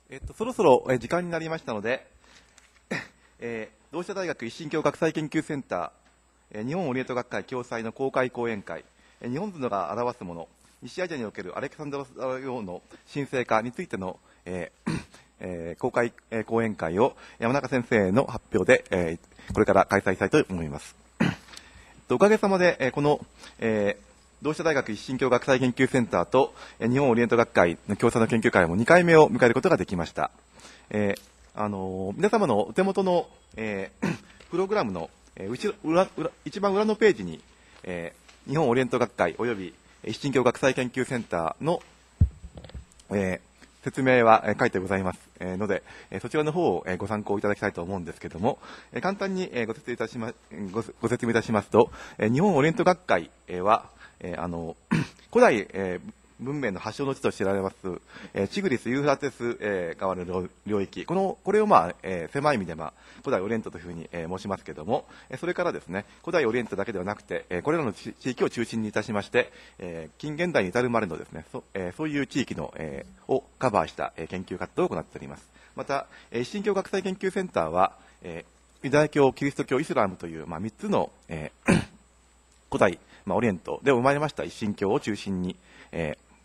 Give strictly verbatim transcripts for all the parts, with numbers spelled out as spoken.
えっと、そろそろえ時間になりましたので、えー、同志社大学一神教学際研究センター、えー、日本オリエント学会共催の公開講演会、えー、日本図が表すもの、西アジアにおけるアレクサンドロス大王の神聖化についての、えーえー、公開、えー、講演会を山中先生の発表で、えー、これから開催したいと思います。おかげさまで、えー、この、えー同志社大学一神教学際研究センターと日本オリエント学会の共催の研究会もにかいめを迎えることができました。えーあのー、皆様のお手元の、えー、プログラムの、えー、後ろ裏裏一番裏のページに、えー、日本オリエント学会および一神教学際研究センターの、えー説明は書いてございますので、そちらの方をご参考いただきたいと思うんですけれども、簡単にご説明いたしま、ご説明いたしますと、日本オリエント学会は、あの古代文明の発祥の地として知られます、チグリス・ユーフラテス川の領域、このこれを、まあ、狭い意味で、まあ、古代オリエントというふうに申しますけれども、それからですね、古代オリエントだけではなくて、これらの地域を中心にいたしまして、近現代に至るまでのですね、そそういう地域のをカバーした研究活動を行っております。また、一神教学際研究センターは、ユダヤ教、キリスト教、イスラムという、まあ、みっつの、えー、古代、まあ、オリエントで生まれました一神教を中心に、えー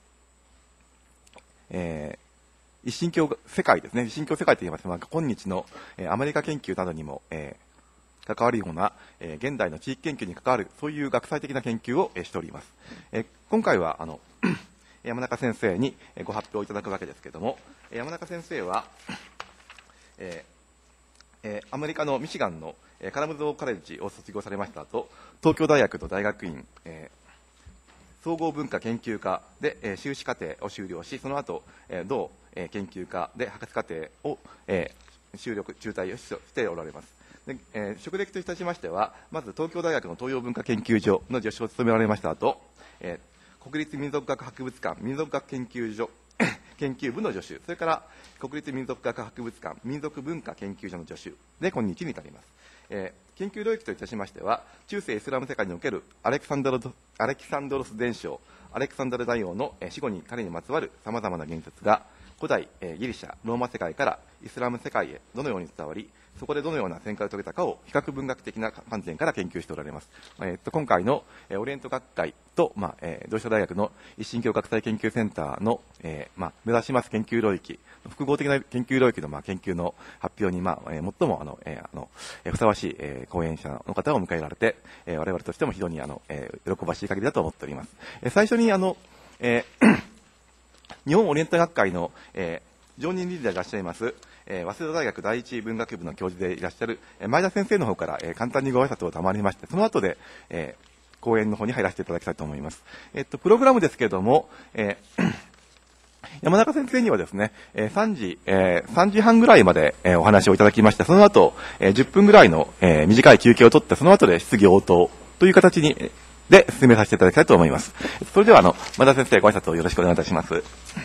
えー、一神教世界ですね、一神教世界といいますと、まあ、今日の、えー、アメリカ研究などにも、えー、関わるような、えー、現代の地域研究に関わる、そういう学際的な研究を、えー、しております。えー、今回は、あの、山中先生にご発表いただくわけですけれども、山中先生は、えーえー、アメリカのミシガンのカラムゾーカレッジを卒業されました後、東京大学の大学院、えー、総合文化研究科で、えー、修士課程を修了し、その後、えー、同、えー、研究科で博士課程を、えー、修了中退をしておられます。でえー、職歴といたしましては、まず東京大学の東洋文化研究所の助手を務められました後、えー国立民族学博物館民族学研究所研究部の助手、それから国立民族学博物館民族文化研究所の助手で今日に至ります。えー、研究領域といたしましては、中世イスラム世界におけるアレクサンドロアレキサンドロス伝承、アレクサンドル大王の死後に彼にまつわるさまざまな言説が古代、えー、ギリシャローマ世界からイスラム世界へどのように伝わり、そこでどのような戦果を遂げたかを比較文学的な観点から研究しておられます。えー、っと今回の、えー、オリエント学会と、まあえー、同志社大学の一神教学際研究センターの、えーまあ、目指します研究領域、複合的な研究領域の、まあ、研究の発表に、まあえー、最もあの、えーあのえー、ふさわしい、えー、講演者の方を迎えられて、えー、我々としても非常にあの、えー、喜ばしい限りだと思っております。えー、最初にあの、えー、日本オリエント学会の、えー常任理事でいらっしゃいます、えー、早稲田大学第一文学部の教授でいらっしゃる、えー、前田先生の方から、えー、簡単にご挨拶を賜りまして、その後で、えー、講演の方に入らせていただきたいと思います。えっと、プログラムですけれども、えー、山中先生にはですね、えー、さんじ、えー、さんじはんぐらいまで、えー、お話をいただきまして、その後、えー、じゅっぷんぐらいの、えー、短い休憩を取って、その後で質疑応答という形に、で進めさせていただきたいと思います。それでは、あの、前田先生、ご挨拶をよろしくお願いいたします。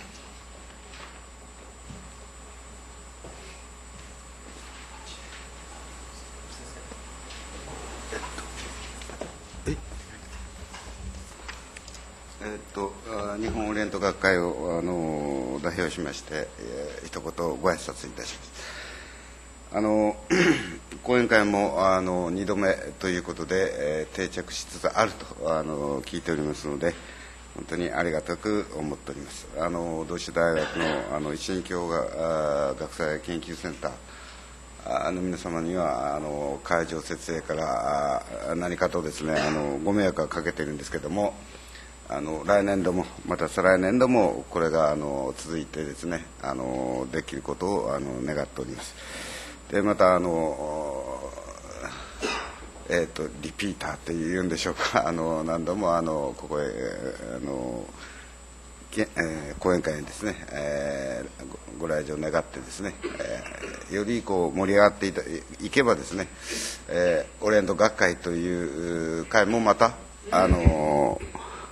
えっと、日本オリエント学会をあの代表しまして、えー、一言ご挨拶いたします。あの講演会もあのにどめということで、えー、定着しつつあるとあの聞いておりますので、本当にありがたく思っております。あの同志社大学のあの一神教が学際研究センターあの皆様にはあの会場設営から何かとですね、あのご迷惑はかけているんですけれども、あの来年度もまた再来年度もこれがあの続いてですね、あのできることをあの願っております。でまたあの、えー、とリピーターっていうんでしょうか、あの何度もあのここへあの、えー、講演会にですね、えー、ご, ご来場願ってですね、えー、よりこう盛り上がってい, たいけばですね、えー、オリエント学会という会もまたあの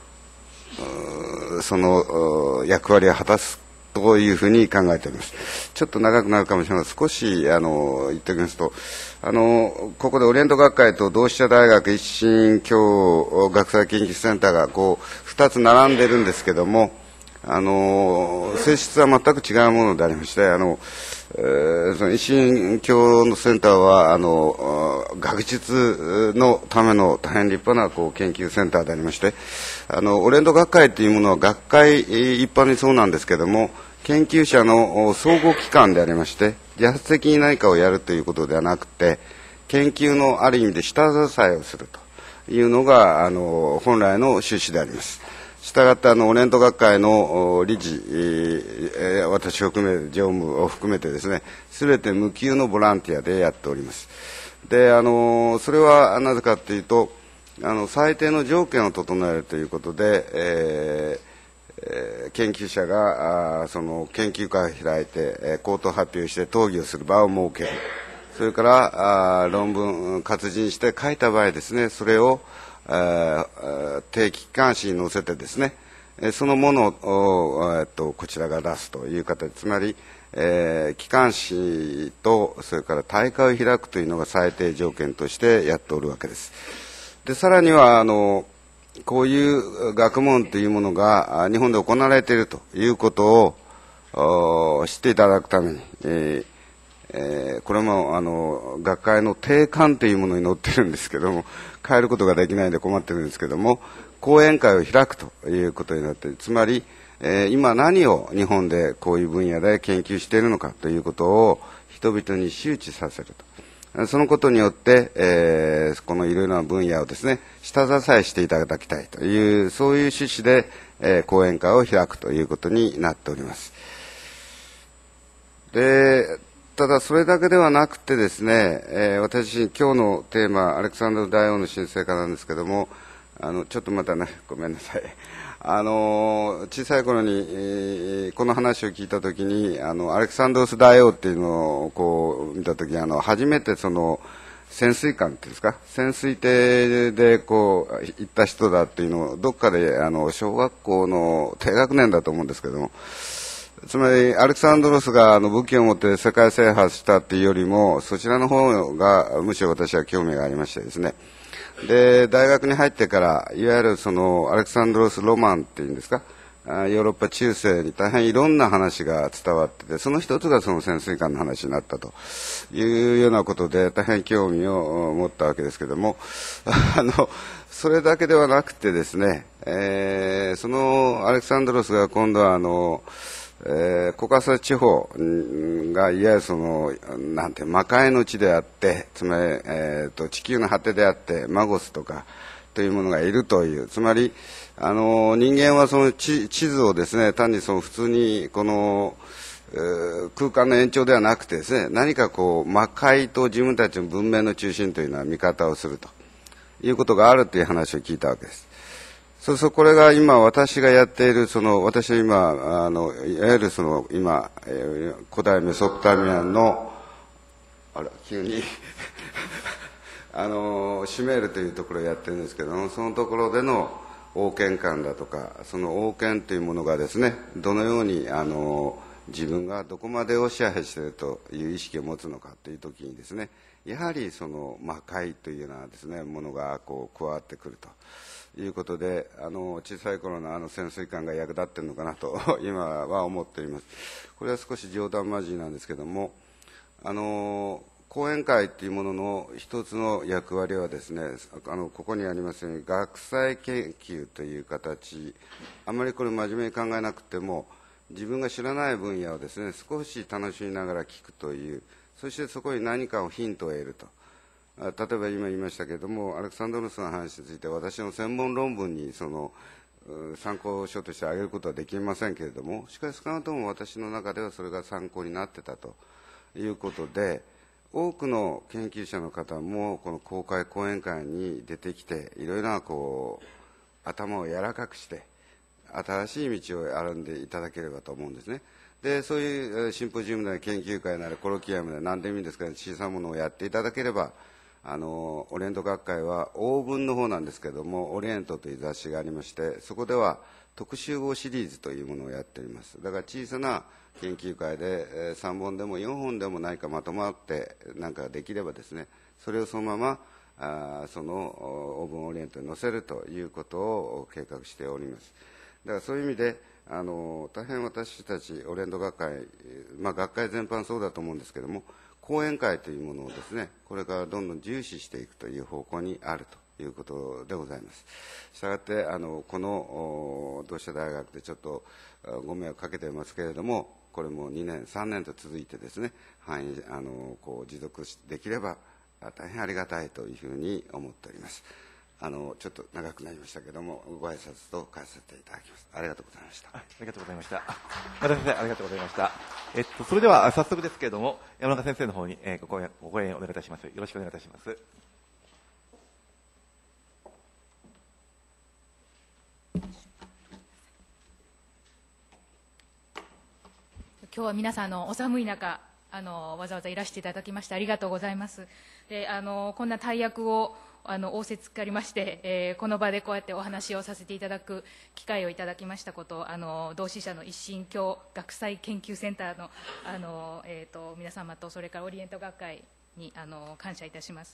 その役割を果たすというふうに考えております。ちょっと長くなるかもしれませんが、少しあの言っておきますと、あのここでオリエント学会と同志社大学一神教学際研究センターがこうふたつ並んでいるんですけども、 あの性質は全く違うものでありまして、あの、えー、その一神教のセンターはあの学術のための大変立派なこう研究センターでありまして、あのオレント学会というものは学会一般にそうなんですけれども、研究者の総合機関でありまして、自発的に何かをやるということではなくて、研究のある意味で下支えをするというのがあの本来の趣旨であります。したがってあのオレント学会の理事、えー、私を含め常務を含めてですね、すべて無給のボランティアでやっております。で、あのそれはなぜかというと、あの最低の条件を整えるということで、えーえー、研究者があその研究会を開いて、えー、口頭発表して討議をする場を設ける。それからあ論文活字にして書いた場合ですね、それを定期機関誌に載せてですね、そのものを、えっと、こちらが出すという形、つまり、えー、機関誌とそれから大会を開くというのが最低条件としてやっておるわけです。で、さらにはあのこういう学問というものが日本で行われているということを知っていただくために、えーえー、これもあの学会の定款というものに載ってるんですけども、変えることができないので困ってるんですけども、講演会を開くということになっている。つまり、えー、今何を日本でこういう分野で研究しているのかということを人々に周知させると。そのことによって、えー、このいろいろな分野をですね、下支えしていただきたいという、そういう趣旨で、えー、講演会を開くということになっております。で、ただそれだけではなくてですね、えー、私今日のテーマ、アレクサンドル大王の神聖化なんですけども、あのちょっとまたね、ごめんなさい。あの小さい頃に、えー、この話を聞いたときに、あのアレクサンドロス大王っていうのをこう見たとき、あの初めてその潜水艦っていうんですか、潜水艇でこう行った人だっていうのをどっかであの小学校の低学年だと思うんですけども。つまりアレクサンドロスがあの武器を持って世界制覇したっていうよりも、そちらの方がむしろ私は興味がありましてですね。で、大学に入ってからいわゆるそのアレクサンドロスロマンっていうんですか、ヨーロッパ中世に大変いろんな話が伝わってて、その一つがその潜水艦の話になったというようなことで大変興味を持ったわけですけれども、あのそれだけではなくてですね、えー、そのアレクサンドロスが今度はあのえー、コーカサス地方がいわゆるそのなんて魔界の地であって、つまり、えー、と地球の果てであってマゴスとかというものがいるという、つまりあの人間はその地図をですね、単にその普通にこの、えー、空間の延長ではなくてですね、何かこう魔界と自分たちの文明の中心というのは見方をするということがあるという話を聞いたわけです。そうそう、これが今私がやっている、その私は今あのいわゆるその今、えー、古代メソポタミアのあら急にあのシュメールというところをやってるんですけども、そのところでの王権観だとか、その王権というものがですね、どのようにあの自分がどこまでを支配しているという意識を持つのかという時にですね、やはりその魔界というようなですねものがこう加わってくるということで、あの小さい頃のあの潜水艦が役立っているのかなと今は思っております。これは少し冗談交じりなんですけども、あの講演会というものの一つの役割はですね、あのここにありますように学際研究という形、あまりこれ真面目に考えなくても自分が知らない分野をですね少し楽しみながら聞くという、そしてそこに何かをヒントを得ると。例えば今言いましたけれども、アレクサンドロスの話について私の専門論文にその参考書として挙げることはできませんけれども、しかし少なくとも私の中ではそれが参考になってたということで、多くの研究者の方もこの公開講演会に出てきて、いろいろなこう頭を柔らかくして新しい道を歩んでいただければと思うんですね。で、そういうシンポジウムなり研究会なりコロキアムなり何でもいいんですけど、小さなものをやっていただければ、あのオリエント学会は欧文の方なんですけれども、オリエントという雑誌がありまして、そこでは特集号シリーズというものをやっております。だから小さな研究会でさんぼんでもよんほんでも何かまとまって何かできればですね、それをそのままあその欧文オリエントに載せるということを計画しております。 だからそういう意味であの大変私たちオレント学会、まあ、学会全般そうだと思うんですけれども、講演会というものをですね、これからどんどん重視していくという方向にあるということでございます。したがってあのこの同志社大学でちょっとご迷惑かけていますけれども、これもにねんさんねんと続いてですね、範囲あのこう持続できれば大変ありがたいというふうに思っております。あのちょっと長くなりましたけれども、ご挨拶と返させていただきます。ありがとうございました。 ありがとうございました。和田先生、ありがとうございました。えっと、それでは早速ですけれども、山中先生の方に、えー、ご講演、ご講演お願いいたします。よろしくお願いいたします。 今日は皆さんあのお寒い中あのわざわざいらしていただきましてありがとうございます。であのこんな大役をあの仰せつかりまして、えー、この場でこうやってお話をさせていただく機会をいただきましたことを、あの同志社の一神教学際研究センターの、あの、えー、と皆様とそれからオリエント学会にあの感謝いたします。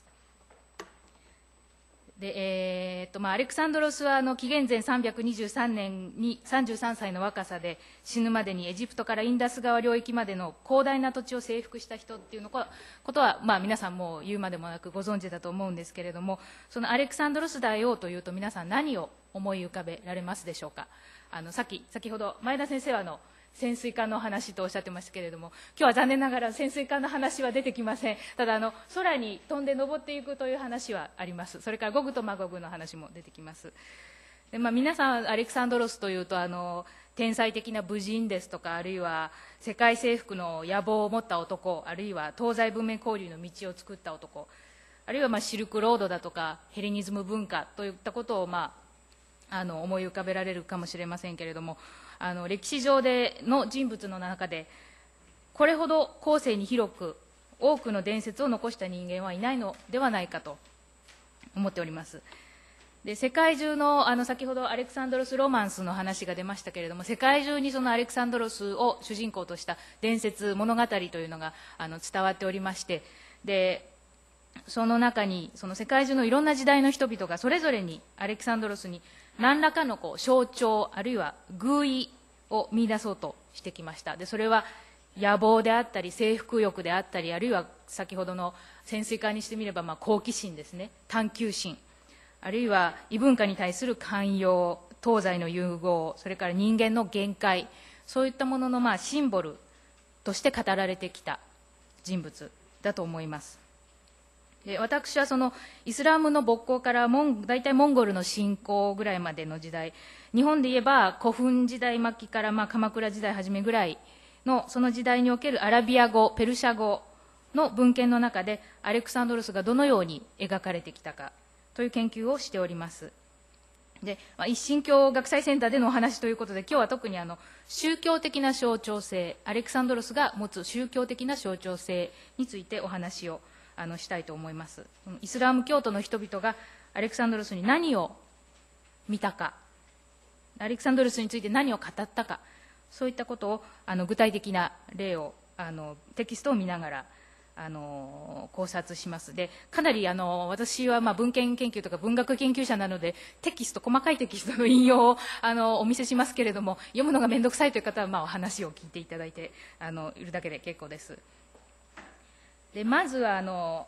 でえーとまあ、アレクサンドロスはあの紀元前さんびゃくにじゅうさんねんにさんじゅうさんさいの若さで死ぬまでにエジプトからインダス川領域までの広大な土地を征服した人っていうのことは、まあ、皆さんもう言うまでもなくご存知だと思うんですけれども、そのアレクサンドロス大王というと皆さん何を思い浮かべられますでしょうか。あのさっき先ほど前田先生はあの潜水艦の話とおっしゃってましたけれども、今日は残念ながら潜水艦の話は出てきません。ただあの空に飛んで登っていくという話はあります。それからゴグとマゴグの話も出てきます。で、まあ、皆さんアレクサンドロスというとあの天才的な武人ですとか、あるいは世界征服の野望を持った男、あるいは東西文明交流の道を作った男、あるいはまあシルクロードだとかヘレニズム文化といったことを、まあ、あの思い浮かべられるかもしれませんけれども、あの歴史上での人物の中でこれほど後世に広く多くの伝説を残した人間はいないのではないかと思っております。で世界中の、あの先ほどアレクサンドロス・ロマンスの話が出ましたけれども、世界中にそのアレクサンドロスを主人公とした伝説物語というのがあの伝わっておりまして、でその中にその世界中のいろんな時代の人々がそれぞれにアレクサンドロスに何らかのこう象徴あるいは寓意を見出そうとしてきました。でそれは野望であったり征服欲であったり、あるいは先ほどの潜水艦にしてみればまあ好奇心ですね、探求心、あるいは異文化に対する寛容、東西の融合、それから人間の限界、そういったもののまあシンボルとして語られてきた人物だと思います。で私はそのイスラムの勃興からモン大体モンゴルの侵攻ぐらいまでの時代、日本で言えば古墳時代末期からまあ鎌倉時代初めぐらいのその時代におけるアラビア語、ペルシャ語の文献の中でアレクサンドロスがどのように描かれてきたかという研究をしております。で、まあ、一神教学際センターでのお話ということで、今日は特にあの宗教的な象徴性、アレクサンドロスが持つ宗教的な象徴性についてお話をあのしたいと思います。イスラム教徒の人々がアレクサンドロスに何を見たか、アレクサンドロスについて何を語ったか、そういったことをあの具体的な例をあのテキストを見ながらあの考察します。でかなりあの私はまあ文献研究とか文学研究者なので、テキスト細かいテキストの引用をあのお見せしますけれども、読むのが面倒くさいという方はまあお話を聞いていただいてあのいるだけで結構です。でまずはあの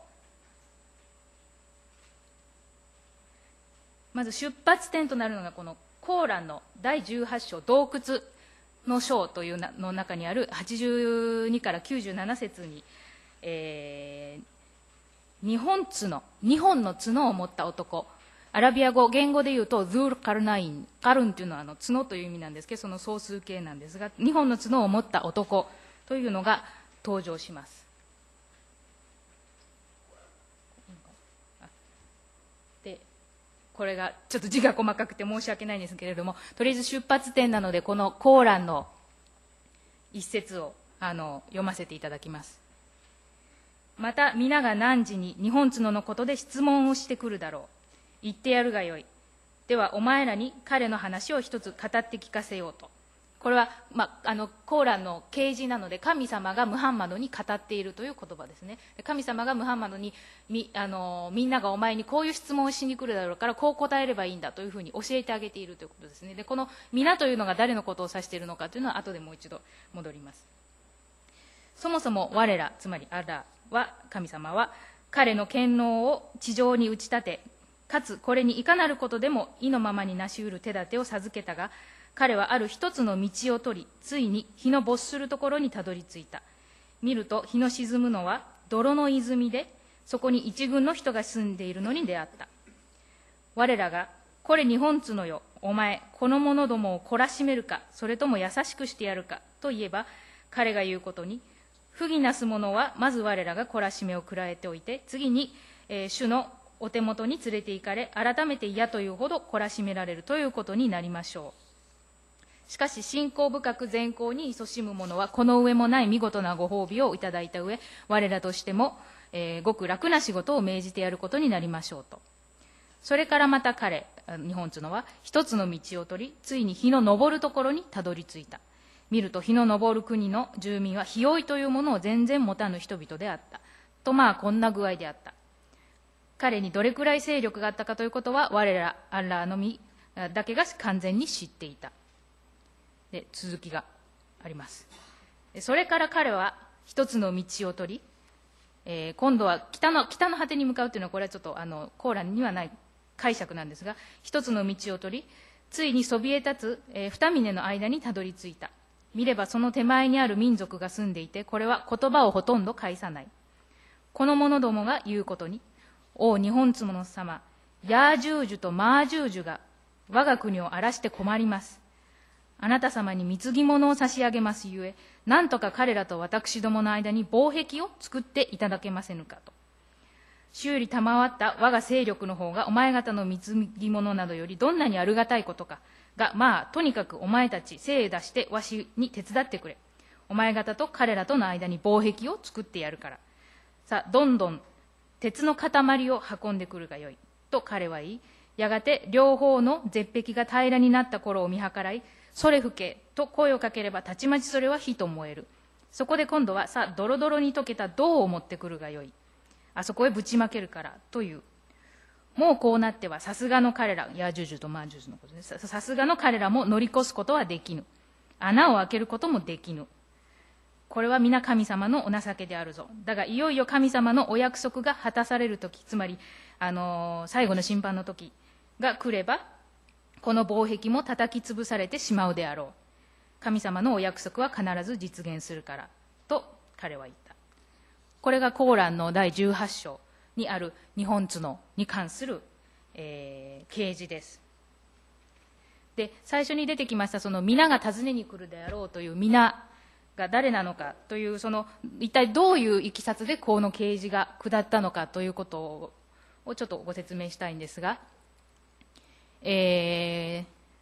まず出発点となるのがこのコーランのだいじゅうはち章洞窟の章というの中にあるはちじゅうにからきゅうじゅうなな節に、えー、日本角日本の角を持った男、アラビア語言語でいうとズールカルナイン、カルンというのはあの角という意味なんですけど、その総数形なんですが、日本の角を持った男というのが登場します。でこれがちょっと字が細かくて申し訳ないんですけれども、とりあえず出発点なのでこのコーランの一節をあの読ませていただきます。また皆が汝に日本角のことで質問をしてくるだろう。言ってやるがよい。ではお前らに彼の話を一つ語って聞かせようと。 これは、まあ、あのコーランの啓示なので、神様がムハンマドに語っているという言葉ですね。神様がムハンマドに み, あのみんながお前にこういう質問をしに来るだろうから、こう答えればいいんだというふうに教えてあげているということですね。でこの皆というのが誰のことを指しているのかというのは後でもう一度戻ります。そもそも我ら、つまりアラは、神様は彼の権能を地上に打ち立て、かつこれにいかなることでも意のままになし得る手立てを授けたが、彼はある一つの道を取り、ついに日の没するところにたどり着いた。見ると日の沈むのは泥の泉で、そこに一軍の人が住んでいるのに出会った。我らが、これ日本角よ、お前この者どもを懲らしめるか、それとも優しくしてやるかと言えば、彼が言うことに、不義なす者はまず我らが懲らしめを加えておいて、次に、えー、主のお手元に連れて行かれ、改めて嫌というほど懲らしめられるということになりましょう。しかし信仰深く善行に勤しむ者は、この上もない見事なご褒美をいただいた上、我らとしても、えー、ごく楽な仕事を命じてやることになりましょうと。それからまた彼、日本角は一つの道を取り、ついに日の昇るところにたどり着いた。見ると日の昇る国の住民は日負いというものを全然持たぬ人々であった。とまあこんな具合であった。彼にどれくらい勢力があったかということは、我らアッラーのみだけが完全に知っていた。で続きがあります。それから彼は一つの道を取り、えー、今度は北の北の果てに向かうというのは、これはちょっとあのコーランにはない解釈なんですが、一つの道を取り、ついにそびえ立つ、えー、二峰の間にたどり着いた。見ればその手前にある民族が住んでいて、これは言葉をほとんど介さない。この者どもが言うことに、お日本角の様、ヤージュージュとマージュージュが我が国を荒らして困ります。あなた様に貢ぎ物を差し上げますゆえ、なんとか彼らと私どもの間に防壁を作っていただけませぬかと。周囲賜った我が勢力の方がお前方の貢ぎ物などよりどんなにありがたいことかが、まあとにかくお前たち精出してわしに手伝ってくれ。お前方と彼らとの間に防壁を作ってやるから。さあどんどん鉄の塊を運んでくるがよいと彼は言い、やがて両方の絶壁が平らになった頃を見計らい、それ吹けと声をかければたちまちそれは火と燃える。そこで今度はさあドロドロに溶けた銅を持ってくるがよい。あそこへぶちまけるからという。もうこうなってはさすがの彼ら、ヤージュジュとマージュジュのことです。さすがの彼らも乗り越すことはできぬ。穴を開けることもできぬ。これは皆神様のお情けであるぞ。だがいよいよ神様のお約束が果たされる時、つまり、あのー、最後の審判の時が来れば、この防壁も叩き潰されてしまうであろう。神様のお約束は必ず実現するからと彼は言った。これがコーランのだいじゅうはち章にある日本角に関する、えー、啓示です。で最初に出てきましたその皆が訪ねに来るであろうという皆が誰なのかという、その一体どういういきさつでこの啓示が下ったのかということをちょっとご説明したいんですが、えー、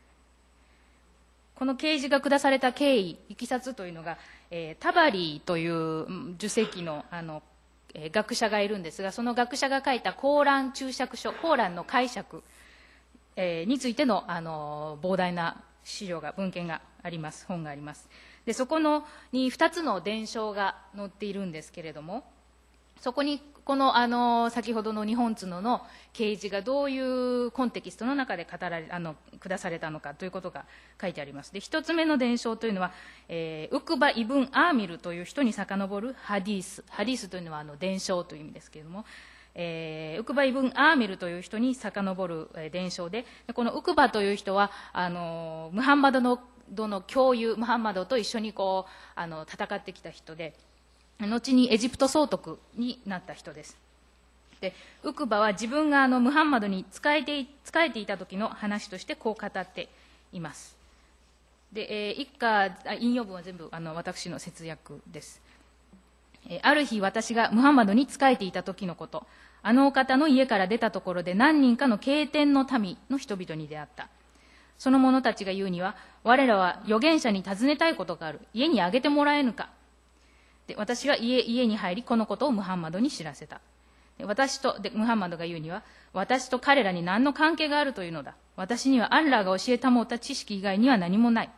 この啓示が下された経緯、いきさつというのが、えー、タバリーという受世紀の、あの、えー、学者がいるんですが、その学者が書いたコーラン注釈書、コーランの解釈、えー、についての、あの膨大な資料が、文献があります、本があります。でそこのにふたつの伝承が載っているんですけれども、そこにこの、あの先ほどの日本角の啓示がどういうコンテキストの中で語られあの下されたのかということが書いてあります。で一つ目の伝承というのは、えー、ウクバ・イブン・アーミルという人に遡るハディース。ハディースというのはあの伝承という意味ですけれども、えー、ウクバ・イブン・アーミルという人に遡る、えー、伝承で、このウクバという人はあのムハンマドのの共有、ムハンマドと一緒にこうあの戦ってきた人で、後にエジプト総督になった人です。でウクバは自分があのムハンマドに仕えて、仕えていた時の話としてこう語っています。で、えー、一家引用文は全部あの私の節約です。えー、ある日私がムハンマドに仕えていた時のこと、あのお方の家から出たところで何人かの敬天の民の人々に出会った。その者たちが言うには、我らは預言者に尋ねたいことがある。家にあげてもらえぬか。で私は 家, 家に入り、このことをムハンマドに知らせた。で私とでムハンマドが言うには、私と彼らに何の関係があるというのだ。私にはアッラーが教えたもうた知識以外には何もない。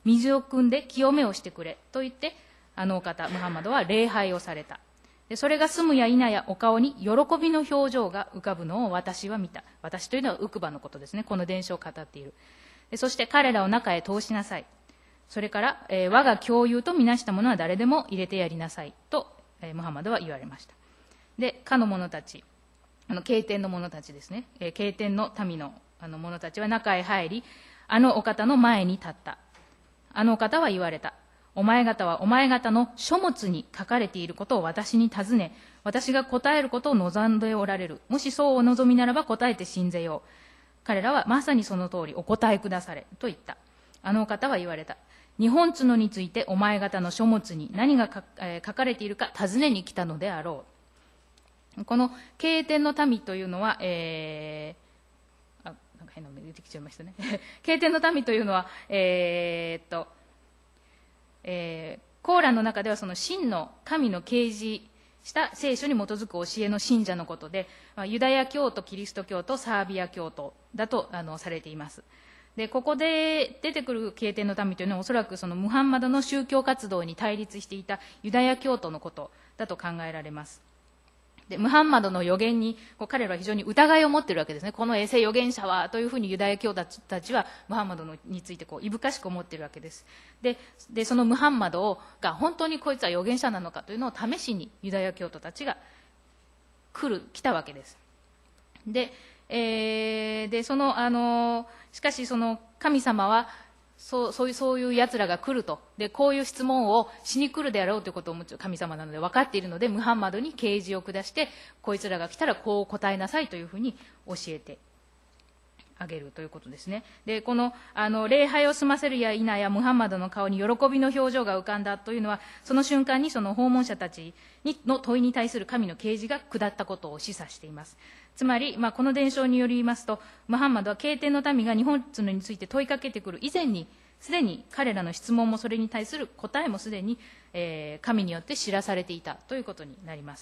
水を汲んで清めをしてくれと言って、あのお方ムハンマドは礼拝をされた。でそれが済むや否やお顔に喜びの表情が浮かぶのを私は見た。私というのはウクバのことですね。この伝承を語っている。でそして彼らを中へ通しなさい。それから、えー、我が共有とみなしたものは誰でも入れてやりなさいと、えー、ムハンマドは言われました。でかの者たち、あの経典の者たちですね、えー、経典の民のあの者たちは中へ入り、あのお方の前に立った。あのお方は言われた。お前方はお前方の書物に書かれていることを私に尋ね、私が答えることを望んでおられる。もしそうお望みならば答えて信ぜよう。彼らはまさにその通りお答えくだされと言った。あのお方は言われた。日本角についてお前方の書物に何が書、えー、書かれているか尋ねに来たのであろう。この経典の民というのは、えー、あ、なんか変なの出てきちゃいましたね。経典の民というのは、えー、っと、えー、コーランの中ではその真の神の啓示した聖書に基づく教えの信者のことで、まあ、ユダヤ教徒、キリスト教徒、サービア教徒だとあのされています。でここで出てくる経典の民というのはおそらくそのムハンマドの宗教活動に対立していたユダヤ教徒のことだと考えられます。でムハンマドの予言にこう彼らは非常に疑いを持っているわけですね。この衛星預言者はというふうにユダヤ教徒たちはムハンマドのについてこういぶかしく思っているわけです。ででそのムハンマドが本当にこいつは預言者なのかというのを試しにユダヤ教徒たちが来る来たわけです。でえー、でそのあのしかしその神様はそうそういうそういうやつらが来ると、でこういう質問をしに来るであろうということをもちろん神様なので分かっているので、ムハンマドに啓示を下して、こいつらが来たらこう答えなさいというふうに教えてあげるということですね。でこのあの礼拝を済ませるや否やムハンマドの顔に喜びの表情が浮かんだというのは、その瞬間にその訪問者たちにの問いに対する神の啓示が下ったことを示唆しています。つまり、まあ、この伝承によりますと、ムハンマドは経典の民が日本角について問いかけてくる以前に、すでに彼らの質問もそれに対する答えもすでに、えー、神によって知らされていたということになります。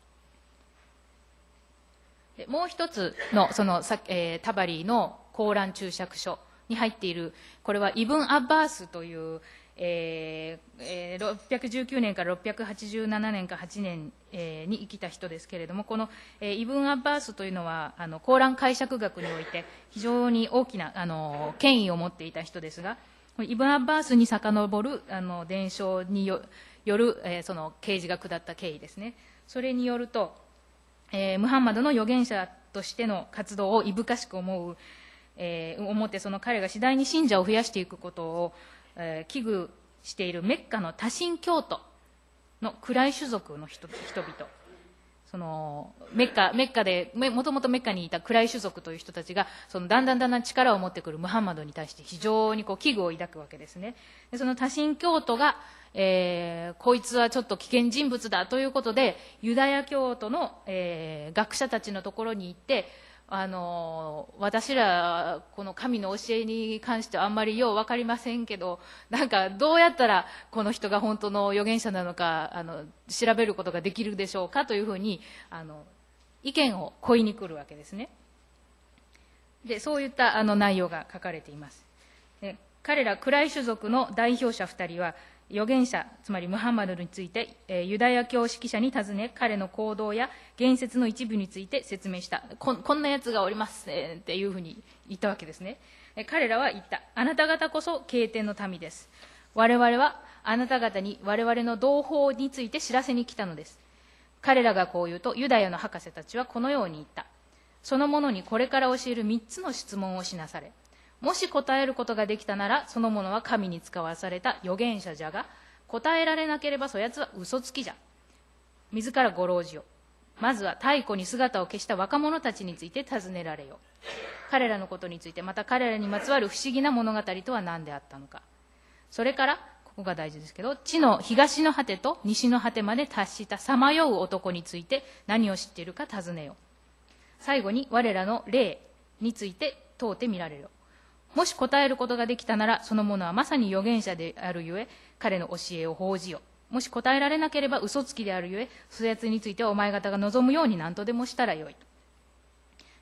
でもう一つのその、えー、タバリーのコーラン注釈書に入っている、これはイブン・アッバースという、えーえー、ろっぴゃくじゅうきゅうねんからろっぴゃくはちじゅうななねんかはちねん、えー、に生きた人ですけれども、この、えー、イブン・アッバースというのはあのコーラン解釈学において非常に大きなあの権威を持っていた人ですが、イブン・アッバースに遡るあの伝承に よ, よる、えー、その啓示が下った経緯ですね。それによると、えー、ムハンマドの預言者としての活動をいぶかしく思う、えー、思って、その彼が次第に信者を増やしていくことを、えー、危惧しているメッカの多神教徒のクライ種族の 人, 人々、そのメッカメッカでもともとメッカにいたクライ種族という人たちが、そのだんだんだんだん力を持ってくるムハンマドに対して非常にこう危惧を抱くわけですね。でその多神教徒が、えー、こいつはちょっと危険人物だということで、ユダヤ教徒の、えー、学者たちのところに行って、あの私らこの神の教えに関してはあんまりよう分かりませんけど、なんかどうやったらこの人が本当の預言者なのかあの調べることができるでしょうかというふうにあの意見を請いに来るわけですね。でそういったあの内容が書かれています。で彼らクライ種族の代表者ふたりは預言者、つまりムハンマドについて、えー、ユダヤ教識者に尋ね、彼の行動や言説の一部について説明した。こ, こんなやつがおります、えー、っていうふうに言ったわけですね。えー、彼らは言った。あなた方こそ経典の民です。我々はあなた方に我々の同胞について知らせに来たのです。彼らがこう言うと、ユダヤの博士たちはこのように言った。その者にこれから教える三つの質問をしなされ。もし答えることができたなら、その者は神に使わされた預言者じゃが、答えられなければそやつは嘘つきじゃ。自らご老示を。まずは太古に姿を消した若者たちについて尋ねられよ。彼らのことについて、また彼らにまつわる不思議な物語とは何であったのか。それから、ここが大事ですけど、地の東の果てと西の果てまで達したさまよう男について何を知っているか尋ねよ。最後に我らの霊について問うてみられる。もし答えることができたなら、その者はまさに預言者であるゆえ、彼の教えを報じよ。もし答えられなければ嘘つきであるゆえ、そやつについてはお前方が望むように何とでもしたらよいと。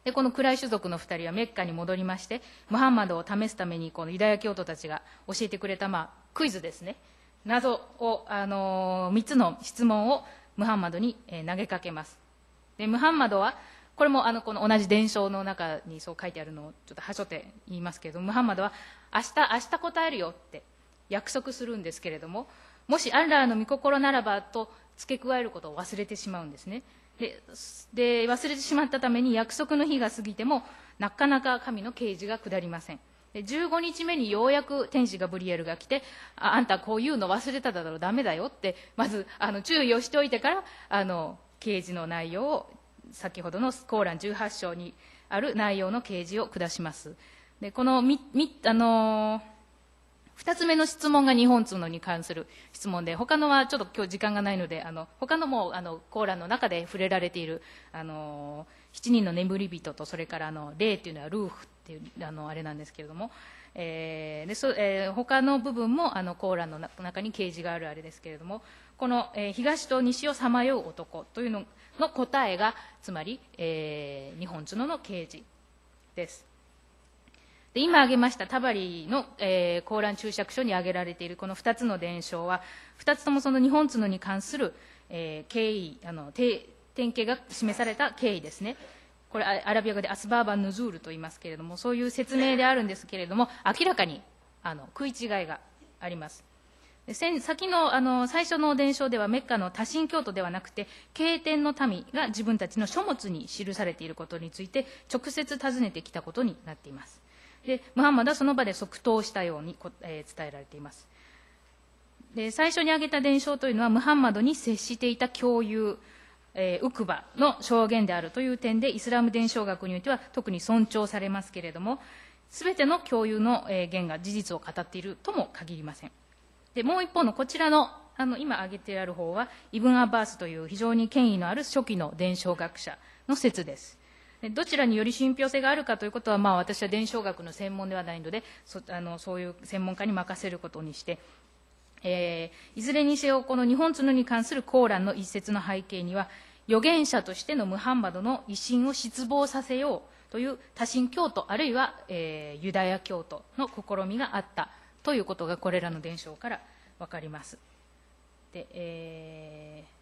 でこのクライ種族のふたりはメッカに戻りまして、ムハンマドを試すためにこのユダヤ教徒たちが教えてくれた、まあ、クイズですね、謎を、あのー、みっつの質問をムハンマドに、えー、投げかけます。でムハンマドはこれもあのこの同じ伝承の中にそう書いてあるのをちょっとはしょって言いますけれども、ムハンマドは明日明日答えるよって約束するんですけれども、もしアッラーの御心ならばと付け加えることを忘れてしまうんですね。でで忘れてしまったために約束の日が過ぎてもなかなか神の啓示が下りません。でじゅうごにちめにようやく天使ガブリエルが来て、ああんたこういうの忘れただろう、ダメだよってまずあの注意をしておいてからあの啓示の内容を、先ほどのコーランじゅうはち章にある内容の啓示を下します。でこのみみあのーふたつめの質問が日本通に関する質問で、他のはちょっと今日時間がないので、あの他のもあのコーランの中で触れられているあのしちにんの眠り人と、それからあの霊っていうのはルーフっていうあのあれなんですけれども、えーでそえー、他の部分もあのコーランの中に啓示があるあれですけれども、この、えー、東と西をさまよう男というのの答えがつまり、えー、日本通の啓示です。で今挙げましたタバリの、えー、コーラン注釈書に挙げられているこのふたつの伝承は、ふたつともその日本通に関する、えー、経緯、あの典型が示された経緯ですね。これアラビア語でアスバーバン・ヌズールと言いますけれども、そういう説明であるんですけれども、明らかにあの食い違いがあります。で先 の, あの最初の伝承ではメッカの多神教徒ではなくて経典の民が自分たちの書物に記されていることについて直接尋ねてきたことになっています。でムハンマドはその場で即答したように、えー、伝えられています。で最初に挙げた伝承というのはムハンマドに接していた教友、えー、ウクバの証言であるという点でイスラム伝承学においては特に尊重されますけれども、すべての教友の、えー、言が事実を語っているとも限りません。でもう一方のこちら の, あの今挙げてある方はイブン・アッバースという非常に権威のある初期の伝承学者の説です。どちらにより信憑性があるかということは、まあ、私は伝承学の専門ではないので そ, あのそういう専門家に任せることにして、えー、いずれにせよこの日本通に関するコーランの一節の背景には預言者としてのムハンマドの威信を失望させようという多神教徒あるいは、えー、ユダヤ教徒の試みがあったということがこれらの伝承から分かります。で、えー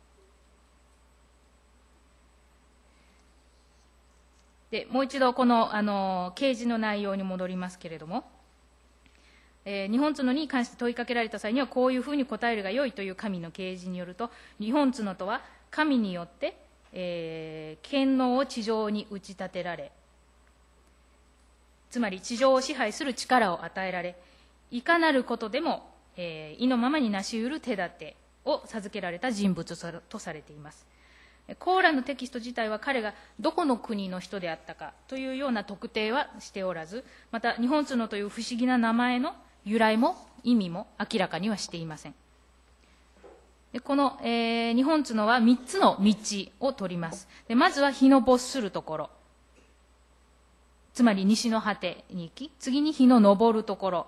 でもう一度この、あの啓示の内容に戻りますけれども、えー、日本角に関して問いかけられた際にはこういうふうに答えるがよいという神の啓示によると、日本角とは神によって、えー、権能を地上に打ち立てられ、つまり地上を支配する力を与えられ、いかなることでも、えー、意のままに成し得る手立てを授けられた人物とされています。コーランのテキスト自体は彼がどこの国の人であったかというような特定はしておらず、また日本角という不思議な名前の由来も意味も明らかにはしていません。でこの、えー、日本角はみっつの道を取ります。でまずは日の没するところ、つまり西の果てに行き、次に日の昇るところ、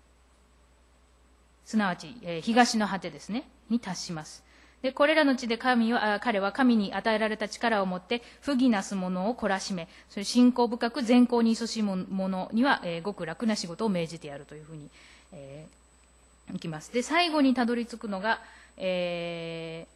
すなわち、えー、東の果てですねに達します。でこれらの地で神は彼は神に与えられた力を持って不義なす者を懲らしめ、それ信仰深く善行に勤しむ者には、えー、ごく楽な仕事を命じてやるというふうに、えー、いきます。で最後にたどり着くのが、え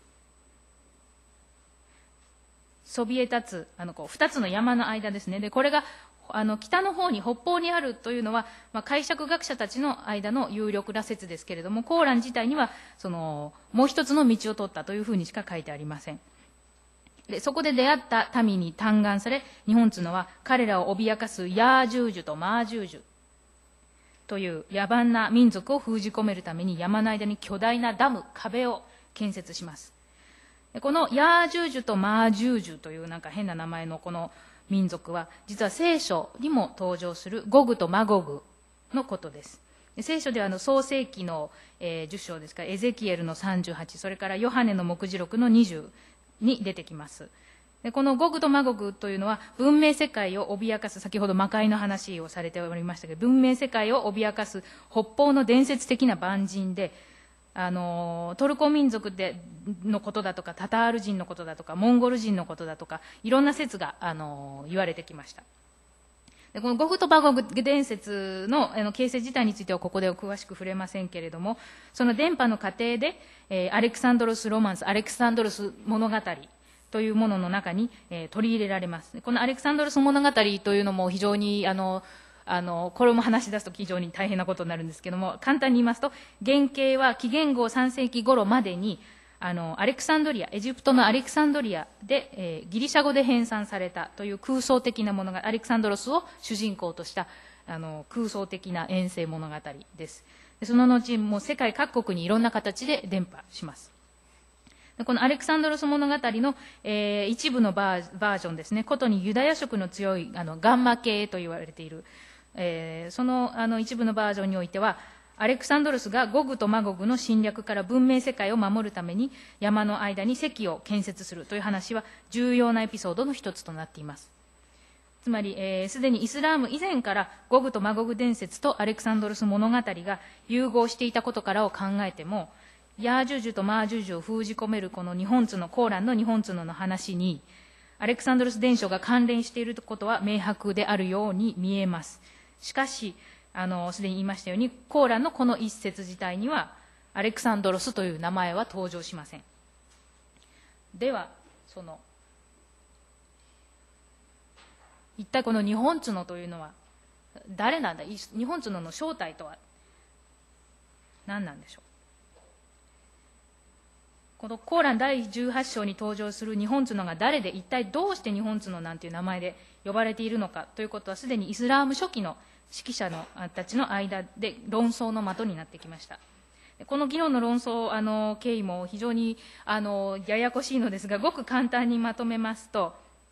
ー、そびえ立つあのこうふたつの山の間ですね。でこれがあの北の方に北方にあるというのは、まあ、解釈学者たちの間の有力な説ですけれども、コーラン自体にはそのもう一つの道を取ったというふうにしか書いてありません。でそこで出会った民に嘆願され、日本角は彼らを脅かすヤージュージュとマージュージュという野蛮な民族を封じ込めるために山の間に巨大なダム、壁を建設します。でこのヤージュージュとマージュージュというなんか変な名前のこの民族は実は聖書にも登場するゴグとマゴグのことです。聖書ではあの創世記の、えー、じゅっ章ですからエゼキエルのさんじゅうはち、それからヨハネの黙示録のにじゅうに出てきます。でこのゴグとマゴグというのは文明世界を脅かす、先ほど魔界の話をされておりましたけど、文明世界を脅かす北方の伝説的な蛮人で、 あのトルコ民族でのことだとか、タタール人のことだとか、モンゴル人のことだとか、いろんな説があの言われてきました。でこのゴグとバゴグ伝説 の, あの形成自体についてはここでは詳しく触れませんけれども、その伝播の過程で、えー、アレクサンドロス・ロマンス、アレクサンドロス物語というものの中に、えー、取り入れられます。このアレクサンドロス物語というのも非常にあのあのこれも話し出すと非常に大変なことになるんですけども、簡単に言いますと、原型は紀元後さん世紀頃までにあのアレクサンドリア、エジプトのアレクサンドリアで、えー、ギリシャ語で編纂されたという空想的なものが、アレクサンドロスを主人公としたあの空想的な遠征物語です。でその後もう世界各国にいろんな形で伝播します。でこのアレクサンドロス物語の、えー、一部のバー、バージョンですね、ことにユダヤ色の強いあのガンマ系と言われている、えー、そのあの一部のバージョンにおいては、アレクサンドロスがゴグとマゴグの侵略から文明世界を守るために山の間に関を建設するという話は重要なエピソードの一つとなっています。つまり、えー、すでにイスラーム以前からゴグとマゴグ伝説とアレクサンドロス物語が融合していたことからを考えても、ヤージュジュとマージュジュを封じ込めるこの日本角、コーランの日本角の話にアレクサンドロス伝承が関連していることは明白であるように見えます。しかしあのすでに言いましたように、コーランのこの一節自体にはアレクサンドロスという名前は登場しません。ではその一体この日本角というのは誰なんだ、日本角の正体とは何なんでしょう。このコーランだいじゅうはち章に登場する日本角が誰で、一体どうして日本角なんていう名前で呼ばれているのかということは、すでにイスラーム初期の指揮者のたちの間で論争の的になってきました。この議論の論争あの経緯も非常にあのややこしいのですが、ごく簡単にまとめますと、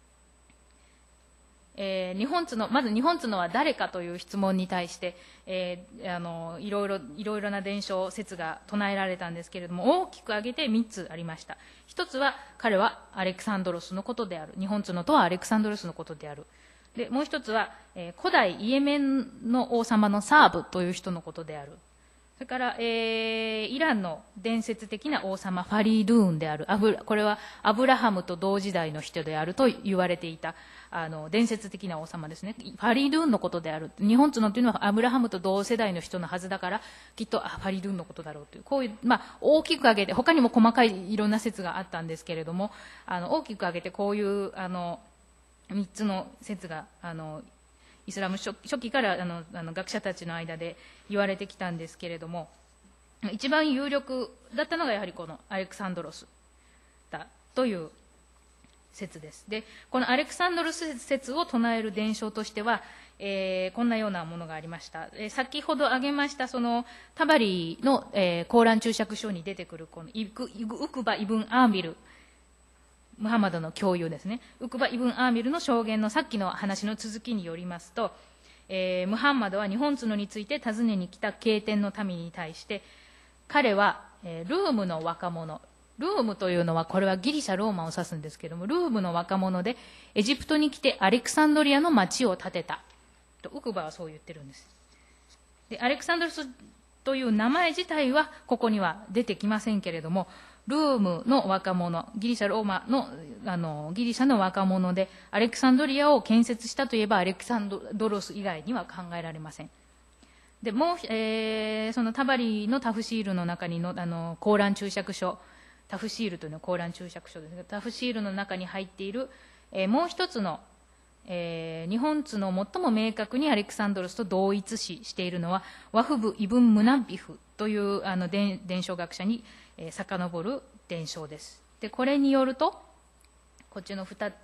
えー、日本角まず日本角は誰かという質問に対して、えー、あのいろいろいろいろな伝承説が唱えられたんですけれども、大きく挙げてみっつありました。一つは彼はアレクサンドロスのことである、日本角とはアレクサンドロスのことである。でもう一つは、えー、古代イエメンの王様のサーブという人のことである。それから、えー、イランの伝説的な王様ファリードゥーンである、アブこれはアブラハムと同時代の人であると言われていたあの伝説的な王様ですね。ファリードゥーンのことである。日本角というのはアブラハムと同世代の人のはずだから、きっとあファリードゥーンのことだろうという、こういう、まあ、大きく挙げて、他にも細かいいろんな説があったんですけれども、あの大きく挙げてこういうあのみっつの説があのイスラム 初, 初期からあのあの学者たちの間で言われてきたんですけれども、一番有力だったのがやはりこのアレクサンドロスだという説です。でこのアレクサンドロス説を唱える伝承としては、えー、こんなようなものがありました。えー、先ほど挙げましたそのタバリの、えー、コーラン注釈書に出てくるこのイクウクバ・イブン・アーミル、ムハンマドの教諭ですね、ウクバ・イブン・アーミルの証言のさっきの話の続きによりますと、えー、ムハンマドは日本角について尋ねに来た経典の民に対して、彼は、えー、ルームの若者、ルームというのはこれはギリシャローマを指すんですけれども、ルームの若者でエジプトに来てアレクサンドリアの町を建てたとウクバはそう言ってるんです。でアレクサンドロスという名前自体はここには出てきませんけれども、ルームの若者、ギリシャローマ の, あのギリシャの若者でアレクサンドリアを建設したといえばアレクサンドロス以外には考えられません。でもう、えー、そのタバリのタフシールの中にのあのコーラン注釈書、タフシールというのはコーラン注釈書ですが、タフシールの中に入っている、えー、もう一つの、えー、日本図の最も明確にアレクサンドロスと同一視しているのはワフブ・イブン・ムナビフというあの伝承学者に、えー、遡る伝承です。でこれによると、こっちの 2,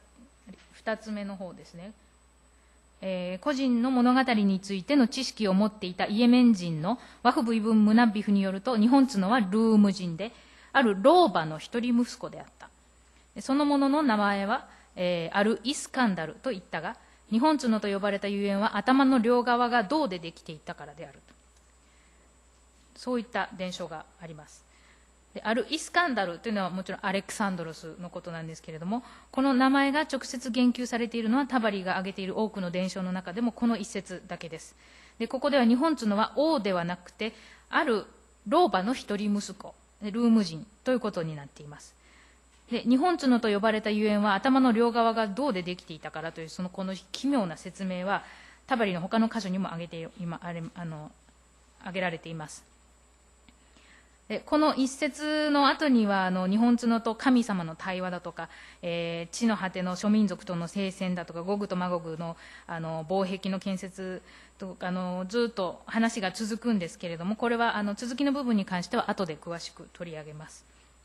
2つ目の方ですね、えー、個人の物語についての知識を持っていたイエメン人のワフブ・イブン・ムナビフによると、日本角はルーム人である老婆の一人息子であった。その者の名前は、えー、アル・イスカンダルと言ったが、日本角と呼ばれたゆえんは頭の両側が銅でできていたからであると、そういった伝承があります。でアル・イスカンダルというのはもちろんアレクサンドロスのことなんですけれども、この名前が直接言及されているのはタバリが挙げている多くの伝承の中でもこの一節だけです。でここでは日本角は王ではなくて、ある老婆の一人息子、ルーム人ということになっています。で、日本角と呼ばれたゆえんは頭の両側が銅でできていたからという、そのこの奇妙な説明はタバリの他の箇所にも挙げて今あれあの挙げられています。で、この一節の後にはあの日本角と神様の対話だとか、えー、地の果ての諸民族との聖戦だとか、ゴグとマゴグのあの防壁の建設とあのずっと話が続くんですけれども、これはあの続きの部分に関しては後で詳しく取り上げます。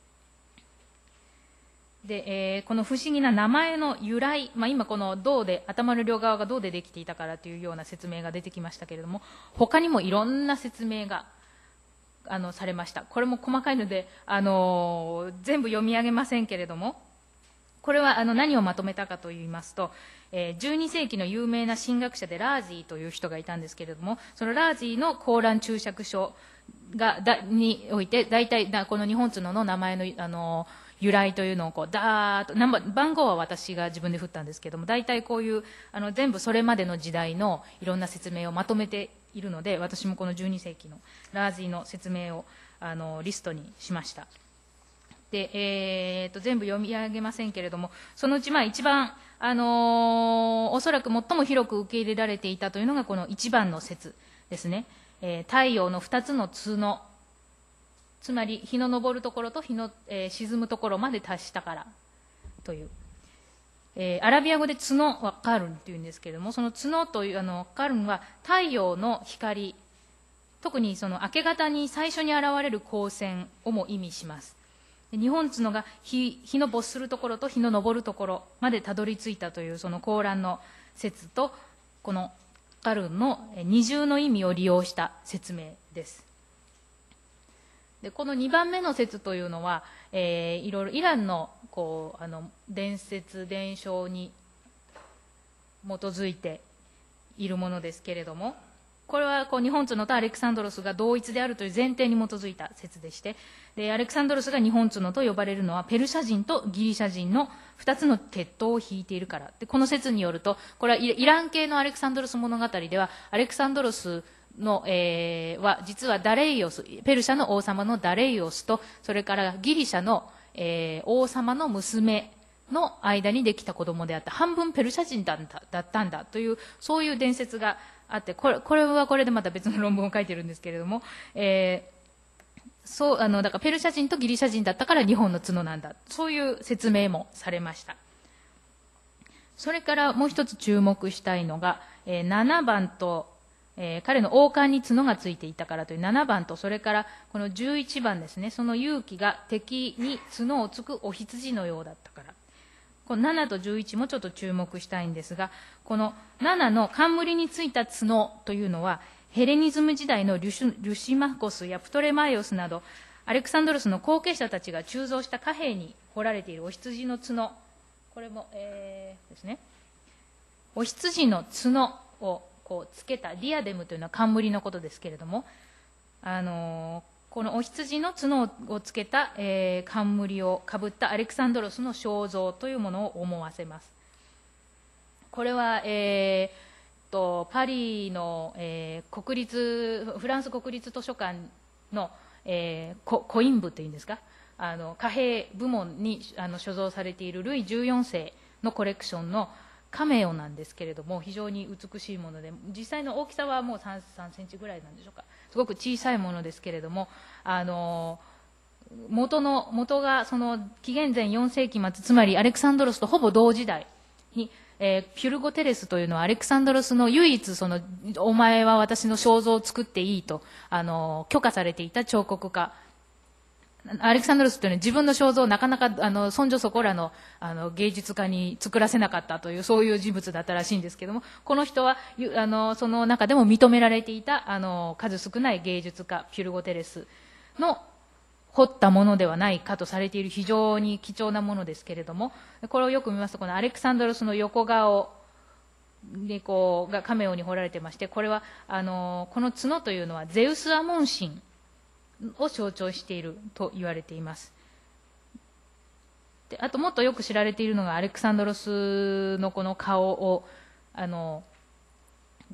で、えー、この不思議な名前の由来、まあ、今この銅で、頭の両側が銅でできていたからというような説明が出てきましたけれども、他にもいろんな説明があのされました。これも細かいので、あのー、全部読み上げませんけれども、これはあの何をまとめたかといいますと、えー、じゅうに世紀の有名な神学者でラージーという人がいたんですけれども、そのラージーのコーラン注釈書がだにおいて、大体だこの日本角の名前の、あのー由来というのをこうダーッと、ナンバ番号は私が自分で振ったんですけども、大体こういうあの全部それまでの時代のいろんな説明をまとめているので、私もこのじゅうに世紀のラージーの説明をあのリストにしました。で、えー、と全部読み上げませんけれども、そのうちまあ一番、あのー、おそらく最も広く受け入れられていたというのがこの一番の説ですね。えー、太陽の二つの角、つまり日の昇るところと日の、えー、沈むところまで達したからという、えー、アラビア語で角はカルンというんですけれども、その角というあのカルンは太陽の光、特にその明け方に最初に現れる光線をも意味します。日本角が 日, 日の没するところと日の昇るところまでたどり着いたというそのコーランの説と、このカルンの二重の意味を利用した説明です。でこのにばんめの説というのは、えー、いろいろイランのこうあの伝説伝承に基づいているものですけれども、これはこう日本角とアレクサンドロスが同一であるという前提に基づいた説でして、でアレクサンドロスが日本角と呼ばれるのはペルシャ人とギリシャ人のふたつの血統を引いているからで、この説によると、これはイラン系のアレクサンドロス物語では、アレクサンドロスの、えー、は実はダレイオス、ペルシャの王様のダレイオスと、それからギリシャの、えー、王様の娘の間にできた子供であった、半分ペルシャ人だっただったんだという、そういう伝説があって、これ、これはこれでまた別の論文を書いてるんですけれども、えー、そうあのだからペルシャ人とギリシャ人だったから日本の角なんだ、そういう説明もされました。それからもう一つ注目したいのが、えー、ななばんとえー、彼の王冠に角がついていたからというななばんと、それからこのじゅういちばんですね、その勇気が敵に角をつくお羊のようだったから、このななとじゅういちもちょっと注目したいんですが、このななの冠についた角というのは、ヘレニズム時代のリュシュ、リュシマコスやプトレマイオスなどアレクサンドロスの後継者たちが鋳造した貨幣に彫られているお羊の角、これも、えー、ですね、お羊の角をこうつけたディアデムというのは冠のことですけれども、あのー、このお羊の角をつけた、えー、冠をかぶったアレクサンドロスの肖像というものを思わせます。これは、えー、とパリの、えー、国立フランス国立図書館の、えー、コイン部というんですか、あの貨幣部門にあの所蔵されているルイじゅうよんせいのコレクションのカメオなんですけれども、非常に美しいもので、実際の大きさはもう 3, 3センチぐらいなんでしょうか、すごく小さいものですけれども、あの元の元がその紀元前よん世紀末、つまりアレクサンドロスとほぼ同時代に、えー、ピュルゴテレスというのはアレクサンドロスの唯一そのお前は私の肖像を作っていいとあの許可されていた彫刻家、アレクサンドロスというのは自分の肖像をなかなかあのそんじょそこらのあの芸術家に作らせなかったという、そういう人物だったらしいんですけども、この人はあのその中でも認められていたあの数少ない芸術家ピュルゴテレスの彫ったものではないかとされている非常に貴重なものですけれども、これをよく見ますと、このアレクサンドロスの横顔でこうがカメオに彫られてまして、これはあのこの角というのはゼウス・アモン神を象徴していると言われています。であともっとよく知られているのがアレクサンドロスのこの顔をあのが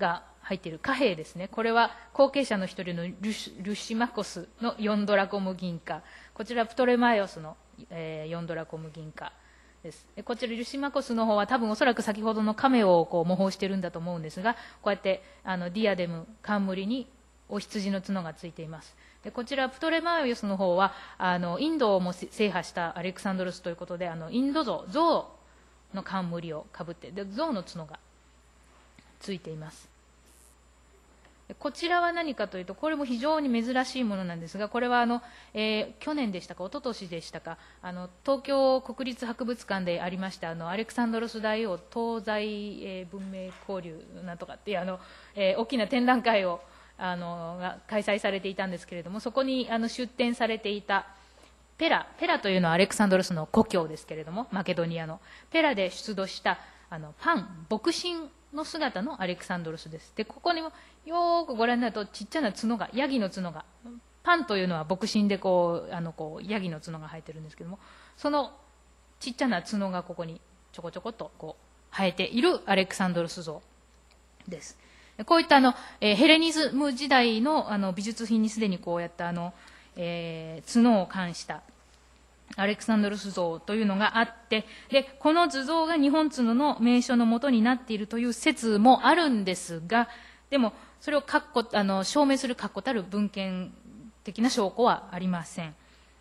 入っている貨幣ですね。これは後継者の一人のルシルシマコスのよんドラコム銀貨。こちらプトレマイオスの、えー、よんドラコム銀貨です。でこちらルシマコスの方は多分おそらく先ほどの亀をこう模倣してるんだと思うんですが、こうやってあのディアデム、冠にお羊の角がついています。でこちらプトレマイオスの方はあのインドをも制覇したアレクサンドロスということで、あのインド像、象の冠をかぶって、で象の角がついています。こちらは何かというと、これも非常に珍しいものなんですが、これはあの、えー、去年でしたか、一昨年でしたか、あの東京国立博物館でありましたあのアレクサンドロス大王東西、えー、文明交流なんとかっていうあの、えー、大きな展覧会をあのが開催されていたんですけれども、そこにあの出展されていたペラ、ペラというのはアレクサンドロスの故郷ですけれども、マケドニアのペラで出土したあのパン、牧神の姿のアレクサンドロスです。でここにもよーくご覧になると、ちっちゃな角が、ヤギの角が、パンというのは牧神でこうあのこうヤギの角が生えてるんですけども、そのちっちゃな角がここにちょこちょこっとこう生えているアレクサンドロス像です。こういったあの、えー、ヘレニズム時代 の, あの美術品にすでにこうやったあの、えー、角を冠したアレクサンドロス像というのがあって、でこの図像が日本角の名所のもとになっているという説もあるんですが、でもそれを確固あの証明する確固たる文献的な証拠はありません。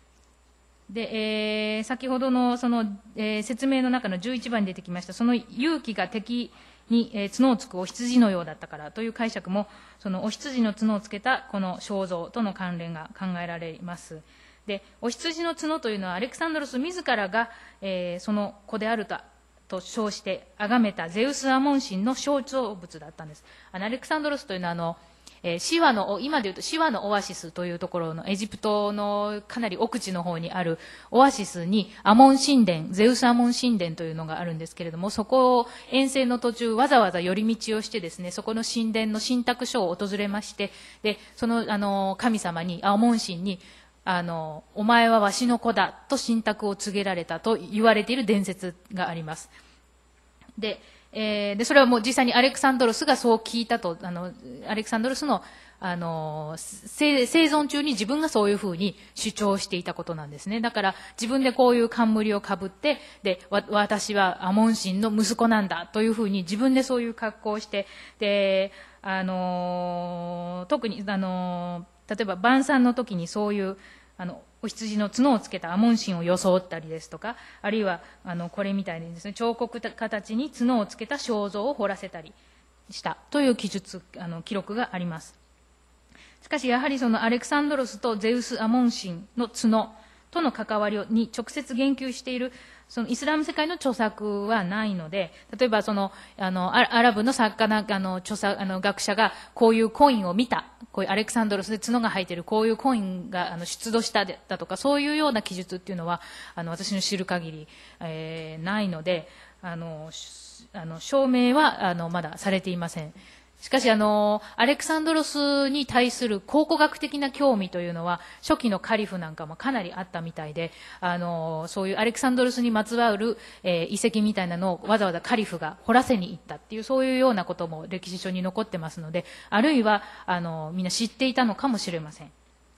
で、えー、先ほどのその、えー、説明の中のじゅういちばんに出てきました、その勇気が敵に、えー、角をつくお羊のようだったからという解釈も、そのお羊の角をつけたこの肖像との関連が考えられます。でお羊の角というのはアレクサンドロス自らが、えー、その子であるとと称して崇めたゼウス・アモン神の象徴物だったんです。あのアレクサンドロスというのはあの、えー、シワの今でいうとシワのオアシスというところのエジプトのかなり奥地の方にあるオアシスにアモン神殿、ゼウス・アモン神殿というのがあるんですけれども、そこを遠征の途中わざわざ寄り道をしてですね、そこの神殿の神託所を訪れまして、でそのあの神様に、アモン神にあのお前はわしの子だと神託を告げられたと言われている伝説があります。で、えー、でそれはもう実際にアレクサンドロスがそう聞いたと、あのアレクサンドロスのあの生存中に自分がそういうふうに主張していたことなんですね。だから自分でこういう冠をかぶって、でわ私はアモン神の息子なんだというふうに自分でそういう格好をして、であの特にあの例えば晩餐の時にそういうあのお羊の角をつけたアモン神を装ったりですとか、あるいはあのこれみたいにですね、彫刻形に角をつけた肖像を彫らせたりしたという記述あの記録があります。しかしやはりそのアレクサンドロスとゼウス・アモン神の角との関わりに直接言及しているそのイスラム世界の著作はないので、例えばそのあのアラブの作家なあの著作あの学者がこういうコインを見た、こういうアレクサンドロスで角が生えているこういうコインがあの出土しただとか、そういうような記述っていうのはあの私の知る限り、えー、ないので、あのあの証明はあのまだされていません。しかしあのアレクサンドロスに対する考古学的な興味というのは初期のカリフなんかもかなりあったみたいで、あのそういうアレクサンドロスにまつわる、えー、遺跡みたいなのをわざわざカリフが掘らせに行ったっていう、そういうようなことも歴史書に残ってますので、あるいはあのみんな知っていたのかもしれません。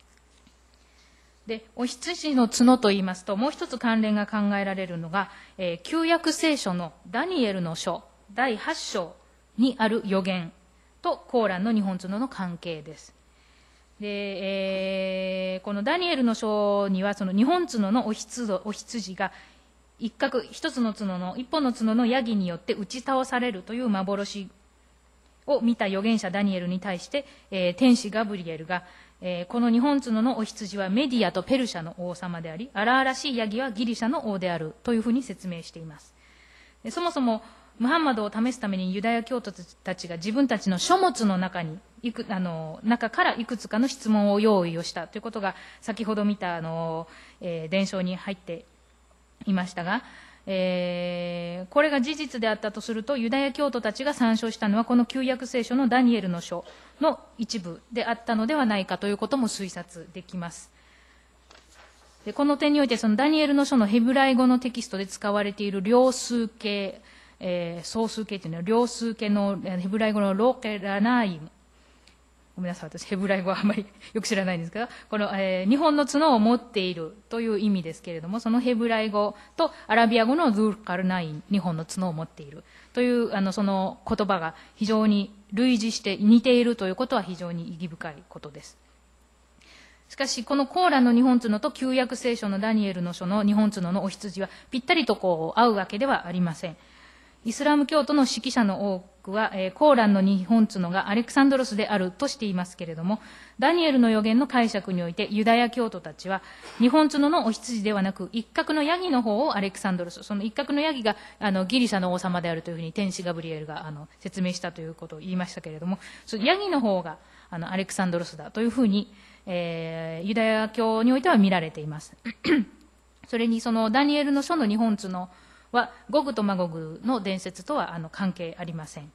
でお羊の角といいますと、もう一つ関連が考えられるのが、えー、旧約聖書のダニエルの書だいはち章にある予言とコーランの日本角の関係です。で、えー、このダニエルの書にはその日本角のお羊、お羊が一角一つの角の一本の角のヤギによって打ち倒されるという幻を見た預言者ダニエルに対して、えー、天使ガブリエルが、えー、この日本角のお羊はメディアとペルシャの王様であり、荒々しいヤギはギリシャの王であるというふうに説明しています。でそもそもムハンマドを試すためにユダヤ教徒たちが自分たちの書物の中にいくあの中からいくつかの質問を用意をしたということが先ほど見たあの、えー、伝承に入っていましたが、えー、これが事実であったとすると、ユダヤ教徒たちが参照したのはこの旧約聖書のダニエルの書の一部であったのではないかということも推察できます。でこの点においてそのダニエルの書のヘブライ語のテキストで使われている量数形えー、総数形というのは両数形のヘブライ語のロケラナイム、ごめんなさい、私ヘブライ語はあんまりよく知らないんですけど、この、えー、日本の角を持っているという意味ですけれども、そのヘブライ語とアラビア語のズルカルナイン、日本の角を持っているというあのその言葉が非常に類似して似ているということは非常に意義深いことです。しかしこのコーランの日本角と旧約聖書のダニエルの書の日本角のお羊はぴったりとこう合うわけではありません。イスラム教徒の指揮者の多くは、えー、コーランの日本角がアレクサンドロスであるとしていますけれども、ダニエルの予言の解釈においてユダヤ教徒たちは日本角のお羊ではなく一角のヤギの方をアレクサンドロス、その一角のヤギがあのギリシャの王様であるというふうに天使ガブリエルがあの説明したということを言いましたけれども、そのヤギの方があのアレクサンドロスだというふうに、えー、ユダヤ教においては見られています。それにそのダニエルの書の日本角はゴグとマゴグの伝説とはあの関係ありません。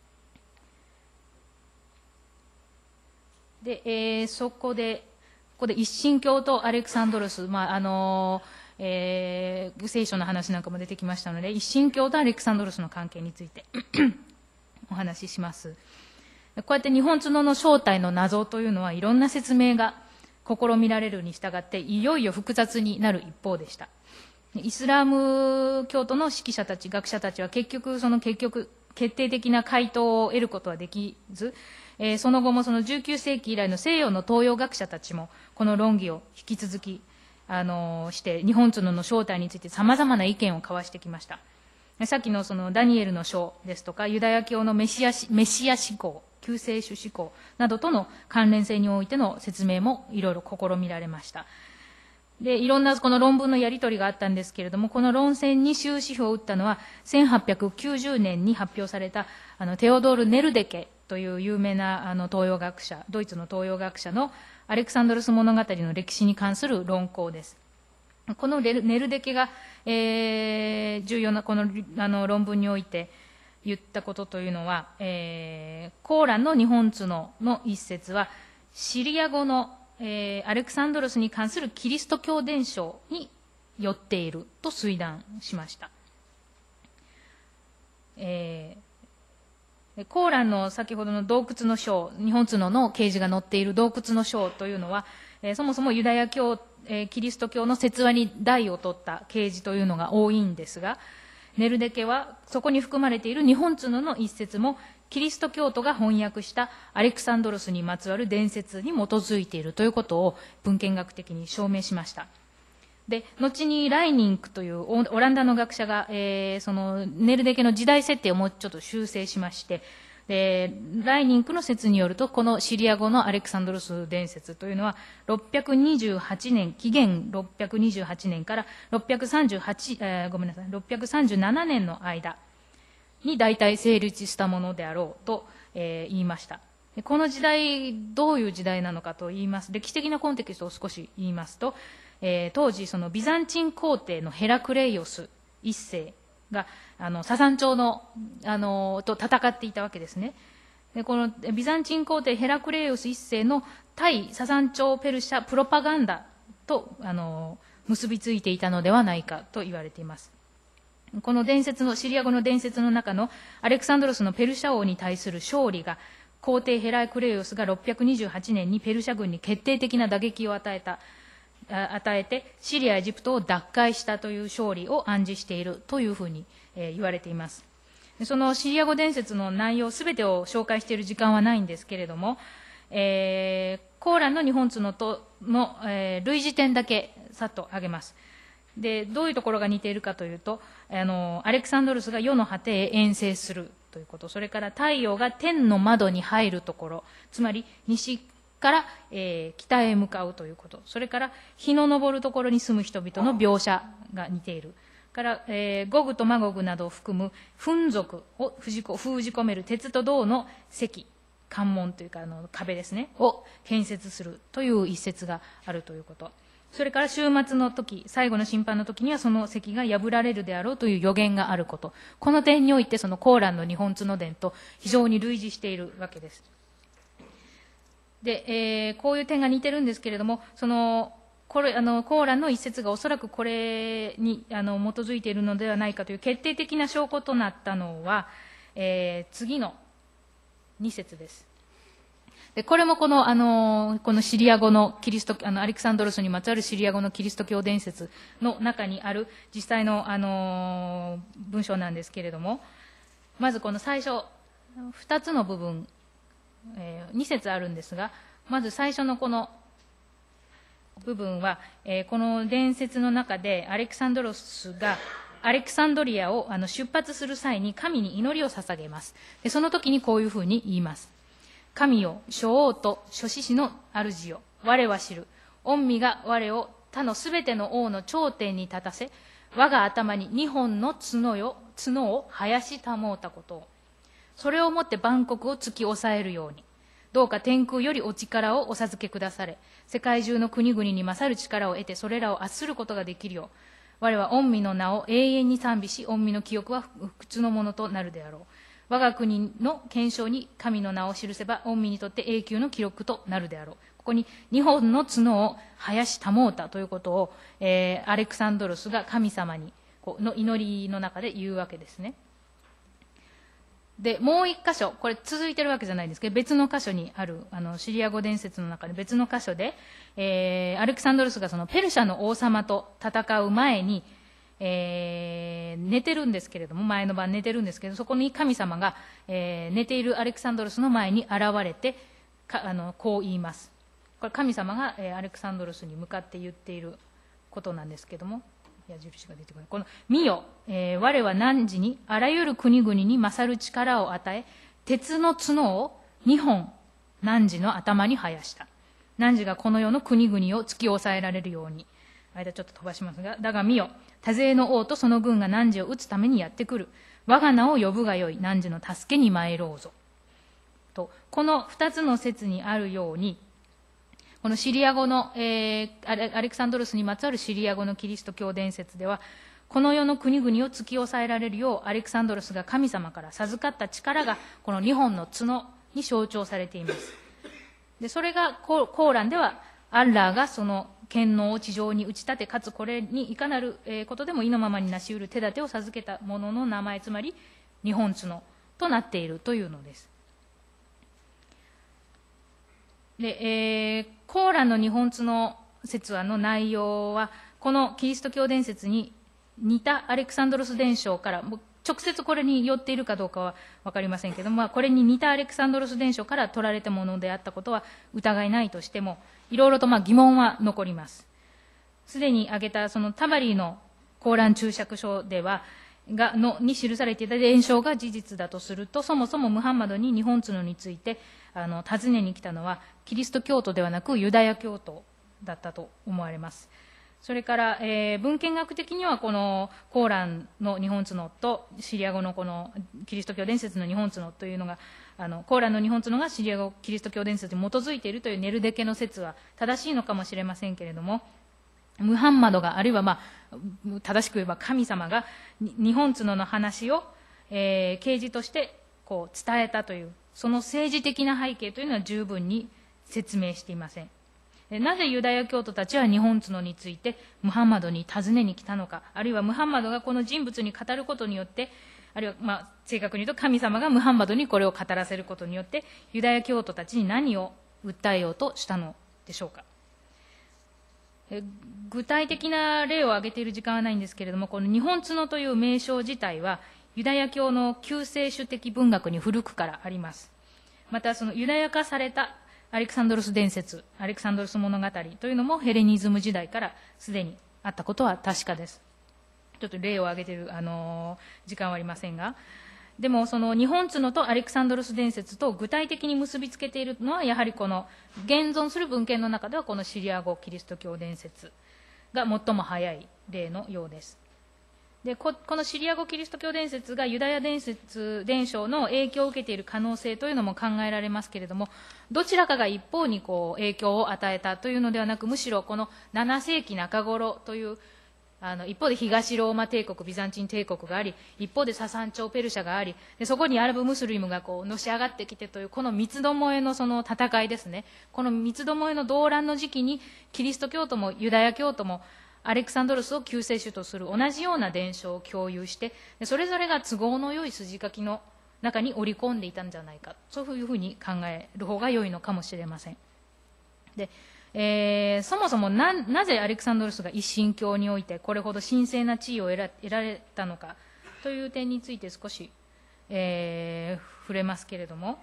で、えー、そこでここで一神教とアレクサンドロス、まああのえー、聖書の話なんかも出てきましたので、一神教とアレクサンドロスの関係についてお話しします。こうやって日本角の正体の謎というのはいろんな説明が試みられるに従っていよいよ複雑になる一方でした。イスラム教徒の指揮者たち、学者たちは結局その結局決定的な回答を得ることはできず、えー、その後もそのじゅうきゅう世紀以来の西洋の東洋学者たちもこの論議を引き続き、あのー、して日本角の正体についてさまざまな意見を交わしてきました。さっきのそのダニエルの書ですとかユダヤ教のメシアメシア思考、救世主思考などとの関連性においての説明もいろいろ試みられました。で、いろんなこの論文のやり取りがあったんですけれども、この論戦に終止符を打ったのはせんはっぴゃくきゅうじゅうねんに発表されたあのテオドール・ネルデケという有名なあの東洋学者、ドイツの東洋学者のアレクサンドロス物語の歴史に関する論考です。このネルデケが、えー、重要なこのあの論文において言ったことというのは、えー、コーランの日本角の一節はシリア語のえー、アレクサンドロスに関するキリスト教伝承によっていると推断しました。えー、コーランの先ほどの洞窟の章、日本角の啓示が載っている洞窟の章というのは、えー、そもそもユダヤ教、えー、キリスト教の説話に題を取った啓示というのが多いんですが、ネルデケはそこに含まれている日本角の一節もキリスト教徒が翻訳したアレクサンドロスにまつわる伝説に基づいているということを文献学的に証明しました。で、後にライニンクというオランダの学者が、えー、そのネルデケの時代設定をもうちょっと修正しまして、でライニンクの説によると、このシリア語のアレクサンドロス伝説というのはろっぴゃくにじゅうはちねん、紀元ろっぴゃくにじゅうはちねんからろっぴゃくさんじゅうはち、えー、ごめんなさい、ろっぴゃくさんじゅうななねんの間に大体成立したものであろうと、えー、言いました。この時代、どういう時代なのかと言います、歴史的なコンテキストを少し言いますと、えー、当時そのビザンチン皇帝のヘラクレイオス一世があのササン朝の、あのと戦っていたわけですね。でこのビザンチン皇帝ヘラクレイオス一世の対ササン朝ペルシャプロパガンダとあの結びついていたのではないかと言われています。この伝説のシリア語の伝説の中のアレクサンドロスのペルシャ王に対する勝利が、皇帝ヘラクレイオスがろっぴゃくにじゅうはちねんにペルシャ軍に決定的な打撃を与えた与えてシリア、エジプトを奪回したという勝利を暗示しているというふうに、えー、言われています。そのシリア語伝説の内容すべてを紹介している時間はないんですけれども、えー、コーランの日本角との、えー、類似点だけさっと挙げます。でどういうところが似ているかというと、あのアレクサンドロスが世の果てへ遠征するということ、それから太陽が天の窓に入るところ、つまり西から、えー、北へ向かうということ、それから日の昇るところに住む人々の描写が似ているから、えー、ゴグとマゴグなどを含む墳族を封じ込める鉄と銅の石、関門というかあの壁ですねを建設するという一節があるということ、それから終末の時、最後の審判の時にはその石が破られるであろうという予言があること、この点においてそのコーランの日本角伝と非常に類似しているわけです。で、えー、こういう点が似てるんですけれども、そのこれあのコーランの一節がおそらくこれにあの基づいているのではないかという決定的な証拠となったのは、えー、次のに節です。でこれもこのあのこのシリア語のキリストあのアレクサンドロスにまつわるシリア語のキリスト教伝説の中にある実際のあの文章なんですけれども、まずこの最初ふたつの部分、えー、に節あるんですが、まず最初のこの部分は、えー、この伝説の中でアレクサンドロスがアレクサンドリアをあの出発する際に神に祈りを捧げます。でその時にこういうふうに言います。神よ、諸王と諸志士の主よ、我は知る。御身が我を他のすべての王の頂点に立たせ、我が頭に二本の角よ、角を生やし保ったことを。それをもって万国を突き押さえるように。どうか天空よりお力をお授けくだされ、世界中の国々に勝る力を得て、それらを圧することができるよう。我は御身の名を永遠に賛美し、御身の記憶は不屈のものとなるであろう。我が国の憲章に神の名を記せば、御身にとって永久の記録となるであろう。ここに二本の角を生やし保ったということを、えー、アレクサンドロスが神様にこうの祈りの中で言うわけですね。でもう一箇所、これ続いてるわけじゃないんですけど、別の箇所にあるあのシリア語伝説の中で別の箇所で、えー、アレクサンドロスがそのペルシャの王様と戦う前に、えー、寝てるんですけれども、前の晩寝てるんですけど、そこに神様が、えー、寝ているアレクサンドロスの前に現れてかあのこう言います。これ神様が、えー、アレクサンドロスに向かって言っていることなんですけども、矢印が出てこない。この見よ、えー、我は汝にあらゆる国々に勝る力を与え、鉄の角を二本汝の頭に生やした。汝がこの世の国々を突き押さえられるように。間ちょっと飛ばしますが、だが見よ、多勢の王とその軍が汝を撃つためにやってくる。我が名を呼ぶがよい。汝の助けに参ろうぞ。と、この二つの説にあるように、このシリア語の、えー、アレクサンドロスにまつわるシリア語のキリスト教伝説では、この世の国々を突き押さえられるよう、アレクサンドロスが神様から授かった力が、この二本の角に象徴されています。で、それがコーランでは、アッラーがその権能を地上に打ち立て、かつこれにいかなることでも意のままになし得る手立てを授けたものの名前、つまり二本角となっているというのです。で、えー、コーランの二本角説話の内容は、このキリスト教伝説に似たアレクサンドロス伝承から、直接これによっているかどうかは分かりませんけども、まあ、これに似たアレクサンドロス伝承から取られたものであったことは疑いないとしても、いろいろとまあ疑問は残ります。すでに挙げたそのタバリーのコーラン注釈書では、がのに記されていた伝承が事実だとすると、そもそもムハンマドに二本角についてあの尋ねに来たのはキリスト教徒ではなくユダヤ教徒だったと思われます。それから、えー、文献学的にはこのコーランの二本角とシリア語のこのキリスト教伝説の二本角というのが、あのコーランの二本角がシリア語キリスト教伝説に基づいているというネルデケの説は正しいのかもしれませんけれども、ムハンマドが、あるいは、まあ、正しく言えば神様が二本角の話を、えー、啓示としてこう伝えたという、その政治的な背景というのは十分に説明していません。なぜユダヤ教徒たちは二本角についてムハンマドに尋ねに来たのか、あるいはムハンマドがこの人物に語ることによって、あるいは、まあ、正確に言うと神様がムハンマドにこれを語らせることによってユダヤ教徒たちに何を訴えようとしたのでしょうか。具体的な例を挙げている時間はないんですけれども、この二本角という名称自体はユダヤ教の救世主的文学に古くからあります。またそのユダヤ化されたアレクサンドロス伝説、アレクサンドロス物語というのもヘレニズム時代からすでにあったことは確かです。ちょっと例を挙げている、あのー、時間はありませんが、でもその二本角とアレクサンドロス伝説と具体的に結びつけているのは、やはりこの現存する文献の中ではこのシリア語キリスト教伝説が最も早い例のようです。で こ, このシリア語キリスト教伝説がユダヤ伝説伝承の影響を受けている可能性というのも考えられますけれども、どちらかが一方にこう影響を与えたというのではなく、むしろこのなな世紀中頃というあの一方で東ローマ帝国、ビザンチン帝国があり、一方でササン朝ペルシャがあり、でそこにアラブムスリムがこうのし上がってきてという、この三つどもえのその戦いですね。この三つどもえの動乱の時期に、キリスト教徒もユダヤ教徒もアレクサンドロスを救世主とする同じような伝承を共有して、でそれぞれが都合の良い筋書きの中に織り込んでいたんじゃないか、そういうふうに考える方が良いのかもしれません。でえー、そもそも な, なぜアレクサンドロスが一神教においてこれほど神聖な地位を得 ら, 得られたのかという点について少し、えー、触れますけれども、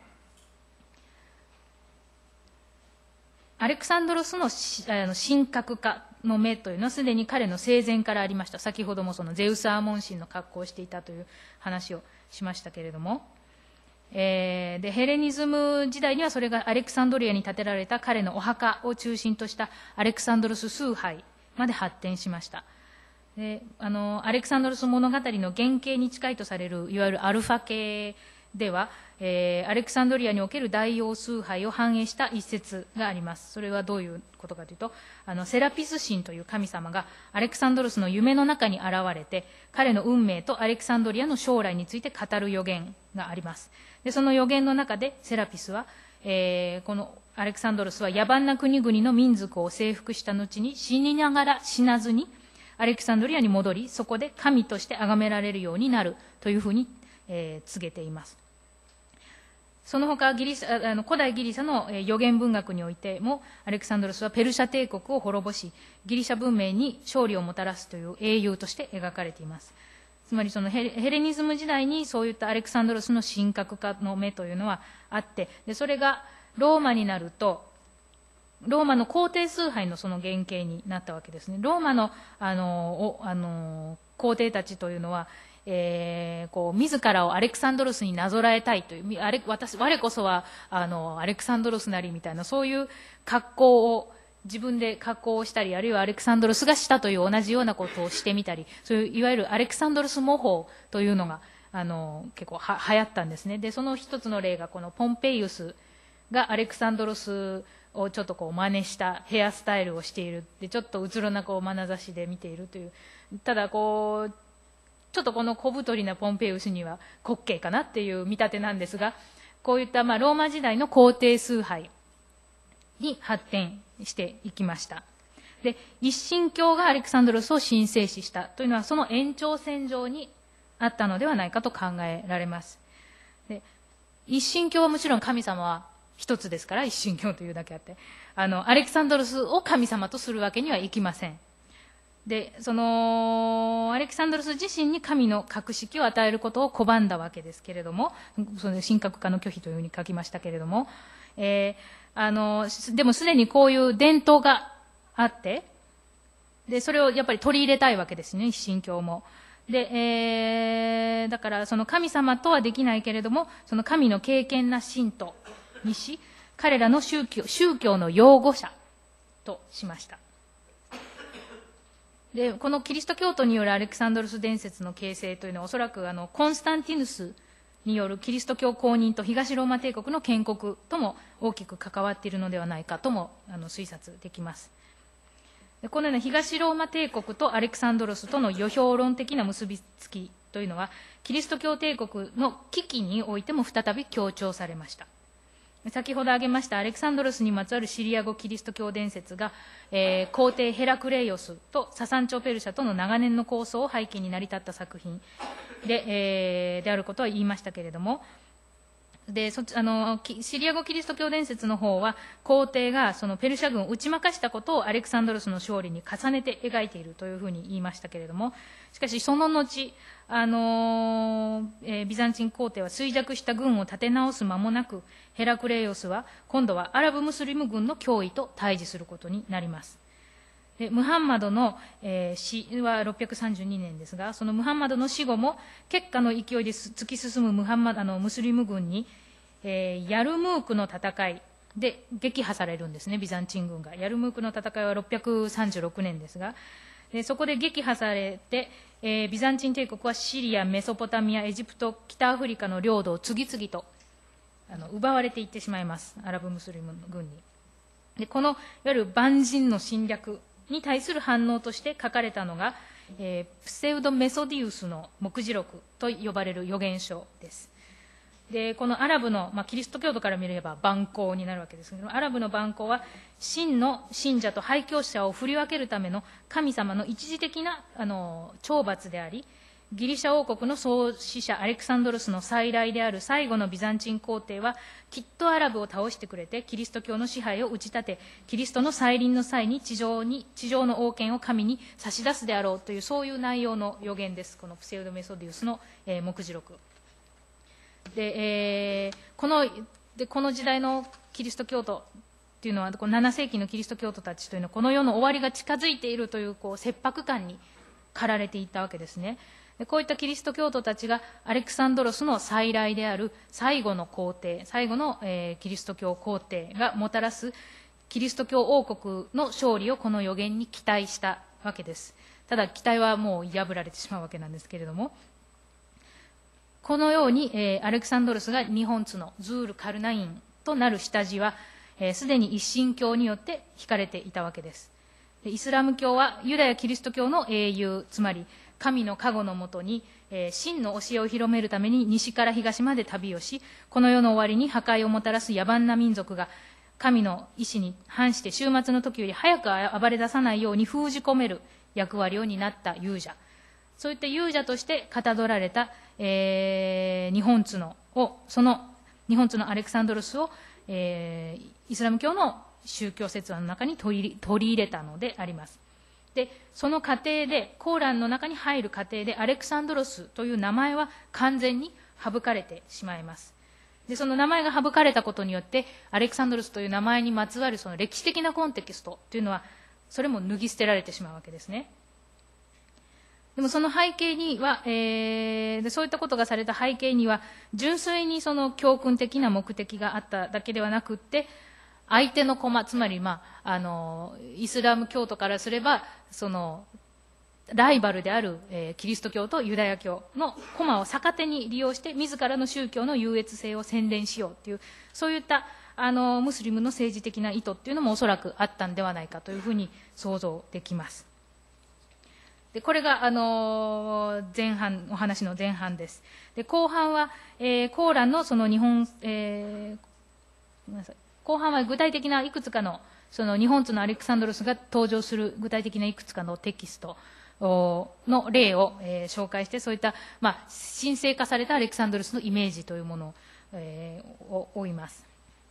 アレクサンドロス の, あの神格化の目というのはすでに彼の生前からありました。先ほどもそのゼウス・アーモン神の格好をしていたという話をしましたけれども、えー、でヘレニズム時代にはそれがアレクサンドリアに建てられた彼のお墓を中心としたアレクサンドロス崇拝まで発展しました。であのアレクサンドロス物語の原型に近いとされるいわゆるアルファ系では、えー、アレクサンドリアにおける大王崇拝を反映した一節があります。それはどういうことかというと、あのセラピス神という神様がアレクサンドロスの夢の中に現れて、彼の運命とアレクサンドリアの将来について語る予言があります。でその予言の中でセラピスは、えー、このアレクサンドロスは野蛮な国々の民族を征服した後に死にながら死なずにアレクサンドリアに戻り、そこで神として崇められるようになるというふうに、えー、告げています。その他ギリシャあの古代ギリシャの予言文学においてもアレクサンドロスはペルシャ帝国を滅ぼし、ギリシャ文明に勝利をもたらすという英雄として描かれています。つまりそのヘレニズム時代にそういったアレクサンドロスの神格化の目というのはあって、でそれがローマになるとローマの皇帝崇拝のその原型になったわけですね。ローマのあのあの皇帝たちというのは、えー、こう自らをアレクサンドロスになぞらえたいという、あれ私我こそはあのアレクサンドロスなりみたいな、そういう格好を自分で格好をしたり、あるいはアレクサンドロスがしたという同じようなことをしてみたり、そういういわゆるアレクサンドロス模倣というのがあの結構は流行ったんですね。でその一つの例がこのポンペイウスがアレクサンドロスをちょっとこう真似したヘアスタイルをしている、でちょっとうつろなこう眼差しで見ているという、ただこうちょっとこの小太りなポンペイウスには滑稽かなっていう見立てなんですが、こういったまあローマ時代の皇帝崇拝に発展していきました。で一神教がアレクサンドロスを神聖視したというのはその延長線上にあったのではないかと考えられます。で一神教はもちろん神様は一つですから、一神教というだけあってあのアレクサンドロスを神様とするわけにはいきません。でそのアレクサンドロス自身に神の格式を与えることを拒んだわけですけれども、その神格化の拒否というふうに書きましたけれども、えー、あのでもすでにこういう伝統があって、でそれをやっぱり取り入れたいわけですね、一神教も。で、えー、だからその神様とはできないけれども、その神の敬虔な信徒にし、彼らの宗教、宗教の擁護者としました。でこのキリスト教徒によるアレクサンドロス伝説の形成というのは、おそらくあのコンスタンティヌスによるキリスト教公認と東ローマ帝国の建国とも大きく関わっているのではないかともあの推察できます。でこのような東ローマ帝国とアレクサンドロスとの予表論的な結びつきというのは、キリスト教帝国の危機においても再び強調されました。先ほど挙げましたアレクサンドロスにまつわるシリア語キリスト教伝説が、えー、皇帝ヘラクレイオスとササン朝ペルシャとの長年の構想を背景に成り立った作品 で,、えー、であることは言いましたけれども、でそあのシリア語キリスト教伝説の方は皇帝がそのペルシャ軍を打ち負かしたことをアレクサンドロスの勝利に重ねて描いているというふうに言いましたけれども、しかしその後あの、えー、ビザンチン皇帝は衰弱した軍を立て直す間もなく、ヘラクレイオスは今度はアラブムスリム軍の脅威と対峙することになります。でムハンマドの、えー、死はろっぴゃくさんじゅうにねんですが、そのムハンマドの死後も結果の勢いで突き進むムハンマドあのムスリム軍に、えー、ヤルムークの戦いで撃破されるんですね、ビザンチン軍が。ヤルムークの戦いはろっぴゃくさんじゅうろくねんですが、でそこで撃破されて、えー、ビザンチン帝国はシリア、メソポタミア、エジプト、北アフリカの領土を次々とあの奪われていってしまいます、アラブムスリム軍に。でこのいわゆる万人の侵略に対する反応として書かれたのが、 えー、プセウド・メソディウスの目次録と呼ばれる預言書です。でこのアラブの、まあ、キリスト教徒から見れば蛮行になるわけですけど、アラブの蛮行は真の信者と廃教者を振り分けるための神様の一時的なあの懲罰であり、ギリシャ王国の創始者アレクサンドロスの再来である最後のビザンチン皇帝はきっとアラブを倒してくれてキリスト教の支配を打ち立て、キリストの再臨の際に地上に地上の王権を神に差し出すであろうという、そういう内容の予言です。このプセウド・メソディウスの、えー、目次録で、えー、このでこの時代のキリスト教徒っていうのは、このなな世紀のキリスト教徒たちというのはこの世の終わりが近づいているという、こう切迫感に駆られていったわけですね。でこういったキリスト教徒たちがアレクサンドロスの再来である最後の皇帝、最後の、えー、キリスト教皇帝がもたらすキリスト教王国の勝利をこの予言に期待したわけです。ただ期待はもう破られてしまうわけなんですけれども、このように、えー、アレクサンドロスが日本角ズール・カルナインとなる下地はすで、えー、に一神教によって引かれていたわけです。でイスラム教はユダヤ・キリスト教の英雄、つまり神の加護のもとに、えー、真の教えを広めるために西から東まで旅をし、この世の終わりに破壊をもたらす野蛮な民族が神の意志に反して終末の時より早く暴れ出さないように封じ込める役割を担った勇者、そういった勇者としてかたどられた、えー、日本角を、その日本角アレクサンドロスを、えー、イスラム教の宗教説話の中に取り、取り入れたのであります。でその過程で、コーランの中に入る過程でアレクサンドロスという名前は完全に省かれてしまいます。でその名前が省かれたことによって、アレクサンドロスという名前にまつわるその歴史的なコンテキストというのは、それも脱ぎ捨てられてしまうわけですね。でもその背景には、えー、でそういったことがされた背景には、純粋にその教訓的な目的があっただけではなくって、相手の駒、つまり、まあ、あのイスラム教徒からすればそのライバルである、えー、キリスト教とユダヤ教の駒を逆手に利用して、自らの宗教の優越性を宣伝しようという、そういったあのムスリムの政治的な意図っていうのもおそらくあったんではないかというふうに想像できます。でこれがあの前半、お話の前半です。で後半は、えー、コーランのその日本、えー、ごめんなさい、後半は具体的ないくつかのその日本角アレクサンドロスが登場する具体的ないくつかのテキストの例を、えー、紹介して、そういった、まあ、神聖化されたアレクサンドロスのイメージというものを、えー、を追います。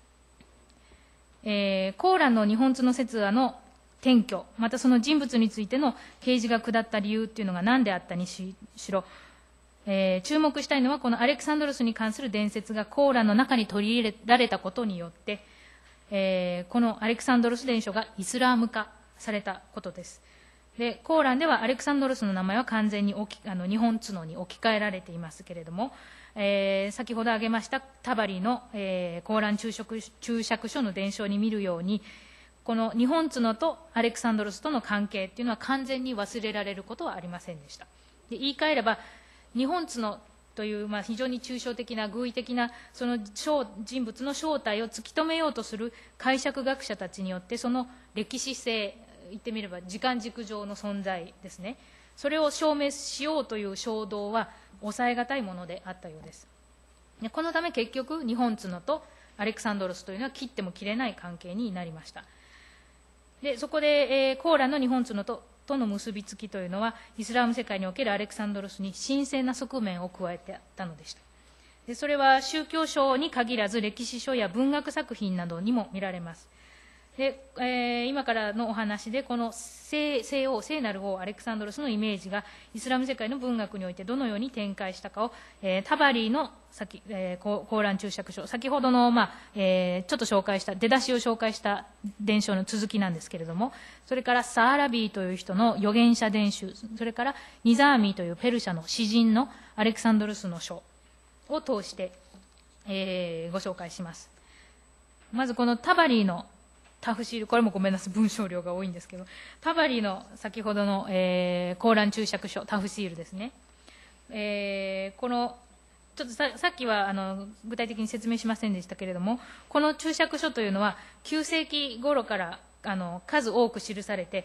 えー、コーランの日本角説話の転居、またその人物についての啓示が下った理由っていうのが何であったにしろ、えー、注目したいのは、このアレクサンドロスに関する伝説がコーランの中に取り入れられたことによって、えー、このアレクサンドロス伝書がイスラーム化されたことです。でコーランではアレクサンドロスの名前は完全に置きあの日本角に置き換えられていますけれども、えー、先ほど挙げましたタバリの、えー、コーラン注釈、注釈書の伝承に見るように、この日本角とアレクサンドロスとの関係っていうのは完全に忘れられることはありませんでした。で言い換えれば、日本角という、まあ、非常に抽象的な偶意的なその人物の正体を突き止めようとする解釈学者たちによって、その歴史性、言ってみれば時間軸上の存在ですね、それを証明しようという衝動は抑え難いものであったようです。でこのため結局日本角とアレクサンドロスというのは切っても切れない関係になりました。でそこで、えー、コーランの日本角ととの結びつきというのは、イスラム世界におけるアレクサンドロスに神聖な側面を加えてあったのでした。でそれは宗教書に限らず、歴史書や文学作品などにも見られます。で、えー、今からのお話で、この聖、聖王、聖なる王アレクサンドロスのイメージがイスラム世界の文学においてどのように展開したかを、えー、タバリーの先、えー、コーラン注釈書、先ほどの、まあえー、ちょっと紹介した出だしを紹介した伝承の続きなんですけれども、それからサーラビーという人の預言者伝集、それからニザーミーというペルシャの詩人のアレクサンドロスの書を通して、えー、ご紹介します。まずこのタバリーのタフシール、これもごめんなさい、文章量が多いんですけど、タバリーの先ほどの、えー、コーラン注釈書、タフシールですね、えー、このちょっと さ, さっきはあの具体的に説明しませんでしたけれども、この注釈書というのはきゅう世紀頃からあの数多く記されて、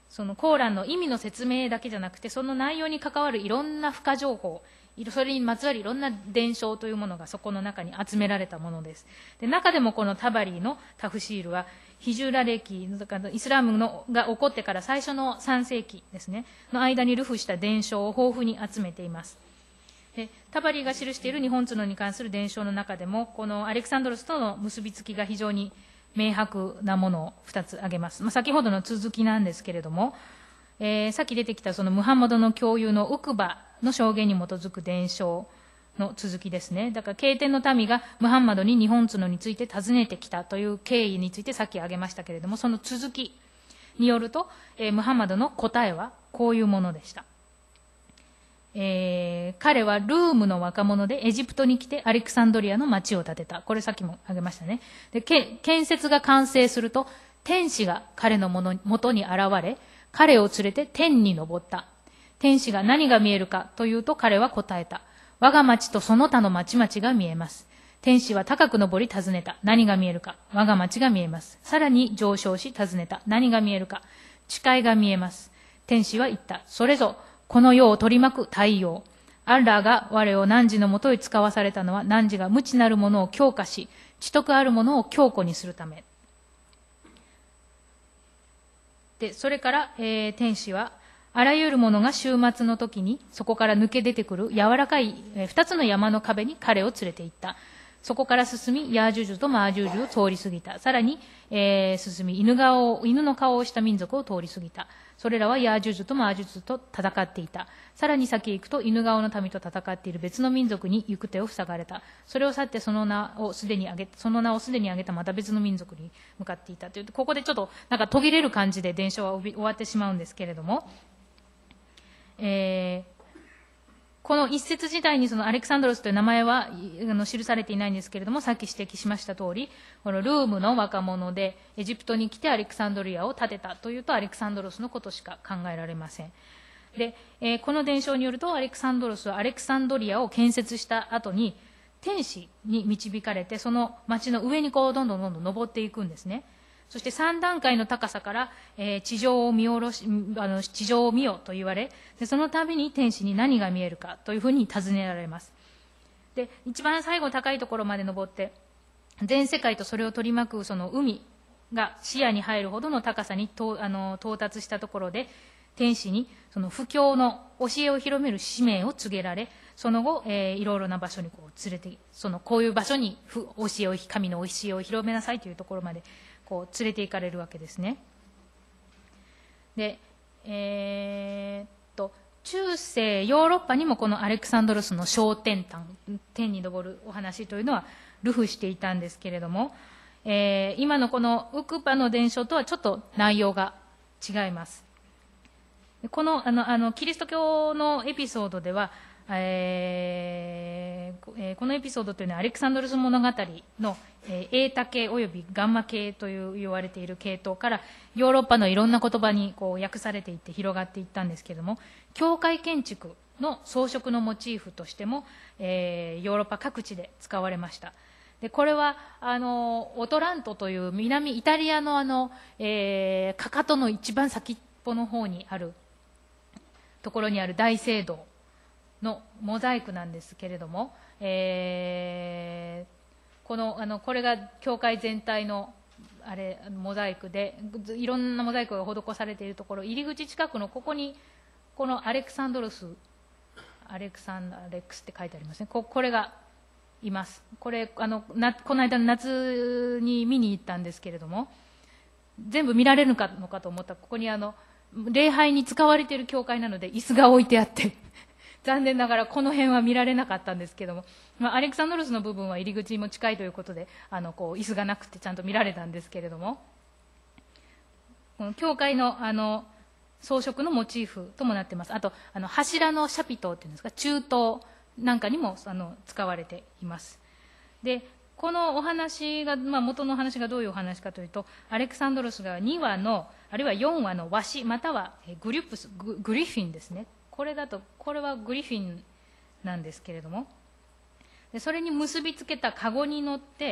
そのコーランの意味の説明だけじゃなくて、その内容に関わるいろんな付加情報、それにまつわるいろんな伝承というものがそこの中に集められたものです。で、中でもこのタバリーのタフシールは、ヒジュラ歴、イスラムのが起こってから最初のさん世紀ですね、の間に流布した伝承を豊富に集めています。で、タバリーが記している日本角に関する伝承の中でも、このアレクサンドロスとの結びつきが非常に明白なものをふたつ挙げます。まあ、先ほどの続きなんですけれども、えー、さっき出てきたそのムハンマドの共有のウクバの証言に基づく伝承の続きですね。だから経典の民がムハンマドに日本角について尋ねてきたという経緯についてさっき挙げましたけれども、その続きによると、えー、ムハンマドの答えはこういうものでした。えー、彼はルームの若者でエジプトに来てアレクサンドリアの町を建てた。これさっきも挙げましたね。で、け建設が完成すると、天使が彼のもの元に現れ、彼を連れて天に昇った。天使が何が見えるかというと彼は答えた。我が町とその他の町々が見えます。天使は高く登り尋ねた。何が見えるか。我が町が見えます。さらに上昇し尋ねた。何が見えるか。誓いが見えます。天使は言った。それぞこの世を取り巻く太陽。アッラーが我を汝のもとへ使わされたのは、汝が無知なるものを強化し、知徳あるものを強固にするため。で、それから、えー、天使は、あらゆるものが終末の時に、そこから抜け出てくる柔らかい、えー、二つの山の壁に彼を連れて行った。そこから進み、ヤージュジュとマージュジュを通り過ぎた。さらに、えー、進み、犬顔を、犬の顔をした民族を通り過ぎた。それらはヤージュジュとマージュジュと戦っていた。さらに先へ行くと、犬顔の民と戦っている別の民族に行く手を塞がれた。それを去ってその名をすでに挙げ、その名をすでに挙げたまた別の民族に向かっていたという、ここでちょっとなんか途切れる感じで伝承は終わってしまうんですけれども、えーこの一節時代にそのアレクサンドロスという名前はあの記されていないんですけれども、さっき指摘しました通り、このルームの若者でエジプトに来てアレクサンドリアを建てたというと、アレクサンドロスのことしか考えられません。で、えー、この伝承によると、アレクサンドロスはアレクサンドリアを建設した後に、天使に導かれて、その町の上にこうどんどんどんどん登っていくんですね。そしてさん段階の高さから、えー、地上を見下ろし、あの、地上を見よと言われ、で、その度に天使に何が見えるかというふうに尋ねられます。で、一番最後高いところまで登って、全世界とそれを取り巻くその海が視野に入るほどの高さにとあの到達したところで、天使にその布教の教えを広める使命を告げられ、その後、えー、いろいろな場所にこう連れて、そのこういう場所に教えを、神の教えを広めなさいというところまでこう連れて行かれるわけですね。で、えー、っと中世ヨーロッパにもこのアレクサンドロスの小天壇、天に昇るお話というのは流布していたんですけれども、えー、今のこのウクパの伝承とはちょっと内容が違います。このあのあのキリスト教のエピソードでは、えーえー、このエピソードというのはアレクサンドロス物語の、えー、エータ系およびガンマ系という言われている系統からヨーロッパのいろんな言葉にこう訳されていって広がっていったんですけれども、教会建築の装飾のモチーフとしても、えー、ヨーロッパ各地で使われました。でこれはあのオトラントという南イタリアのあの、えー、かかとの一番先っぽの方にあるところにある大聖堂のモザイクなんですけれども、えー、このあのこれが教会全体のあれモザイクで、いろんなモザイクが施されているところ、入り口近くのここにこのアレクサンドロスアレクサンアレックスって書いてありますね。ここれがいます。これあのなこの間の夏に見に行ったんですけれども、全部見られるのかのかと思ったら、ここにあの礼拝に使われている教会なので椅子が置いてあって残念ながらこの辺は見られなかったんですけども、まあ、アレクサンドロスの部分は入り口にも近いということで、あのこう椅子がなくてちゃんと見られたんですけれども、この教会のあの装飾のモチーフともなっています。あとあの柱のシャピトっていうんですか、中東なんかにもあの使われています。でこのお話が、まあ、元のお話がどういうお話かというと、アレクサンドロスがにわのあるいはよんわのワシまたはグリュプス グ, グリフィンですね。これだとこれはグリフィンなんですけれども、でそれに結びつけたカゴに乗って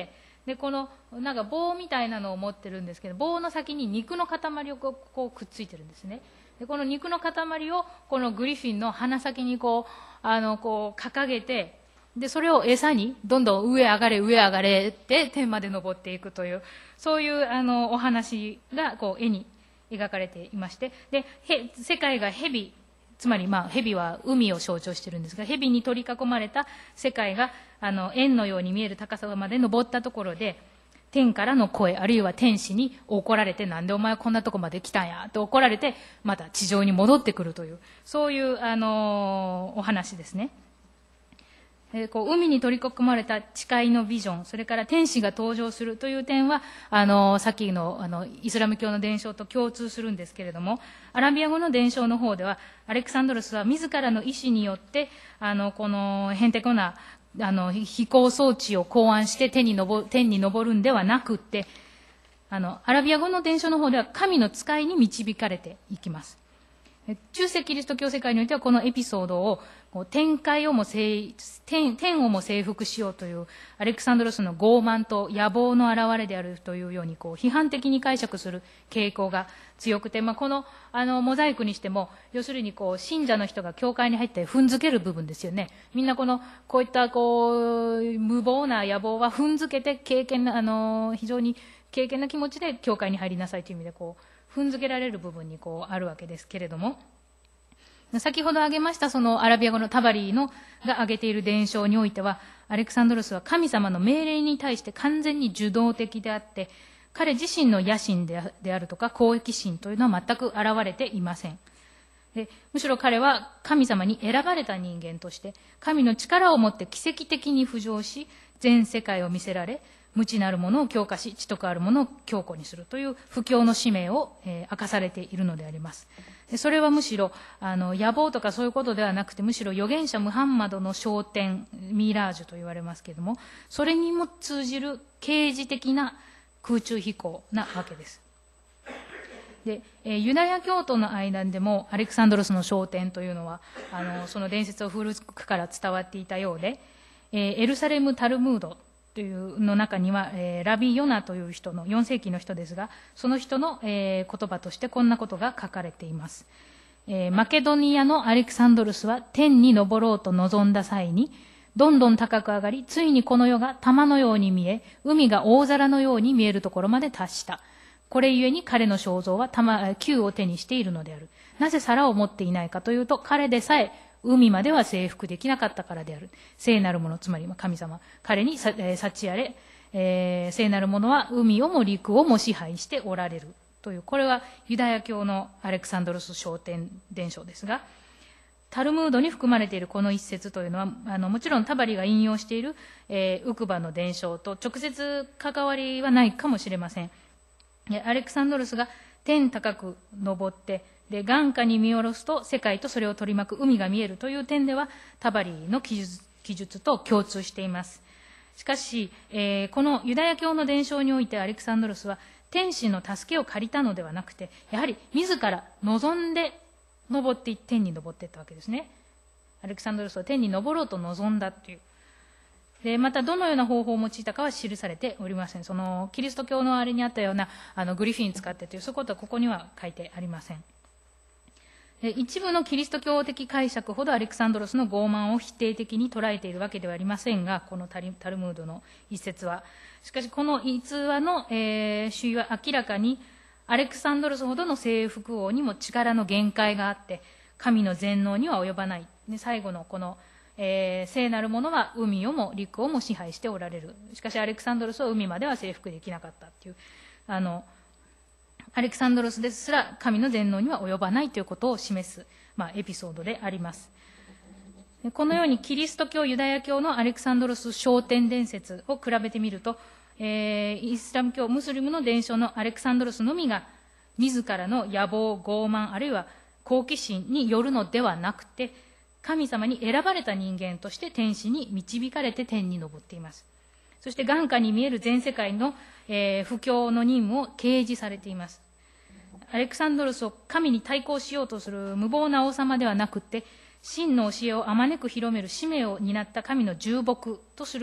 でこのなんか棒みたいなのを持ってるんですけど、棒の先に肉の塊をこうこうくっついてるんですね。でこの肉の塊をこのグリフィンの鼻先にこうあのこう掲げて、でそれを餌にどんどん上上がれ上上がれって天まで登っていくという、そういうあのお話がこう絵に描かれていまして、でへ世界が蛇、つまりまあ蛇は海を象徴しているんですが、蛇に取り囲まれた世界があの円のように見える高さまで登ったところで、天からの声、あるいは天使に怒られて、なんでお前はこんなとこまで来たんやと怒られて、また地上に戻ってくるという、そういうあのお話ですね。えー、こう海に取り囲まれた誓いのビジョン、それから天使が登場するという点は、あのさっき の, あのイスラム教の伝承と共通するんですけれども、アラビア語の伝承の方では、アレクサンドロスは自らの意思によって、あのこのへんてこなあの飛行装置を考案して天に昇る、天に昇るんではなくって、あのアラビア語の伝承の方では神の使いに導かれていきます。中世キリスト教世界においては、このエピソードを天界をも征 天, 天をも征服しようというアレクサンドロスの傲慢と野望の表れであるというように、こう批判的に解釈する傾向が強くて、まあ、こ の, あのモザイクにしても、要するにこう信者の人が教会に入って踏んづける部分ですよね。みんなこのこういったこう無謀な野望は踏んづけて、経験あの非常に敬虔な気持ちで教会に入りなさいという意味で、こう踏んづけられる部分にこうあるわけですけれども、先ほど挙げましたそのアラビア語のタバリーのが挙げている伝承においては、アレクサンドロスは神様の命令に対して完全に受動的であって、彼自身の野心であるとか好奇心というのは全く現れていません。でむしろ彼は神様に選ばれた人間として、神の力を持って奇跡的に浮上し、全世界を見せられ、無知なるものを強化し、知徳あるものを強固にするという布教の使命を、えー、明かされているのであります。でそれはむしろあの野望とかそういうことではなくて、むしろ預言者ムハンマドの昇天、ミーラージュと言われますけれども、それにも通じる啓示的な空中飛行なわけです。で、えー、ユダヤ教徒の間でもアレクサンドロスの昇天というのは、あのその伝説を古くから伝わっていたようで、えー、エルサレム・タルムードというの中には、えー、ラビ・ヨナという人のよん世紀の人ですが、その人の、えー、言葉としてこんなことが書かれています。えー、マケドニアのアレクサンドロスは天に昇ろうと望んだ際に、どんどん高く上がり、ついにこの世が玉のように見え、海が大皿のように見えるところまで達した。これゆえに彼の肖像は玉、球を手にしているのである。なぜ皿を持っていないかというと、彼でさえ海までは征服できなかったからである。聖なるもの、つまり神様、彼に幸あれ、えー、聖なるものは海をも陸をも支配しておられるという、これはユダヤ教のアレクサンドロス昇天伝承ですが、タルムードに含まれているこの一節というのは、あのもちろんタバリが引用している、えー、ウクバの伝承と直接関わりはないかもしれません。アレクサンドロスが天高く登ってで眼下に見下ろすと世界とそれを取り巻く海が見えるという点では、タバリの記述、記述と共通しています。しかし、えー、このユダヤ教の伝承においてアレクサンドロスは天使の助けを借りたのではなくて、やはり自ら望んで登って天に登っていったわけですね。アレクサンドロスは天に登ろうと望んだという。でまたどのような方法を用いたかは記されておりません。そのキリスト教のあれにあったようなあのグリフィン使ってという、そういうことはここには書いてありません。で一部のキリスト教的解釈ほどアレクサンドロスの傲慢を否定的に捉えているわけではありませんが、このタルムードの一節は。しかしこの逸話の、えー、主意は明らかにアレクサンドロスほどの征服王にも力の限界があって、神の全能には及ばない。で最後のこのえー、聖なるものは海をも陸をも支配しておられる。しかしアレクサンドロスは海までは征服できなかったっていう、あのアレクサンドロスですら神の全能には及ばないということを示す、まあ、エピソードであります。このようにキリスト教ユダヤ教のアレクサンドロス昇天伝説を比べてみると、えー、イスラム教ムスリムの伝承のアレクサンドロスのみが自らの野望、傲慢あるいは好奇心によるのではなくて、神様に選ばれた人間として天使に導かれて天に昇っています。そして眼下に見える全世界の、えー、布教の任務を掲示されています。アレクサンドロスを神に対抗しようとする無謀な王様ではなくて、真の教えをあまねく広める使命を担った神の重木とする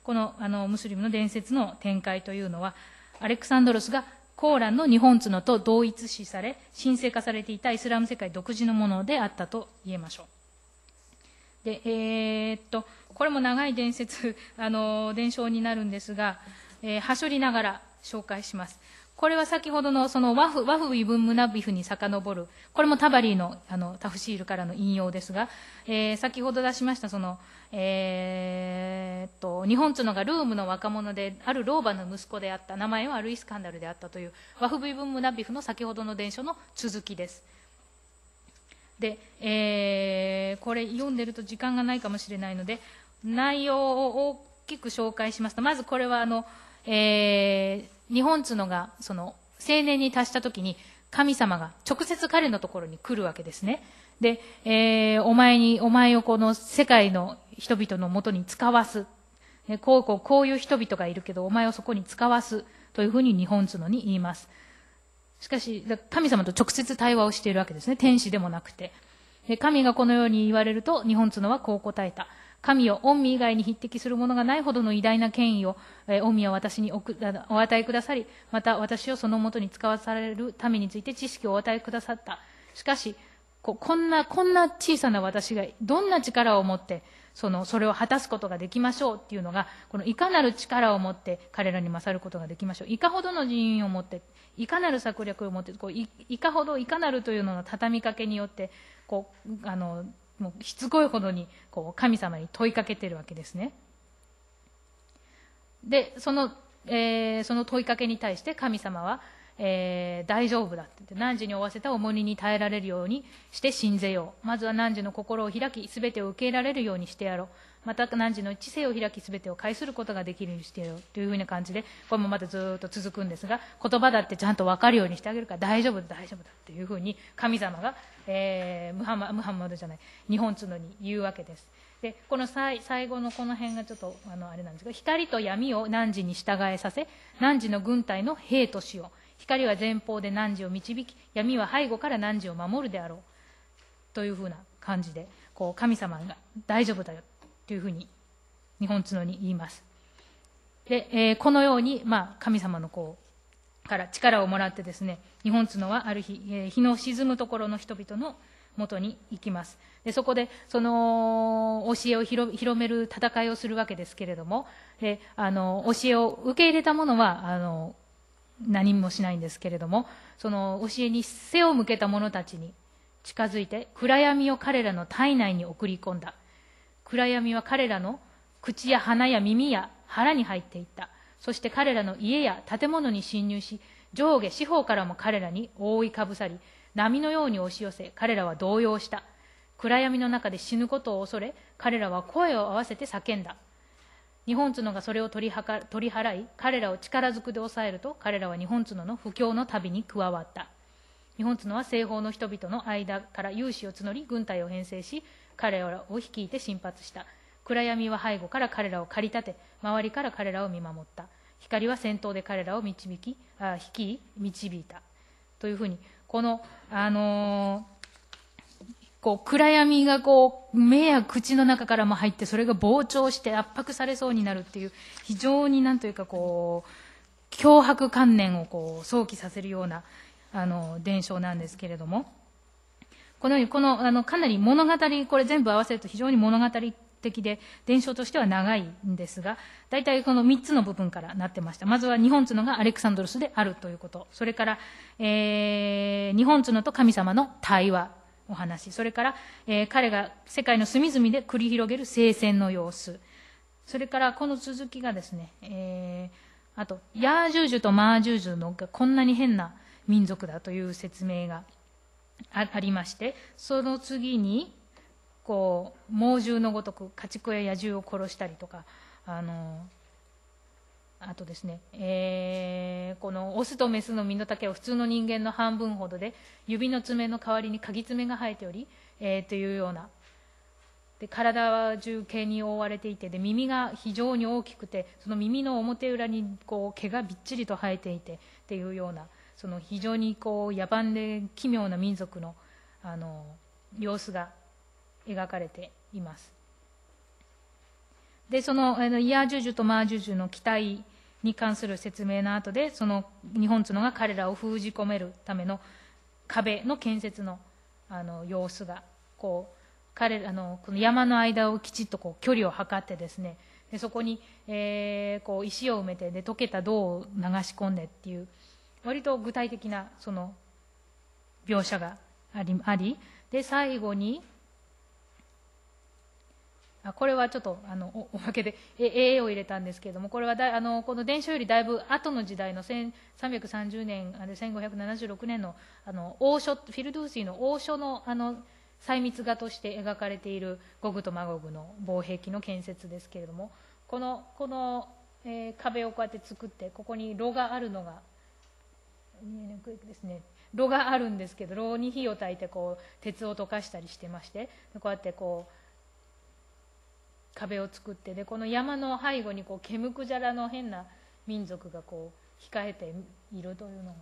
このあのムスリムの伝説の展開というのは、アレクサンドロスがコーランの日本角と同一視され、神聖化されていたイスラム世界独自のものであったと言えましょう。で、えー、っと、これも長い伝説、あの、伝承になるんですが、えー、はしょりながら紹介します。これは先ほどのそのワフ、ワフイブンムナビフに遡る、これもタバリーのあのタフシールからの引用ですが、えー、先ほど出しましたその、えー、っと、日本角がルームの若者で、ある老婆の息子であった、名前はアルイスカンダルであったという、ワフイブンムナビフの先ほどの伝書の続きです。で、えー、これ読んでると時間がないかもしれないので、内容を大きく紹介しますと、まずこれはあの、えー、日本角がその青年に達したときに神様が直接彼のところに来るわけですね。で、えー、お前に、お前をこの世界の人々のもとに使わす。こうこう、こういう人々がいるけど、お前をそこに使わす。というふうに日本角に言います。しかし、神様と直接対話をしているわけですね。天使でもなくて。神がこのように言われると、日本角はこう答えた。神よ、御身以外に匹敵するものがないほどの偉大な権威を、えー、御身は私におくお与えくださり、また私をそのもとに使わされるためについて知識をお与えくださった。しかし、こ, こんな、こんな小さな私がどんな力を持って、その、それを果たすことができましょうっていうのが、このいかなる力を持って彼らに勝ることができましょう。いかほどの人員を持って、いかなる策略を持って、こう い, いかほどいかなるというのの畳みかけによって、こう、あの、もうしつこいほどにこう神様に問いかけているわけですね。で、その、えー、その問いかけに対して神様は、えー、大丈夫だって言って、汝に負わせた重荷に耐えられるようにして信ぜよう。まずは汝の心を開き、すべてを受け入れられるようにしてやろう。また汝の知性を開き、すべてを介することができるようにしてやろう。というふうな感じで、これもまたずっと続くんですが、言葉だってちゃんと分かるようにしてあげるから大丈夫だ、大丈夫だっていうふうに神様が、えー、ムハンマ、ムハンマドじゃない、日本角に言うわけです。で、この最後のこの辺がちょっとあのあれなんですが、光と闇を汝に従えさせ、汝の軍隊の兵としよう。光は前方で汝を導き、闇は背後から汝を守るであろう。というふうな感じで、こう神様が大丈夫だよというふうに日本角に言います。で、えー、このように、まあ、神様のこうから力をもらってですね、日本角はある日、えー、日の沈むところの人々のもとに行きます。で、そこでその教えを 広, 広める戦いをするわけですけれども、で、あの教えを受け入れた者はあの何もしないんですけれども、その教えに背を向けた者たちに近づいて暗闇を彼らの体内に送り込んだ。暗闇は彼らの口や鼻や耳や腹に入っていった。そして彼らの家や建物に侵入し、上下四方からも彼らに覆いかぶさり、波のように押し寄せ、彼らは動揺した。暗闇の中で死ぬことを恐れ、彼らは声を合わせて叫んだ。日本角がそれを取りはか取り払い、彼らを力ずくで抑えると、彼らは日本角の布教の旅に加わった。日本角は西方の人々の間から勇士を募り、軍隊を編成し、彼らを率いて進発した。暗闇は背後から彼らを駆り立て、周りから彼らを見守った。光は先頭で彼らを導き、あ率い、導いた。というふうに、この、あのーこう暗闇がこう目や口の中からも入って、それが膨張して圧迫されそうになるっていう、非常になんというかこう脅迫観念をこう想起させるようなあの伝承なんですけれども、このようにこのあのかなり物語、これ全部合わせると非常に物語的で伝承としては長いんですが、大体このみっつの部分からなってました。まずは日本角がアレクサンドロスであるということ、それから、えー、日本角と神様の対話お話、それから、えー、彼が世界の隅々で繰り広げる聖戦の様子、それからこの続きがですね、えー、あとヤージュージュとマージュージュのがこんなに変な民族だという説明が あ, ありまして、その次にこう猛獣のごとく家畜や野獣を殺したりとか、あのあとですね、えー、このオスとメスの身の丈は普通の人間の半分ほどで、指の爪の代わりに鍵爪が生えており、えー、というようなで、体は中毛に覆われていて、で耳が非常に大きくて、その耳の表裏にこう毛がびっちりと生えていてっていうような、その非常にこう野蛮で奇妙な民族のあの様子が描かれています。 でそのあのヤージュジュとマージュジュの機体に関する説明の後で、その日本角が彼らを封じ込めるための壁の建設のあの様子がこう彼あのこの山の間をきちっとこう距離を測ってですね、でそこに、えー、こう石を埋めて、で溶けた銅を流し込んでっていう割と具体的なその描写があり、ありで最後にあこれはちょっとあの お, おまけで絵を入れたんですけれども、これはだあのこの伝承よりだいぶ後の時代のせんさんびゃくさんじゅうねんあれせんごひゃくななじゅうろくねんのあの王書フィルドゥーシーの王書のあの細密画として描かれているゴグとマゴグの防壁の建設ですけれども、このこの、えー、壁をこうやって作って、ここに炉があるのが見えにくいですね。炉があるんですけど、炉に火を焚いてこう鉄を溶かしたりしてまして、こうやってこう壁を作って、でこの山の背後にこうケムクジャラの変な民族がこう控えているというのが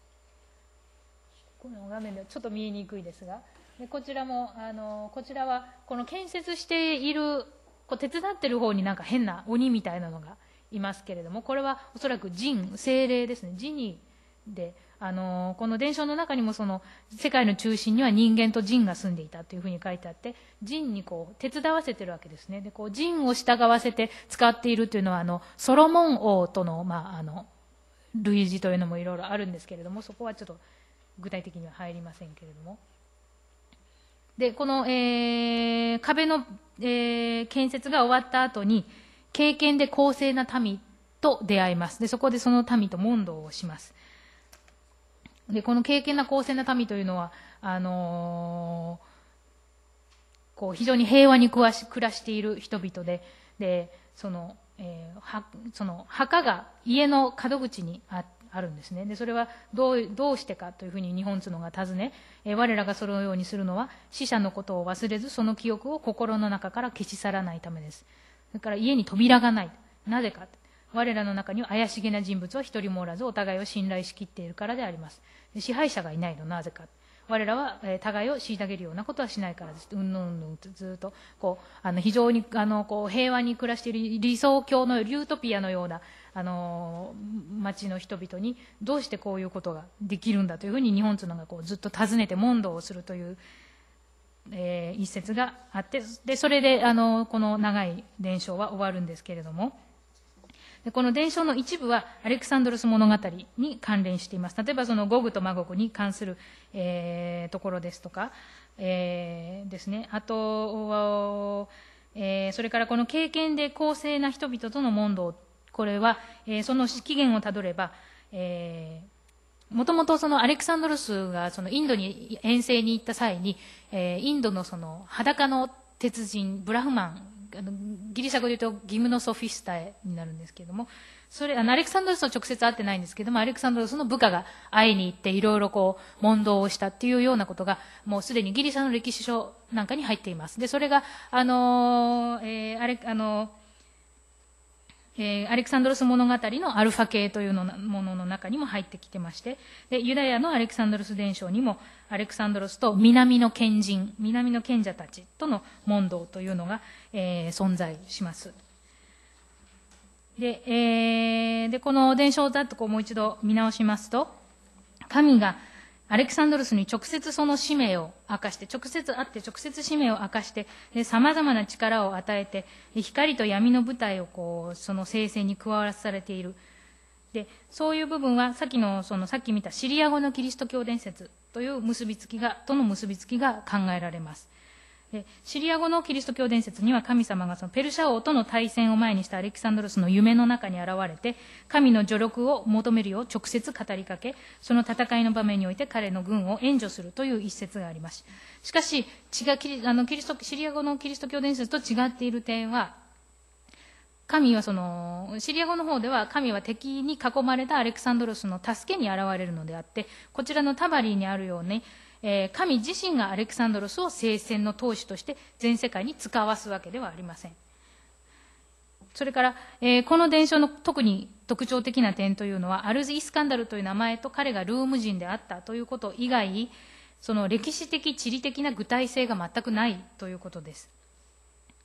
この画面ではちょっと見えにくいですが、でこちらもあのこちらはこの建設しているこう手伝ってる方になんか変な鬼みたいなのがいますけれども、これはおそらく神精霊ですね。ジニであのこの伝承の中にもその世界の中心には人間と神が住んでいたというふうに書いてあって、神にこう手伝わせてるわけですね。でこう神を従わせて使っているというのはあのソロモン王との、まあ、あの類似というのもいろいろあるんですけれども、そこはちょっと具体的には入りませんけれども、でこの、えー、壁の、えー、建設が終わった後に敬虔で公正な民と出会います。でそこでその民と問答をします。でこの敬虔な公正な民というのはあのー、こう非常に平和に暮らし、暮らしている人々で、でその、えー、はその墓が家の門口にああるんですね。でそれはどう、どうしてかというふうに日本角が尋ね、えー、我らがそのようにするのは死者のことを忘れずその記憶を心の中から消し去らないためです。それから家に扉がない。なぜか。我らの中には怪しげな人物は一人もおらず、お互いを信頼しきっているからであります。で支配者がいないのなぜか。我らは、えー、互いを虐げるようなことはしないからです。うんぬんうんぬんとずっとこうあの非常にあのこう平和に暮らしている理想郷のユートピアのようなあの町の人々にどうしてこういうことができるんだというふうに日本角がこうずっと尋ねて問答をするという、えー、一節があって、でそれであのこの長い伝承は終わるんですけれども、でこの伝承の一部はアレクサンドロス物語に関連しています。例えばそのゴグとマゴグに関する、えー、ところですとか、えー、ですね。あと、えー、それからこの敬虔で公正な人々との問答、これは、えー、その起源をたどれば、えー、もともとそのアレクサンドロスがそのインドに遠征に行った際に、えー、インドのその裸の鉄人ブラフマン、あのギリシャ語で言うとギムノソフィスタエになるんですけれども、それあのアレクサンドロスと直接会ってないんですけども、アレクサンドロスの部下が会いに行っていろいろこう問答をしたっていうようなことがもうすでにギリシャの歴史書なんかに入っています。でそれがあの、えー、あれあのえー、アレクサンドロス物語のアルファ系というのものの中にも入ってきてまして、でユダヤのアレクサンドロス伝承にもアレクサンドロスと南の賢人、南の賢者たちとの問答というのが、えー、存在します。で、えー、でこの伝承をざっとこうもう一度見直しますと、神がアレクサンドロスに直接その使命を明かして、直接会って直接使命を明かして、さまざまな力を与えて、光と闇の舞台をこうその聖戦に加わらされている。でそういう部分はさっきのそのさっき見たシリア語のキリスト教伝説という結びつきがとの結びつきが考えられます。でシリア語のキリスト教伝説には神様がそのペルシャ王との対戦を前にしたアレキサンドロスの夢の中に現れて、神の助力を求めるよう直接語りかけ、その戦いの場面において彼の軍を援助するという一節があります。しかし違うあのキリストシリア語のキリスト教伝説と違っている点は、神はそのシリア語の方では神は敵に囲まれたアレクサンドロスの助けに現れるのであって、こちらのタバリーにあるように、えー、神自身がアレクサンドロスを聖戦の当主として全世界に使わすわけではありません。それから、えー、この伝承の特に特徴的な点というのは、アルズ・イスカンダルという名前と彼がルーム人であったということ以外、その歴史的地理的な具体性が全くないということです。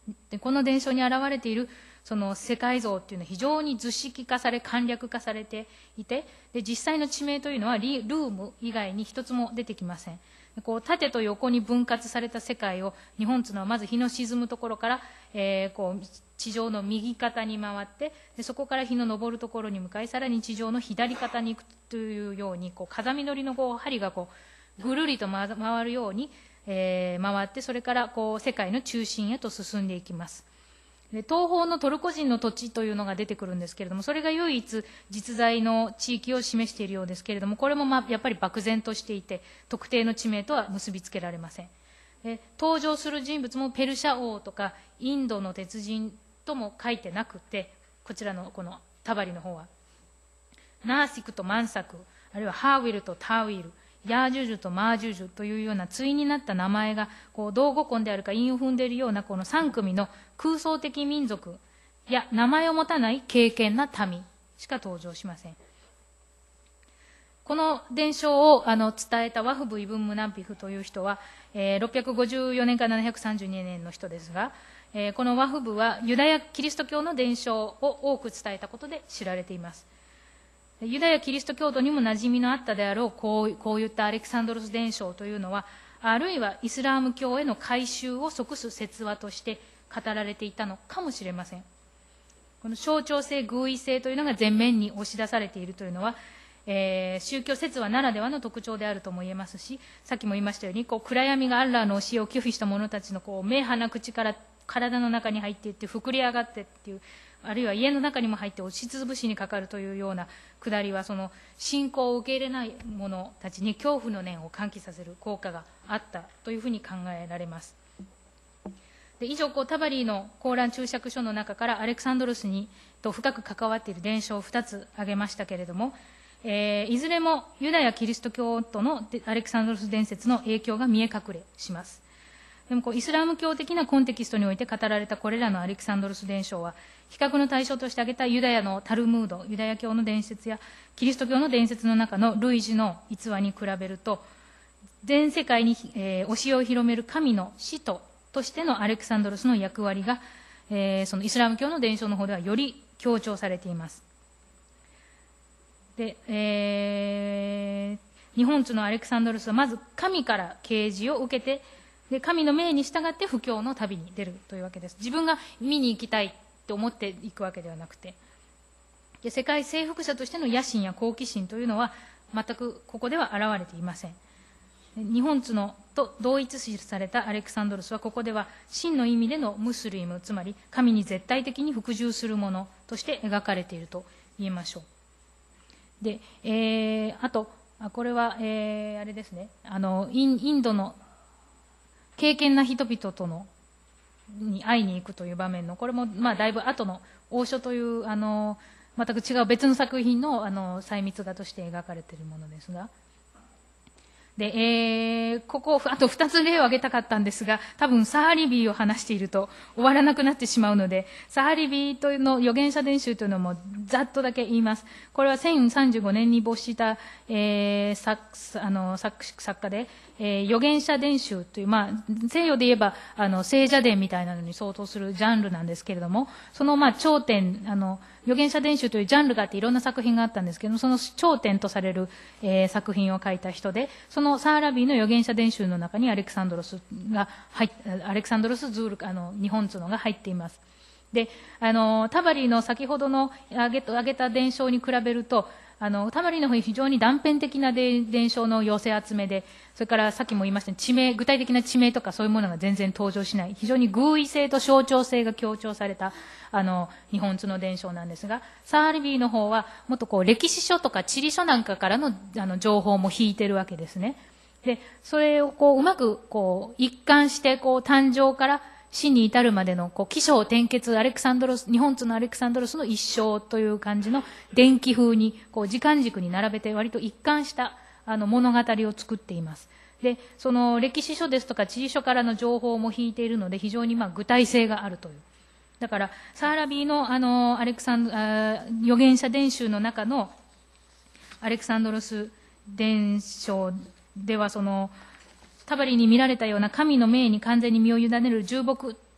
でこの伝承に現れているその世界像っていうのは非常に図式化され簡略化されていて、で実際の地名というのはリルーム以外に一つも出てきません。こう縦と横に分割された世界を日本というのはまず日の沈むところから、えー、こう地上の右肩に回って、でそこから日の昇るところに向かい、さらに地上の左肩に行くというように、こう風見のりのこう針がこうぐるりと回るように、えー、回って、それからこう世界の中心へと進んでいきます。で東方のトルコ人の土地というのが出てくるんですけれども、それが唯一実在の地域を示しているようですけれども、これもまあやっぱり漠然としていて、特定の地名とは結びつけられません。で登場する人物もペルシャ王とかインドの鉄人とも書いてなくて、こちらのこのタバリの方はナーシクとマンサク、あるいはハーウィルとターウィル、ヤージュジュとマージュジュというような対になった名前がこう同語根であるか韻を踏んでいるようなこのさん組の空想的民族や名前を持たない敬虔な民しか登場しません。この伝承をあの伝えたワフブ・イブン・ムナンピフという人は、えー、ろっぴゃくごじゅうよねんからななひゃくさんじゅうにねんの人ですが、えー、このワフブはユダヤキリスト教の伝承を多く伝えたことで知られています。ユダヤキリスト教徒にも馴染みのあったであろうこう、こういったアレクサンドロス伝承というのは、あるいはイスラーム教への改宗を即す説話として語られていたのかもしれません。この象徴性、偶意性というのが前面に押し出されているというのは、えー、宗教説話ならではの特徴であるとも言えますし、さっきも言いましたように、こう暗闇がアッラーの教えを拒否した者たちのこう目鼻口から体の中に入っていって膨れ上がってっていう、あるいは家の中にも入って押しつぶしにかかるというようなくだりは、その信仰を受け入れない者たちに恐怖の念を喚起させる効果があったというふうに考えられます。で以上こうタバリーのコーラン注釈書の中からアレクサンドロスにと深く関わっている伝承をふたつ挙げましたけれども、えー、いずれもユダヤキリスト教徒のアレクサンドロス伝説の影響が見え隠れします。でもこうイスラム教的なコンテキストにおいて語られたこれらのアレクサンドロス伝承は、比較の対象として挙げたユダヤのタルムード、ユダヤ教の伝説やキリスト教の伝説の中の類似の逸話に比べると、全世界に、えー、教えを広める神の使徒としてのアレクサンドロスの役割が、えー、そのイスラム教の伝承の方ではより強調されています。で、えー、日本通のアレクサンドロスはまず神から啓示を受けて、で神の命に従って布教の旅に出るというわけです。自分が見に行きたいと思っていくわけではなくて、で世界征服者としての野心や好奇心というのは全くここでは現れていません。日本通のと同一視されたアレクサンドロスは、ここでは真の意味でのムスリム、つまり神に絶対的に服従するものとして描かれていると言えましょう。で、えー、あとこれは、えー、あれですね、あのイン、インドの敬虔な人々とのに会いに行くという場面の、これもまあだいぶ後の王書というあの全く違う別の作品のあの細密画として描かれているものですが、で、えー、ここあとふたつ例を挙げたかったんですが、多分サハリビーを話していると終わらなくなってしまうので、サハリビーというの預言者伝集というのもざっとだけ言います。これはせんさんじゅうごねんに没した、えー、作あの 作, 作家で、えー、預言者伝集という、まあ、西洋で言えばあの聖者伝みたいなのに相当するジャンルなんですけれども、そのまあ頂点、あの預言者伝集というジャンルがあっていろんな作品があったんですけども、その頂点とされる、えー、作品を書いた人で、そのサハラビーの預言者伝集の中にアレクサンドロスが入アレクサンドロスズールあの日本通のが入っています。で、あのタバリーの先ほどの挙げ、挙げた伝承に比べると、あのタバリーの方に非常に断片的な伝承の寄せ集めで、それからさっきも言いました地名、具体的な地名とかそういうものが全然登場しない、非常に偶意性と象徴性が強調されたあの日本通の伝承なんですが、サハリビーの方はもっとこう歴史書とか地理書なんかからのあの情報も引いてるわけですね。でそれをこううまくこう一貫してこう誕生から死に至るまでのこう起承転結、アレクサンドロス、日本通のアレクサンドロスの一生という感じの伝記風にこう時間軸に並べて割と一貫したあの物語を作っています。でその歴史書ですとか地理書からの情報も引いているので、非常にまあ具体性があるという。だからサハラビーのあのアレクサンドあ預言者伝集の中のアレクサンドロス伝承では、そのタバリーに見られたような神の命に完全に身を委ねる重木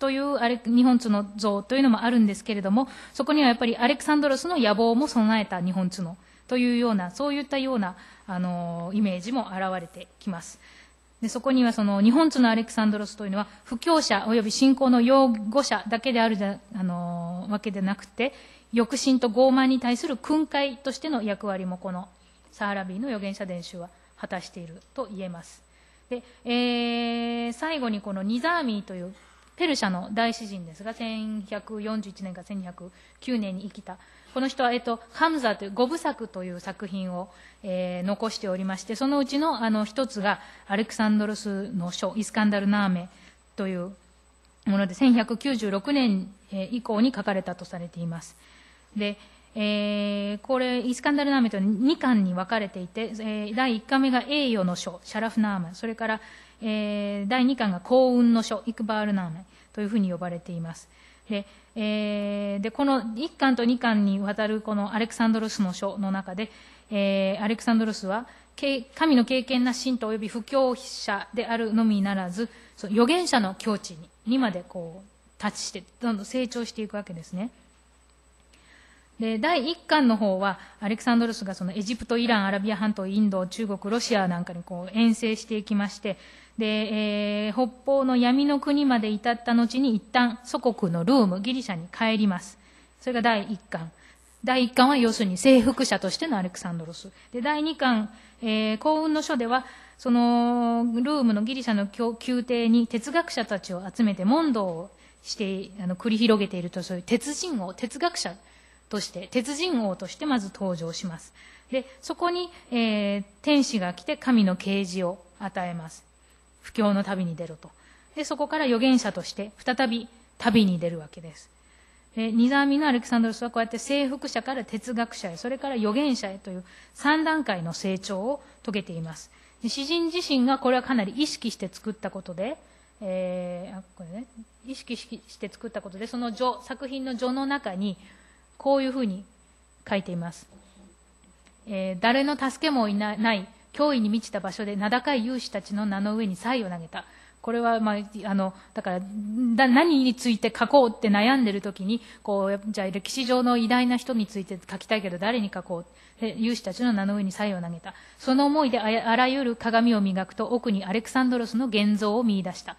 というあれ日本角像というのもあるんですけれども、そこにはやっぱりアレクサンドロスの野望も備えた日本角というような、そういったようなあのイメージも現れてきます。でそこにはその日本角アレクサンドロスというのは布教者および信仰の擁護者だけであるじゃあのわけでなくて、抑信と傲慢に対する訓戒としての役割もこのサハラビーの預言者伝集は果たしていると言えます。で、えー、最後にこのニザーミーというペルシャの大詩人ですが、せんひゃくよんじゅういちねんからせんにひゃくきゅうねんに生きたこの人は、えっと、ハムザという五部作という作品を、えー、残しておりまして、そのうちのあの一つがアレクサンドロスの書イスカンダルナーメというもので、せんひゃくきゅうじゅうろくねん以降に書かれたとされています。で、えー、これイスカンダルナーメというのはにかんに分かれていて、えー、だいいっかんめが栄誉の書シャラフナーメ、それから、えー、だいにかんが幸運の書イクバールナーメというふうに呼ばれています。で、えー、でこのいっかんとにかんにわたるこのアレクサンドロスの書の中で、えー、アレクサンドロスは神の敬虔な信徒および布教者であるのみならず、その預言者の境地ににまでこう達してどんどん成長していくわけですね。でだいいっかんの方はアレクサンドロスがそのエジプト、イラン、アラビア半島、インド、中国、ロシアなんかにこう遠征していきまして、で、えー、北方の闇の国まで至った後に一旦祖国のルームギリシャに帰ります。それがだいいっかん。だいいっかんは要するに征服者としてのアレクサンドロスで、だいにかん、えー、幸運の書ではそのルームのギリシャの宮廷に哲学者たちを集めて問答をしてあの繰り広げていると、そういう鉄人王、哲学者として鉄人王としてまず登場します。でそこに、えー、天使が来て神の啓示を与えます。布教の旅に出ろと。でそこから預言者として再び旅に出るわけです。でニザーミのアレクサンドロスはこうやって征服者から哲学者へ、それから預言者へというさんだんかいの成長を遂げています。で詩人自身がこれはかなり意識して作ったことで、えーあこれね、意識して作ったことで、その序作品の序の中にこういうふうに書いています。えー、誰の助けもいない脅威に満ちた場所で名高い勇士たちの名の上に祭を投げた。これは、まあ、あのだからだ何について書こうって悩んでる時にこうじゃあ歴史上の偉大な人について書きたいけど誰に書こう、で勇士たちの名の上に祭を投げた。その思いでああらゆる鏡を磨くと奥にアレクサンドロスの現像を見出した。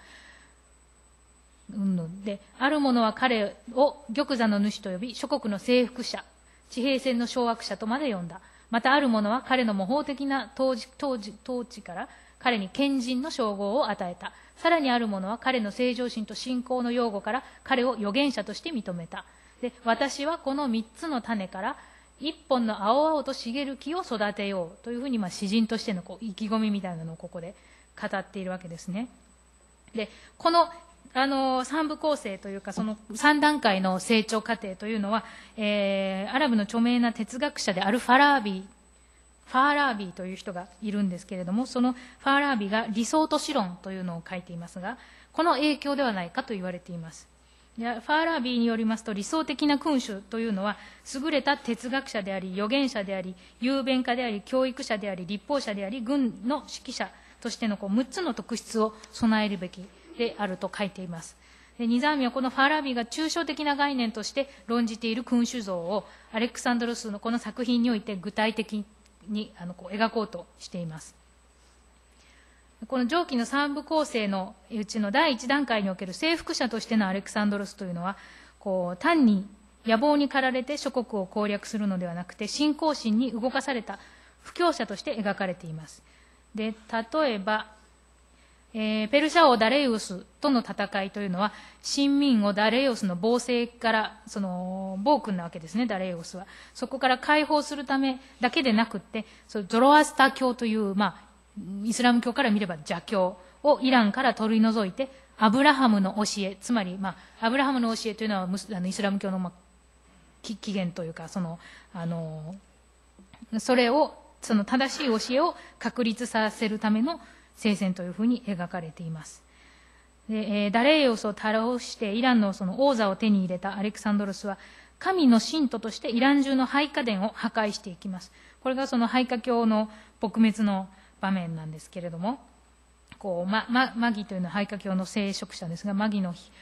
である者は彼を玉座の主と呼び、諸国の征服者、地平線の掌握者とまで呼んだ。またある者は彼の模倣的な統治、統治、統治から彼に賢人の称号を与えた。さらにある者は彼の正常心と信仰の擁護から彼を預言者として認めた。で私はこの三つの種から一本の青々と茂る木を育てようというふうに、まあ詩人としてのこう意気込みみたいなのをここで語っているわけですね。でこのあの三部構成というか、その三段階の成長過程というのは、えー、アラブの著名な哲学者でアルファラービーファーラービーという人がいるんですけれども、そのファーラービーが理想都市論というのを書いていますが、この影響ではないかと言われています。ファーラービーによりますと、理想的な君主というのは優れた哲学者であり、預言者であり、雄弁家であり、教育者であり、立法者であり、軍の指揮者としてのこうむっつの特質を備えるべきであると書いています。でニザーミはこのファーラービーが抽象的な概念として論じている君主像をアレクサンドロスのこの作品において具体的にあのこう描こうとしています。この上記の三部構成のうちのだいいちだんかいにおける征服者としてのアレクサンドロスというのは、こう単に野望に駆られて諸国を攻略するのではなくて、信仰心に動かされた布教者として描かれています。で例えば、えー、ペルシャ王ダレイウスとの戦いというのは、親民王ダレイウスの暴政からその暴君なわけですね。ダレイウスはそこから解放するためだけでなくって、そのゾロアスター教という、まあ、イスラム教から見れば邪教をイランから取り除いて、アブラハムの教え、つまり、まあ、アブラハムの教えというのはムスあのイスラム教の、まあ、起源というか、そのあのそれをその正しい教えを確立させるための聖戦というふうに描かれています。で、えー、ダレイオスを倒してイランのその王座を手に入れたアレクサンドロスは、神の信徒としてイラン中の廃家殿を破壊していきます。これがその廃家教の撲滅の場面なんですけれども、こう、まま、マギというのは廃家教の聖職者ですが、マギの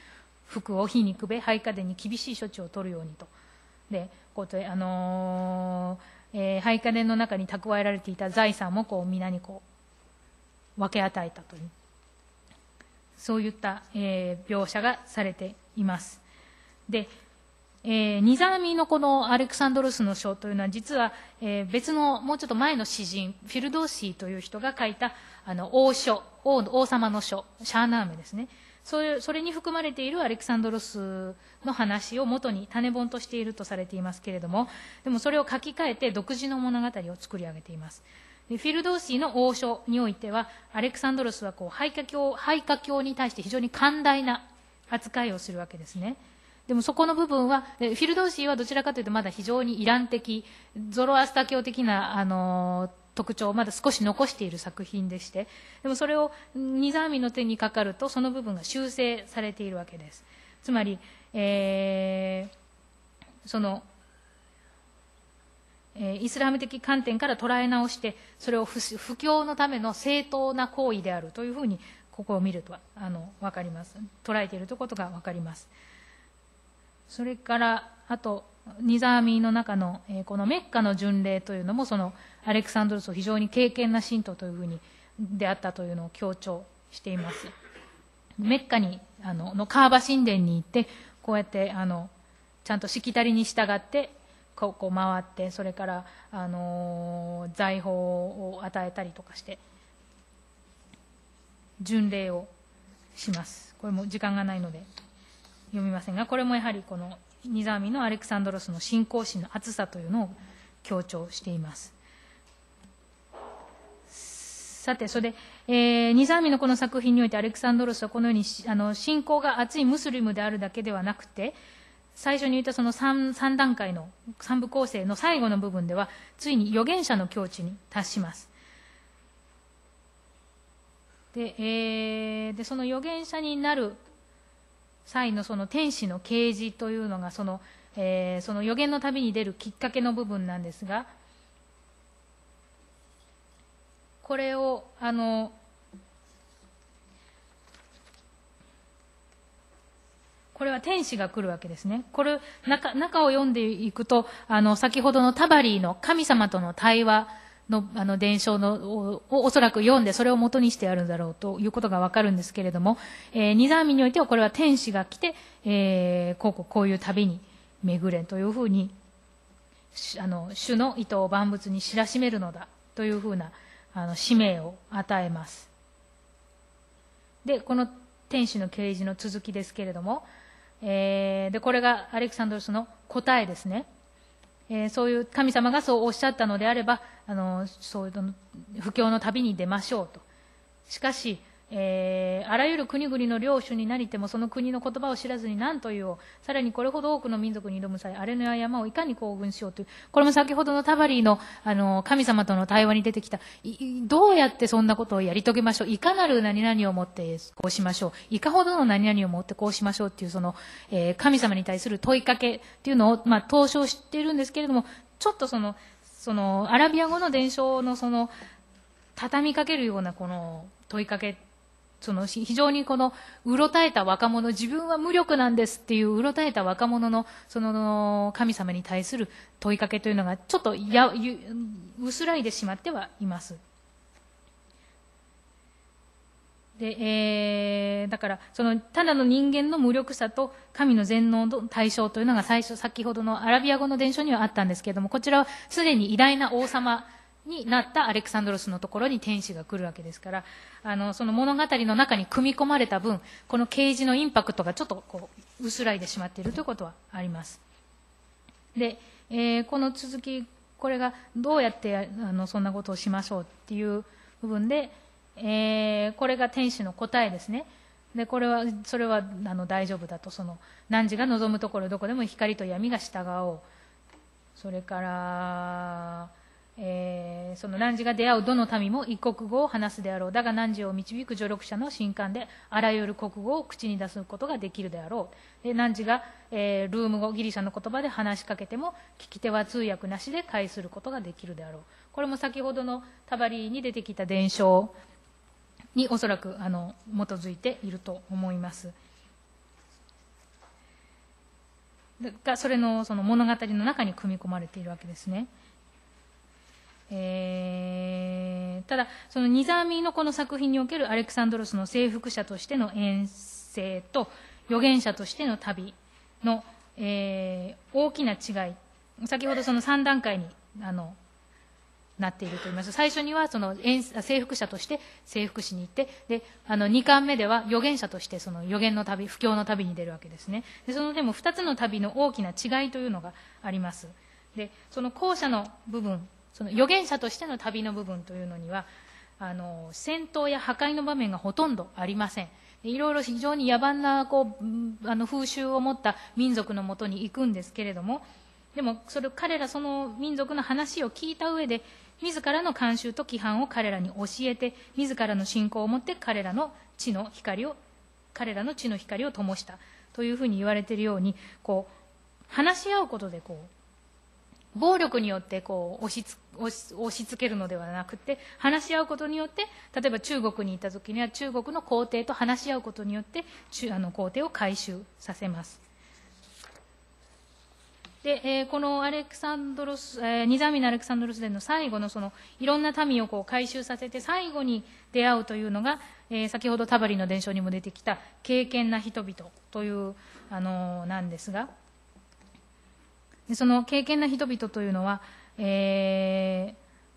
服を火にくべ配下殿に厳しい処置を取るようにと。でこうあのーえー、配下殿の中に蓄えられていた財産もこう皆にこう分け与えたという、そういった、えー、描写がされています。で、えー、ニザーミのこのアレクサンドロスの書というのは実は、えー、別のもうちょっと前の詩人フィルドーシーという人が書いたあの王書 王, 王様の書シャーナーメですね。それ, それに含まれているアレクサンドロスの話を元に種本としているとされていますけれども、でもそれを書き換えて独自の物語を作り上げています。でフィルドーシーの王書においてはアレクサンドロスはこう廃下教廃下教に対して非常に寛大な扱いをするわけですね。でもそこの部分はフィルドーシーはどちらかというとまだ非常にイラン的ゾロアスタ教的なあの特徴をまだ少し残している作品でして、でもそれをニザーミの手にかかるとその部分が修正されているわけです。つまり、えー、その、えー、イスラム的観点から捉え直してそれを布教のための正当な行為であるというふうにここを見るとあの分かります。捉えているということが分かります。それからあとニザーミの中の、えー、このメッカの巡礼というのもそのアレクサンドロスを非常に敬虔な信徒というふうにであったというのを強調しています。メッカにあののカーバ神殿に行ってこうやってあのちゃんとしきたりに従ってこうこう回って、それからあの財宝を与えたりとかして巡礼をします。これも時間がないので読みませんが、これもやはりこのニザーミのアレクサンドロスの信仰心の厚さというのを強調しています。さてそれで、えー、ニザーミのこの作品においてアレクサンドロスはこのようにあの信仰が厚いムスリムであるだけではなくて、最初に言ったその 3, 3段階の三部構成の最後の部分ではついに預言者の境地に達します。で、えー、でその預言者になる際のその天使の啓示というのがその、えー、その預言の旅に出るきっかけの部分なんですが、これをあのこれは天使が来るわけですね。これ 中, 中を読んでいくとあの先ほどのタバリーの神様との対話のあの伝承の を, をおそらく読んでそれを元にしてあるんだろうということがわかるんですけれども、えー、ニザーミにおいてはこれは天使が来て、えー、こうこうこういう旅に巡れというふうにあの主の意図を万物に知らしめるのだというふうなあの使命を与えます。でこの天使の啓示の続きですけれども、えー、でこれがアレクサンドロスの答えですね。えー、そういう神様がそうおっしゃったのであればあのそういう布教の旅に出ましょうと。しかし、えー、あらゆる国々の領主になりてもその国の言葉を知らずに何と言おう、さらにこれほど多くの民族に挑む際荒れの山をいかに行軍しようという、これも先ほどのタバリーの、あの神様との対話に出てきたどうやってそんなことをやり遂げましょう、いかなる何々をもってこうしましょう、いかほどの何々をもってこうしましょうっていうその、えー、神様に対する問いかけっていうのを、まあ、投書しているんですけれども、ちょっとそのそのアラビア語の伝承のその畳みかけるようなこの問いかけ、その非常にこのうろたえた若者、自分は無力なんですっていううろたえた若者のその神様に対する問いかけというのがちょっとやゆ薄らいでしまってはいます。で、えー、だからそのただの人間の無力さと神の全能の対象というのが最初先ほどのアラビア語の伝承にはあったんですけれども、こちらはすでに偉大な王様になったアレクサンドロスのところに天使が来るわけですから、あのその物語の中に組み込まれた分この啓示のインパクトがちょっとこう薄らいでしまっているということはあります。で、えー、この続き、これがどうやってあのそんなことをしましょうっていう部分で、えー、これが天使の答えですね。でこれはそれはあの大丈夫だと、その汝が望むところどこでも光と闇が従おう、それからえー、その汝が出会うどの民も一国語を話すであろう。だが汝を導く助力者の神官であらゆる国語を口に出すことができるであろう。で汝が、えー、ルーム語ギリシャの言葉で話しかけても聞き手は通訳なしで返することができるであろう。これも先ほどのタバリーに出てきた伝承におそらくあの基づいていると思います。 がそれのその物語の中に組み込まれているわけですね。えー、ただそのニザーミーのこの作品におけるアレクサンドロスの征服者としての遠征と預言者としての旅の、えー、大きな違い、先ほどそのさん段階にあのなっていると言います。最初にはその征服者として征服しに行って、であのにかんめでは預言者としてその預言の旅、布教の旅に出るわけですね。でそのでもふたつの旅の大きな違いというのがあります。でその後者の部分、その預言者としての旅の部分というのにはあの戦闘や破壊の場面がほとんどありません。いろいろ非常に野蛮なこうあの風習を持った民族のもとに行くんですけれども、でもそれ彼らその民族の話を聞いた上で自らの慣習と規範を彼らに教えて、自らの信仰を持って彼らの地の光を彼らの地の光を灯したというふうに言われているように、こう話し合うことでこう暴力によってこう押しつ押し押し付けるのではなくて、話し合うことによって、例えば中国に行った時には中国の皇帝と話し合うことによって中あの皇帝を改宗させます。で、えー、このアレクサンドロス、えー、ニザーミのアレクサンドロス伝の最後のそのいろんな民をこう改宗させて最後に出会うというのが、えー、先ほどタバリの伝承にも出てきた敬虔な人々という、あのー、なんですが、でその敬虔な人々というのは、え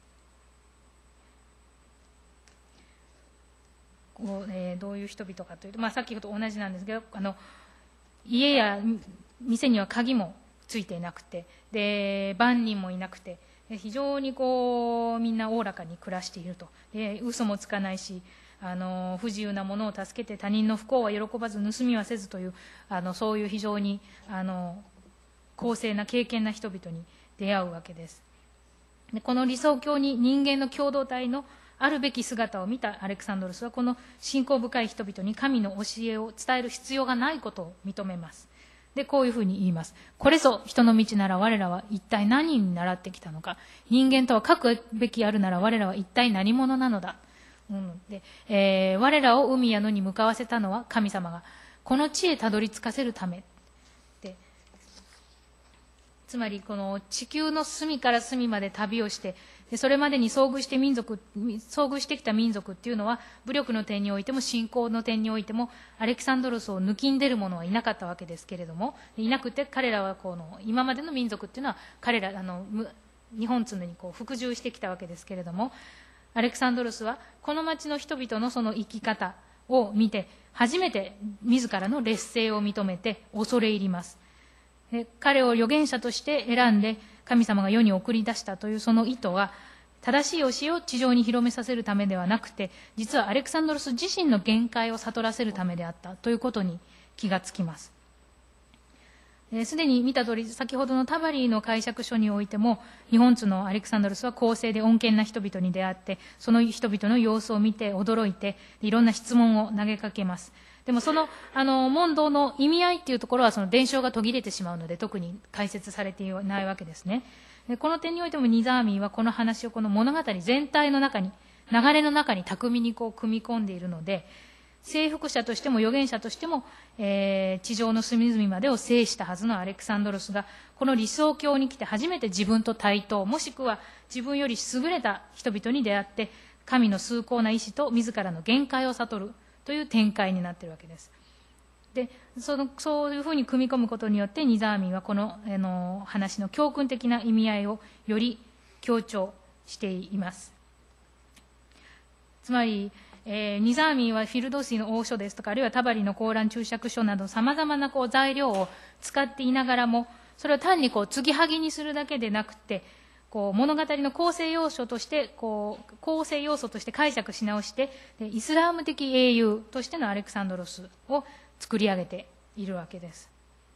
ーこうえー、どういう人々かというと、まあ、先ほど同じなんですけど、あの家や店には鍵もついていなくて、で番人もいなくて、非常にこうみんなおおらかに暮らしていると。で嘘もつかないし、あの不自由なものを助けて他人の不幸は喜ばず盗みはせずという、あのそういう非常にあの公正な敬虔な人々に出会うわけです。でこの理想郷に人間の共同体のあるべき姿を見たアレクサンドロスは、この信仰深い人々に神の教えを伝える必要がないことを認めます。でこういうふうに言います。これぞ人の道なら我らは一体何に習ってきたのか。人間とは書くべきあるなら我らは一体何者なのだ。うん、で、えー、我らを海や野に向かわせたのは神様がこの地へたどり着かせるため。でつまりこの地球の隅から隅まで旅をして、でそれまでに遭遇して民族遭遇してきた民族っていうのは武力の点においても信仰の点においてもアレクサンドロスを抜きんでる者はいなかったわけですけれども、いなくて彼らはこの今までの民族っていうのは彼らあの日本常にこう服従してきたわけですけれども、アレクサンドロスはこの町の人々のその生き方を見て初めて自らの劣勢を認めて恐れ入ります。で彼を預言者として選んで神様が世に送り出したというその意図は、正しい教えを地上に広めさせるためではなくて、実はアレクサンドロス自身の限界を悟らせるためであったということに気がつきます。すでに見た通り、先ほどのタバリーの解釈書においても、日本通のアレクサンドロスは公正で穏健な人々に出会って、その人々の様子を見て驚いて、いろんな質問を投げかけます。でもそのあの問答の意味合いっていうところはその伝承が途切れてしまうので特に解説されていないわけですね。でこの点においてもニザーミーはこの話をこの物語全体の中に、流れの中に巧みにこう組み込んでいるので、征服者としても預言者としても、えー、地上の隅々までを制したはずのアレクサンドロスがこの理想郷に来て初めて自分と対等、もしくは自分より優れた人々に出会って神の崇高な意志と自らの限界を悟るという展開になっているわけです。でそのそういうふうに組み込むことによってニザーミーはこの、あの話の教訓的な意味合いをより強調しています。つまり、えー、ニザーミーはフィルドシーの王書ですとか、あるいはタバリのコーラン注釈書などさまざまなこう材料を使っていながらも、それを単にこう継ぎはぎにするだけでなくて、こう物語の構成要素としてこう構成要素として解釈し直して、でイスラーム的英雄としてのアレクサンドロスを作り上げているわけです。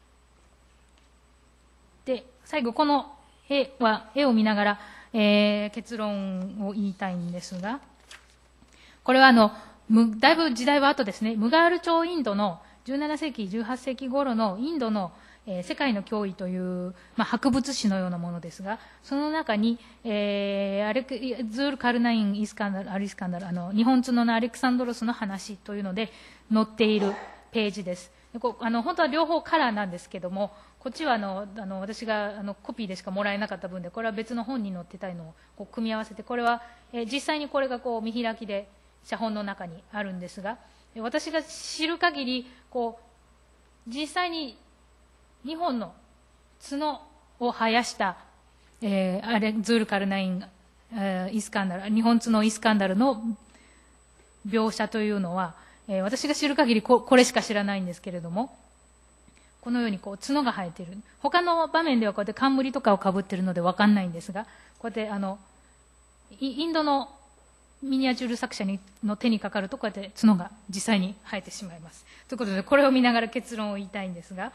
で最後この絵は絵を見ながら、えー、結論を言いたいんですが、これはあのだいぶ時代は後ですね。ムガール朝インドのじゅうななせいきじゅうはっせいき頃のインドのえー、世界の脅威という、まあ、博物誌のようなものですが、その中に、えー、アレクズール・カルナイン・イスカンダル、アリスカンダル、あの日本通のアレクサンドロスの話というので載っているページです。でこうあの本当は両方カラーなんですけども、 こっちはあのあの私があのコピーでしかもらえなかった分で、これは別の本に載ってたのをこう組み合わせて、これは、えー、実際にこれがこう見開きで写本の中にあるんですが、私が知る限りこう実際ににほんの角を生やした、えー、アレズール・カルナイン、えー、イスカンダル、日本角イスカンダルの描写というのは、えー、私が知る限り こ, これしか知らないんですけれども、このようにこう角が生えている。他の場面ではこうやって冠とかをかぶっているので分かんないんですが、こうやってあのインドのミニアチュール作者にの手にかかると、こうやって角が実際に生えてしまいます。ということで、これを見ながら結論を言いたいんですが、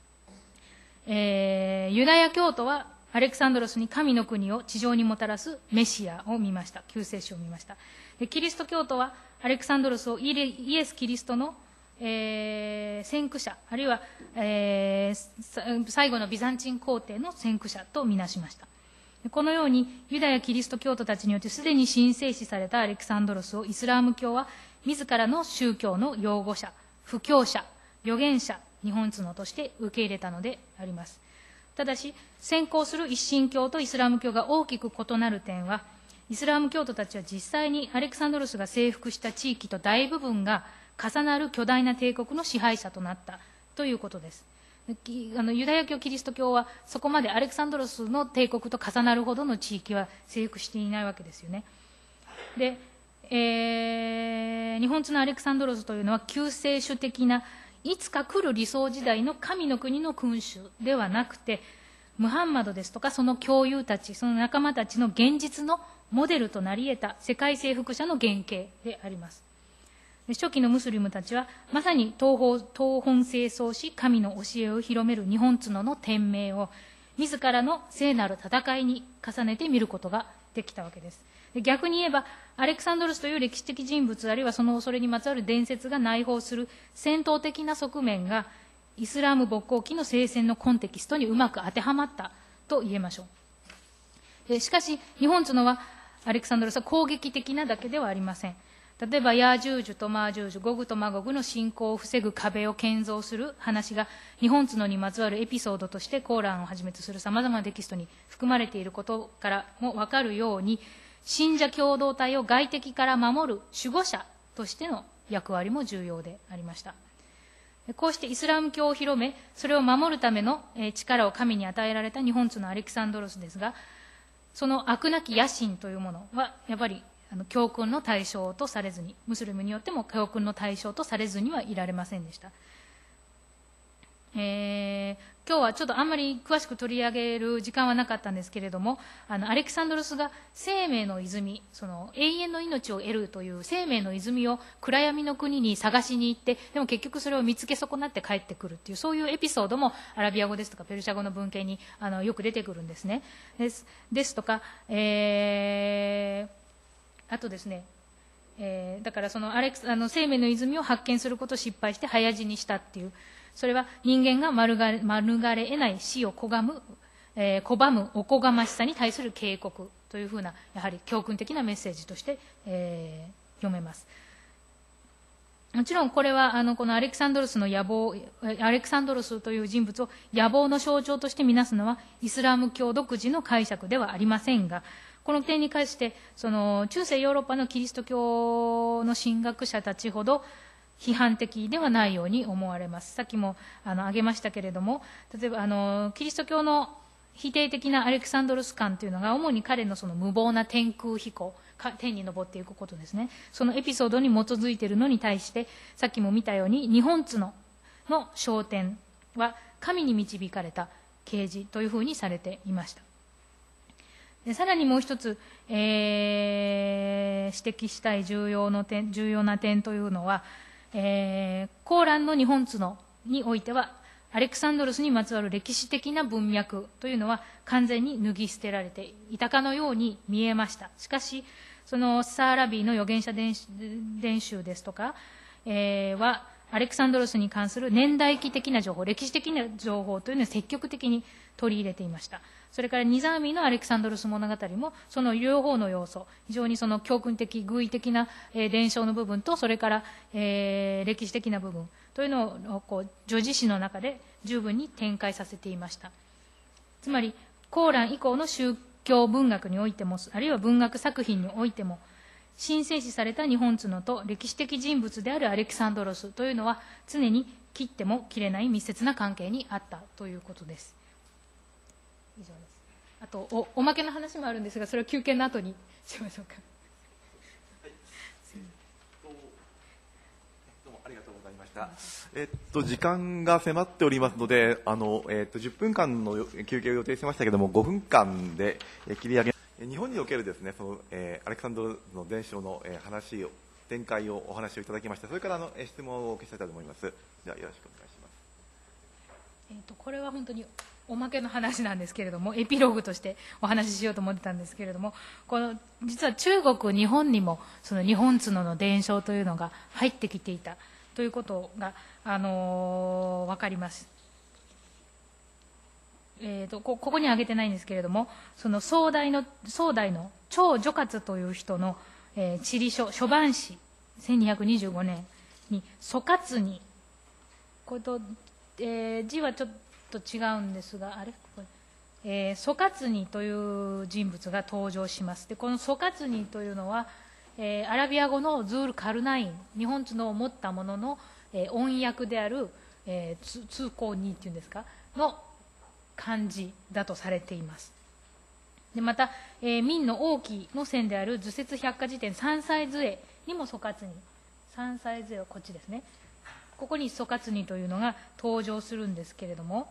えー、ユダヤ教徒はアレクサンドロスに神の国を地上にもたらすメシアを見ました。救世主を見ました。でキリスト教徒はアレクサンドロスをイエス・キリストの、えー、先駆者、あるいは、えー、最後のビザンチン皇帝の先駆者とみなしました。このようにユダヤキリスト教徒たちによってすでに神聖視されたアレクサンドロスをイスラーム教は自らの宗教の擁護者、布教者、預言者、日本角として受け入れたのであります。ただし、先行する一神教とイスラム教が大きく異なる点は、イスラム教徒たちは実際にアレクサンドロスが征服した地域と大部分が重なる巨大な帝国の支配者となったということです。あのユダヤ教、キリスト教はそこまでアレクサンドロスの帝国と重なるほどの地域は征服していないわけですよね。で、えー、日本角アレクサンドロスというのは救世主的ないつか来る理想時代の神の国の君主ではなくて、ムハンマドですとかその教友たち、その仲間たちの現実のモデルとなり得た世界征服者の原型であります。初期のムスリムたちはまさに東方東本清掃し神の教えを広める日本角の天命を自らの聖なる戦いに重ねて見ることができたわけです。逆に言えばアレクサンドロスという歴史的人物、あるいはそのそれにまつわる伝説が内包する戦闘的な側面がイスラーム勃興期の聖戦のコンテキストにうまく当てはまったと言えましょう。しかし日本角はアレクサンドロスは攻撃的なだけではありません。例えばヤージュージュとマージュージュ、ゴグとマゴグの侵攻を防ぐ壁を建造する話が日本角にまつわるエピソードとしてコーランをはじめとするさまざまなテキストに含まれていることからも分かるように、信者共同体を外敵から守る守護者としての役割も重要でありました。こうしてイスラム教を広め、それを守るための力を神に与えられた日本角アレクサンドロスですが、その悪なき野心というものはやっぱりあの教訓の対象とされずに、ムスリムによっても教訓の対象とされずにはいられませんでした。えー、今日はちょっとあんまり詳しく取り上げる時間はなかったんですけれども、あのアレクサンドロスが生命の泉、その永遠の命を得るという生命の泉を暗闇の国に探しに行って、でも結局それを見つけ損なって帰ってくるっていう、そういうエピソードもアラビア語ですとかペルシャ語の文献にあのよく出てくるんですね。ですですとか、えーあとですね、えー、だからそのアレクスあの生命の泉を発見することを失敗して早死にしたっていう、それは人間が免れ、免れ得ない死を拒む、えー、拒むおこがましさに対する警告というふうな、やはり教訓的なメッセージとして、えー、読めます。もちろんこれはあのこのアレクサンドロスの野望、アレクサンドロスという人物を野望の象徴として見なすのはイスラム教独自の解釈ではありませんが、この点に関してその中世ヨーロッパのキリスト教の神学者たちほど批判的ではないように思われます。さっきもあの挙げましたけれども、例えばあのキリスト教の否定的なアレクサンドロス観というのが主に彼のその無謀な天空飛行、天に昇っていくことですね。そのエピソードに基づいているのに対して、さっきも見たように日本角の焦点は神に導かれた啓示というふうにされていました。でさらにもう一つ、えー、指摘したい重要の点、重要な点というのは、えー、コーランの日本角においてはアレクサンドロスにまつわる歴史的な文脈というのは完全に脱ぎ捨てられていたかのように見えました。しかしそのサーラビーの預言者伝集ですとか、えー、はアレクサンドロスに関する年代記的な情報、歴史的な情報というのを積極的に取り入れていました。 それからニザーミーのアレクサンドロス物語もその両方の要素、非常にその教訓的偶意的な、えー、伝承の部分と、それから、えー、歴史的な部分というのをこう叙事詩の中で十分に展開させていました。つまりコーラン以降の宗教文学においても、あるいは文学作品においても、神聖視された日本角と歴史的人物であるアレキサンドロスというのは常に切っても切れない密接な関係にあったということです。以上です。あと お, おまけの話もあるんですが、それは休憩の後にしましょうか。 はい、どうもありがとうございました。えっと時間が迫っておりますので、あのえっとじゅっぷんかんの休憩を予定してましたけれども、ごふんかんで切り上げ。日本におけるですね、その、えー、アレクサンドロの伝承の、えー、話を展開をお話をいただきました。それからあの質問をお受けしたいと思います。ではよろしくお願いします。 えーとこれは本当におまけの話なんですけれども、エピローグとしてお話ししようと思ってたんですけれども、この実は中国、日本にもその日本角の伝承というのが入ってきていたということが、あのー、分かります。えー、と こ, ここに挙げてないんですけれども、その宋代の宋代の張如勝という人の、えー、地理書書判史せんにひゃくにじゅうごねんに蘇勝に、これと、えー、字はちょっと違うんですが、あれこれ、えー、蘇勝にという人物が登場します。でこの蘇勝にというのは、えー、アラビア語のズール・カルナイン、日本角を持ったものの、えー、音訳である、えー、通行にっていうんですかの漢字だとされています。でまた、えー、明の王記の線である図説百科事典三歳図にも蘇勝に、三歳図はこっちですね、ここに蘇勝にというのが登場するんですけれども、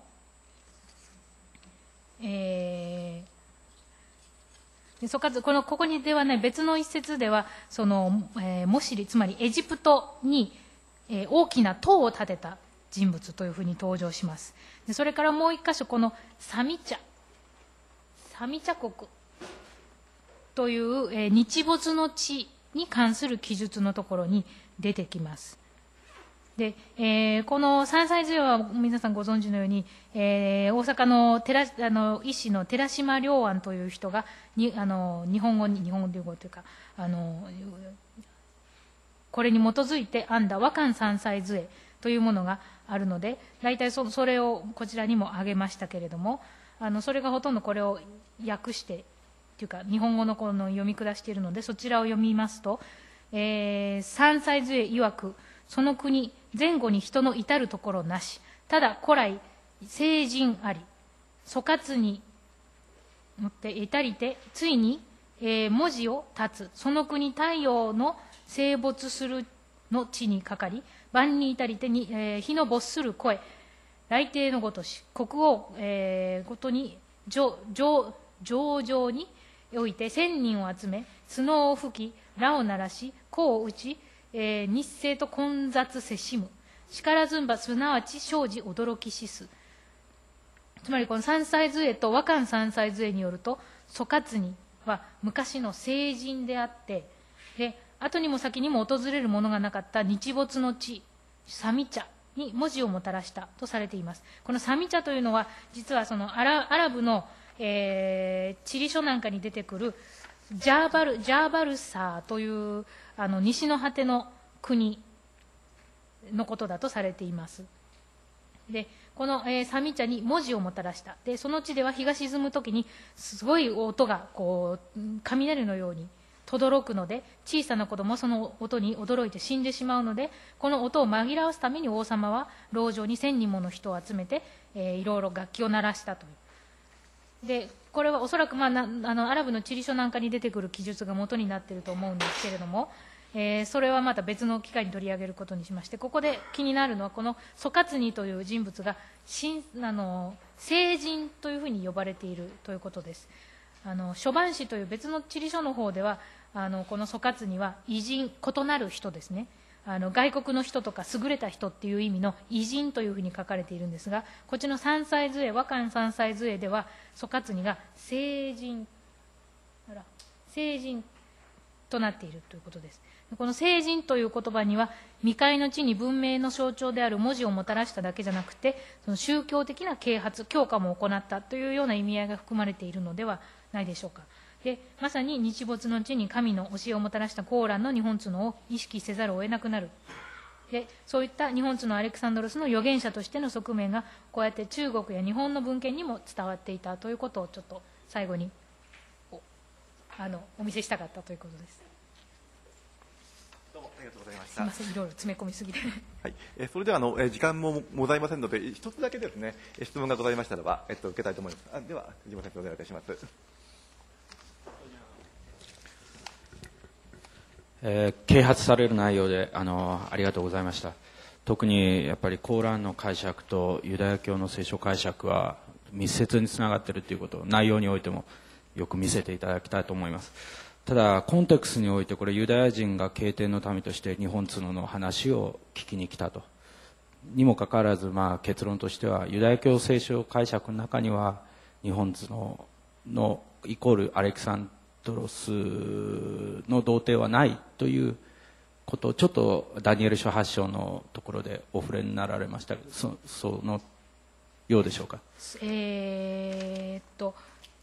えー、で蘇勝このここにではない別の一節では、その、えー、モシリ、つまりエジプトに、えー、大きな塔を建てた人物というふうに登場します。でそれからもう一箇所、このサミ茶サミ茶国という、えー、日没の地に関する記述のところに出てきます。で、えー、この三歳図は皆さんご存知のように、えー、大阪の寺あの医師の寺島良安という人がにあの日本語に日本語というかあのこれに基づいて編んだ和漢三歳図というものがあるので、大体 そ, それをこちらにも挙げましたけれども、あのそれがほとんどこれを訳してというか日本語のこの読み下しているので、そちらを読みますと、えー、三歳図曰く、その国前後に人の至るところなし、ただ古来聖人あり、蘇勝に乗って至りてついに、えー、文字を立つ、その国太陽の生没するの地にかかり、万に至りてに、えー、日の没する声、来帝のごとし、国王、えー、ごとに上上上々において千人を集め、角を吹き、羅を鳴らし、鼓を打ち、えー、日星と混雑せしむ。しからずんば、すなわち生じ驚きしす。つまりこの三歳図と和漢三歳図によると、蘇勝には昔の聖人であって、で後にも先にも訪れるものがなかった日没の地、サミ茶に文字をもたらしたとされています。このサミ茶というのは、実はそのアラ、アラブの、えー、地理書なんかに出てくるジャーバル、ジャーバルサーというあの西の果ての国のことだとされています。でこの、えー、サミ茶に文字をもたらした。でその地では日が沈むときにすごい音がこう雷のように轟くので、小さな子供はその音に驚いて死んでしまうので、この音を紛らわすために王様は牢城に千人もの人を集めて、えー、いろいろ楽器を鳴らしたという。でこれはおそらく、まあ、なあのアラブの地理書なんかに出てくる記述が元になっていると思うんですけれども、えー、それはまた別の機会に取り上げることにしまして、ここで気になるのは、この蘇勝にという人物が神あの聖人というふうに呼ばれているということです。あの書判史という別の地理書の方では、あのこの蘇勝には偉人、異なる人ですね、あの外国の人とか優れた人っていう意味の偉人というふうに書かれているんですが、こっちの三歳図和漢三歳図では蘇勝にが聖人、あら聖人となっているということです。 この聖人という言葉には、未開の地に文明の象徴である文字をもたらしただけじゃなくて、その宗教的な啓発、強化も行ったというような意味合いが含まれているのではないでしょうか。でまさに日没の地に神の教えをもたらしたコーランの日本角を意識せざるを得なくなる。でそういった日本角アレクサンドロスの預言者としての側面がこうやって中国や日本の文献にも伝わっていたということをちょっと最後に お, あのお見せしたかったということです。 どうもありがとうございました。 すみません、いろいろ詰め込みすぎてはい、えそれではあのえ時間もございませんので、一つだけですね質問がございましたらば、えっと、受けたいと思います。あでは藤本先生お願いいたします。 えー、啓発される内容で あのありがとうございました。特にやっぱりコーランの解釈とユダヤ教の聖書解釈は密接につながっているということを内容においてもよく見せていただきたいと思います。ただコンテクストにおいてこれユダヤ人が経典の民として日本角の話を聞きに来たとにもかかわらず、まあ、結論としてはユダヤ教聖書解釈の中には日本角のイコールアレクサンドロスの童貞はないということをちょっとダニエル書はち章のところでお触れになられましたけど、 そ, そのようでしょうか。 えー、っと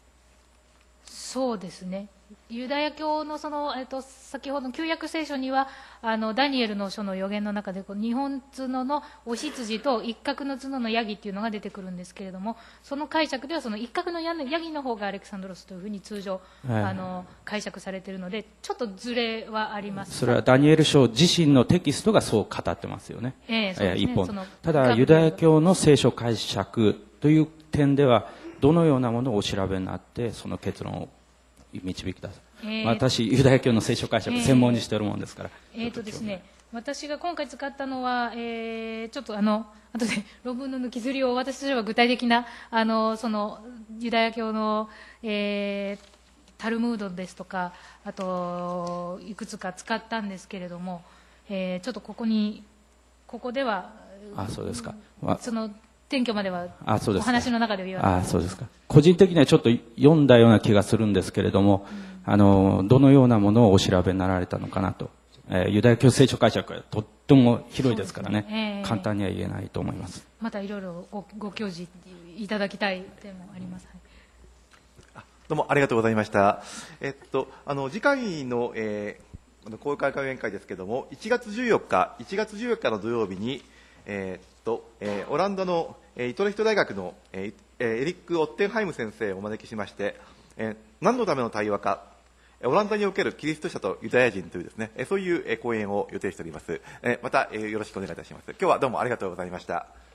そうですね、ユダヤ教のその、えっと、先ほどの旧約聖書にはあのダニエルの書の予言の中でこう日本角のお羊と一角の角のヤギっていうのが出てくるんですけれども、その解釈ではその一角のヤギの方がアレクサンドロスというふうに通常、はい、あの解釈されているのでちょっとずれはあります。 それはダニエル書自身のテキストがそう語ってますよね。 えーそうですね、 一本そのただユダヤ教の聖書解釈という点ではどのようなものをお調べになってその結論を導き出す、えー、私ユダヤ教の聖書解釈専門にしているものですから、 えーえーとですね、私が今回使ったのは、えー、ちょっとあの後で論文の抜き刷りを私としては具体的なあのそのユダヤ教の、えー、タルムードですとかあといくつか使ったんですけれども、えー、ちょっとここにここではあそうですか、まあ、 その転居まではおあそうです話の中では言われてあそうですか。個人的にはちょっと読んだような気がするんですけれども、うん、あのどのようなものをお調べになられたのかなと、えー、ユダヤ教聖書解釈はとっても広いですからね、ねえー、簡単には言えないと思います。 またいろいろ ご, ご教示いただきたい点もあります、 はい、どうもありがとうございました。えっと、あの次回の、えー、公開講演会ですけれどもいちがつじゅうよっかいちがつじゅうよっかの土曜日に、えーっとえー、オランダのイトレヒト大学のエリック・オッテンハイム先生をお招きしまして、何のための対話か、オランダにおけるキリスト者とユダヤ人というですね、そういう講演を予定しております。またよろしくお願いいたします。今日はどうもありがとうございました。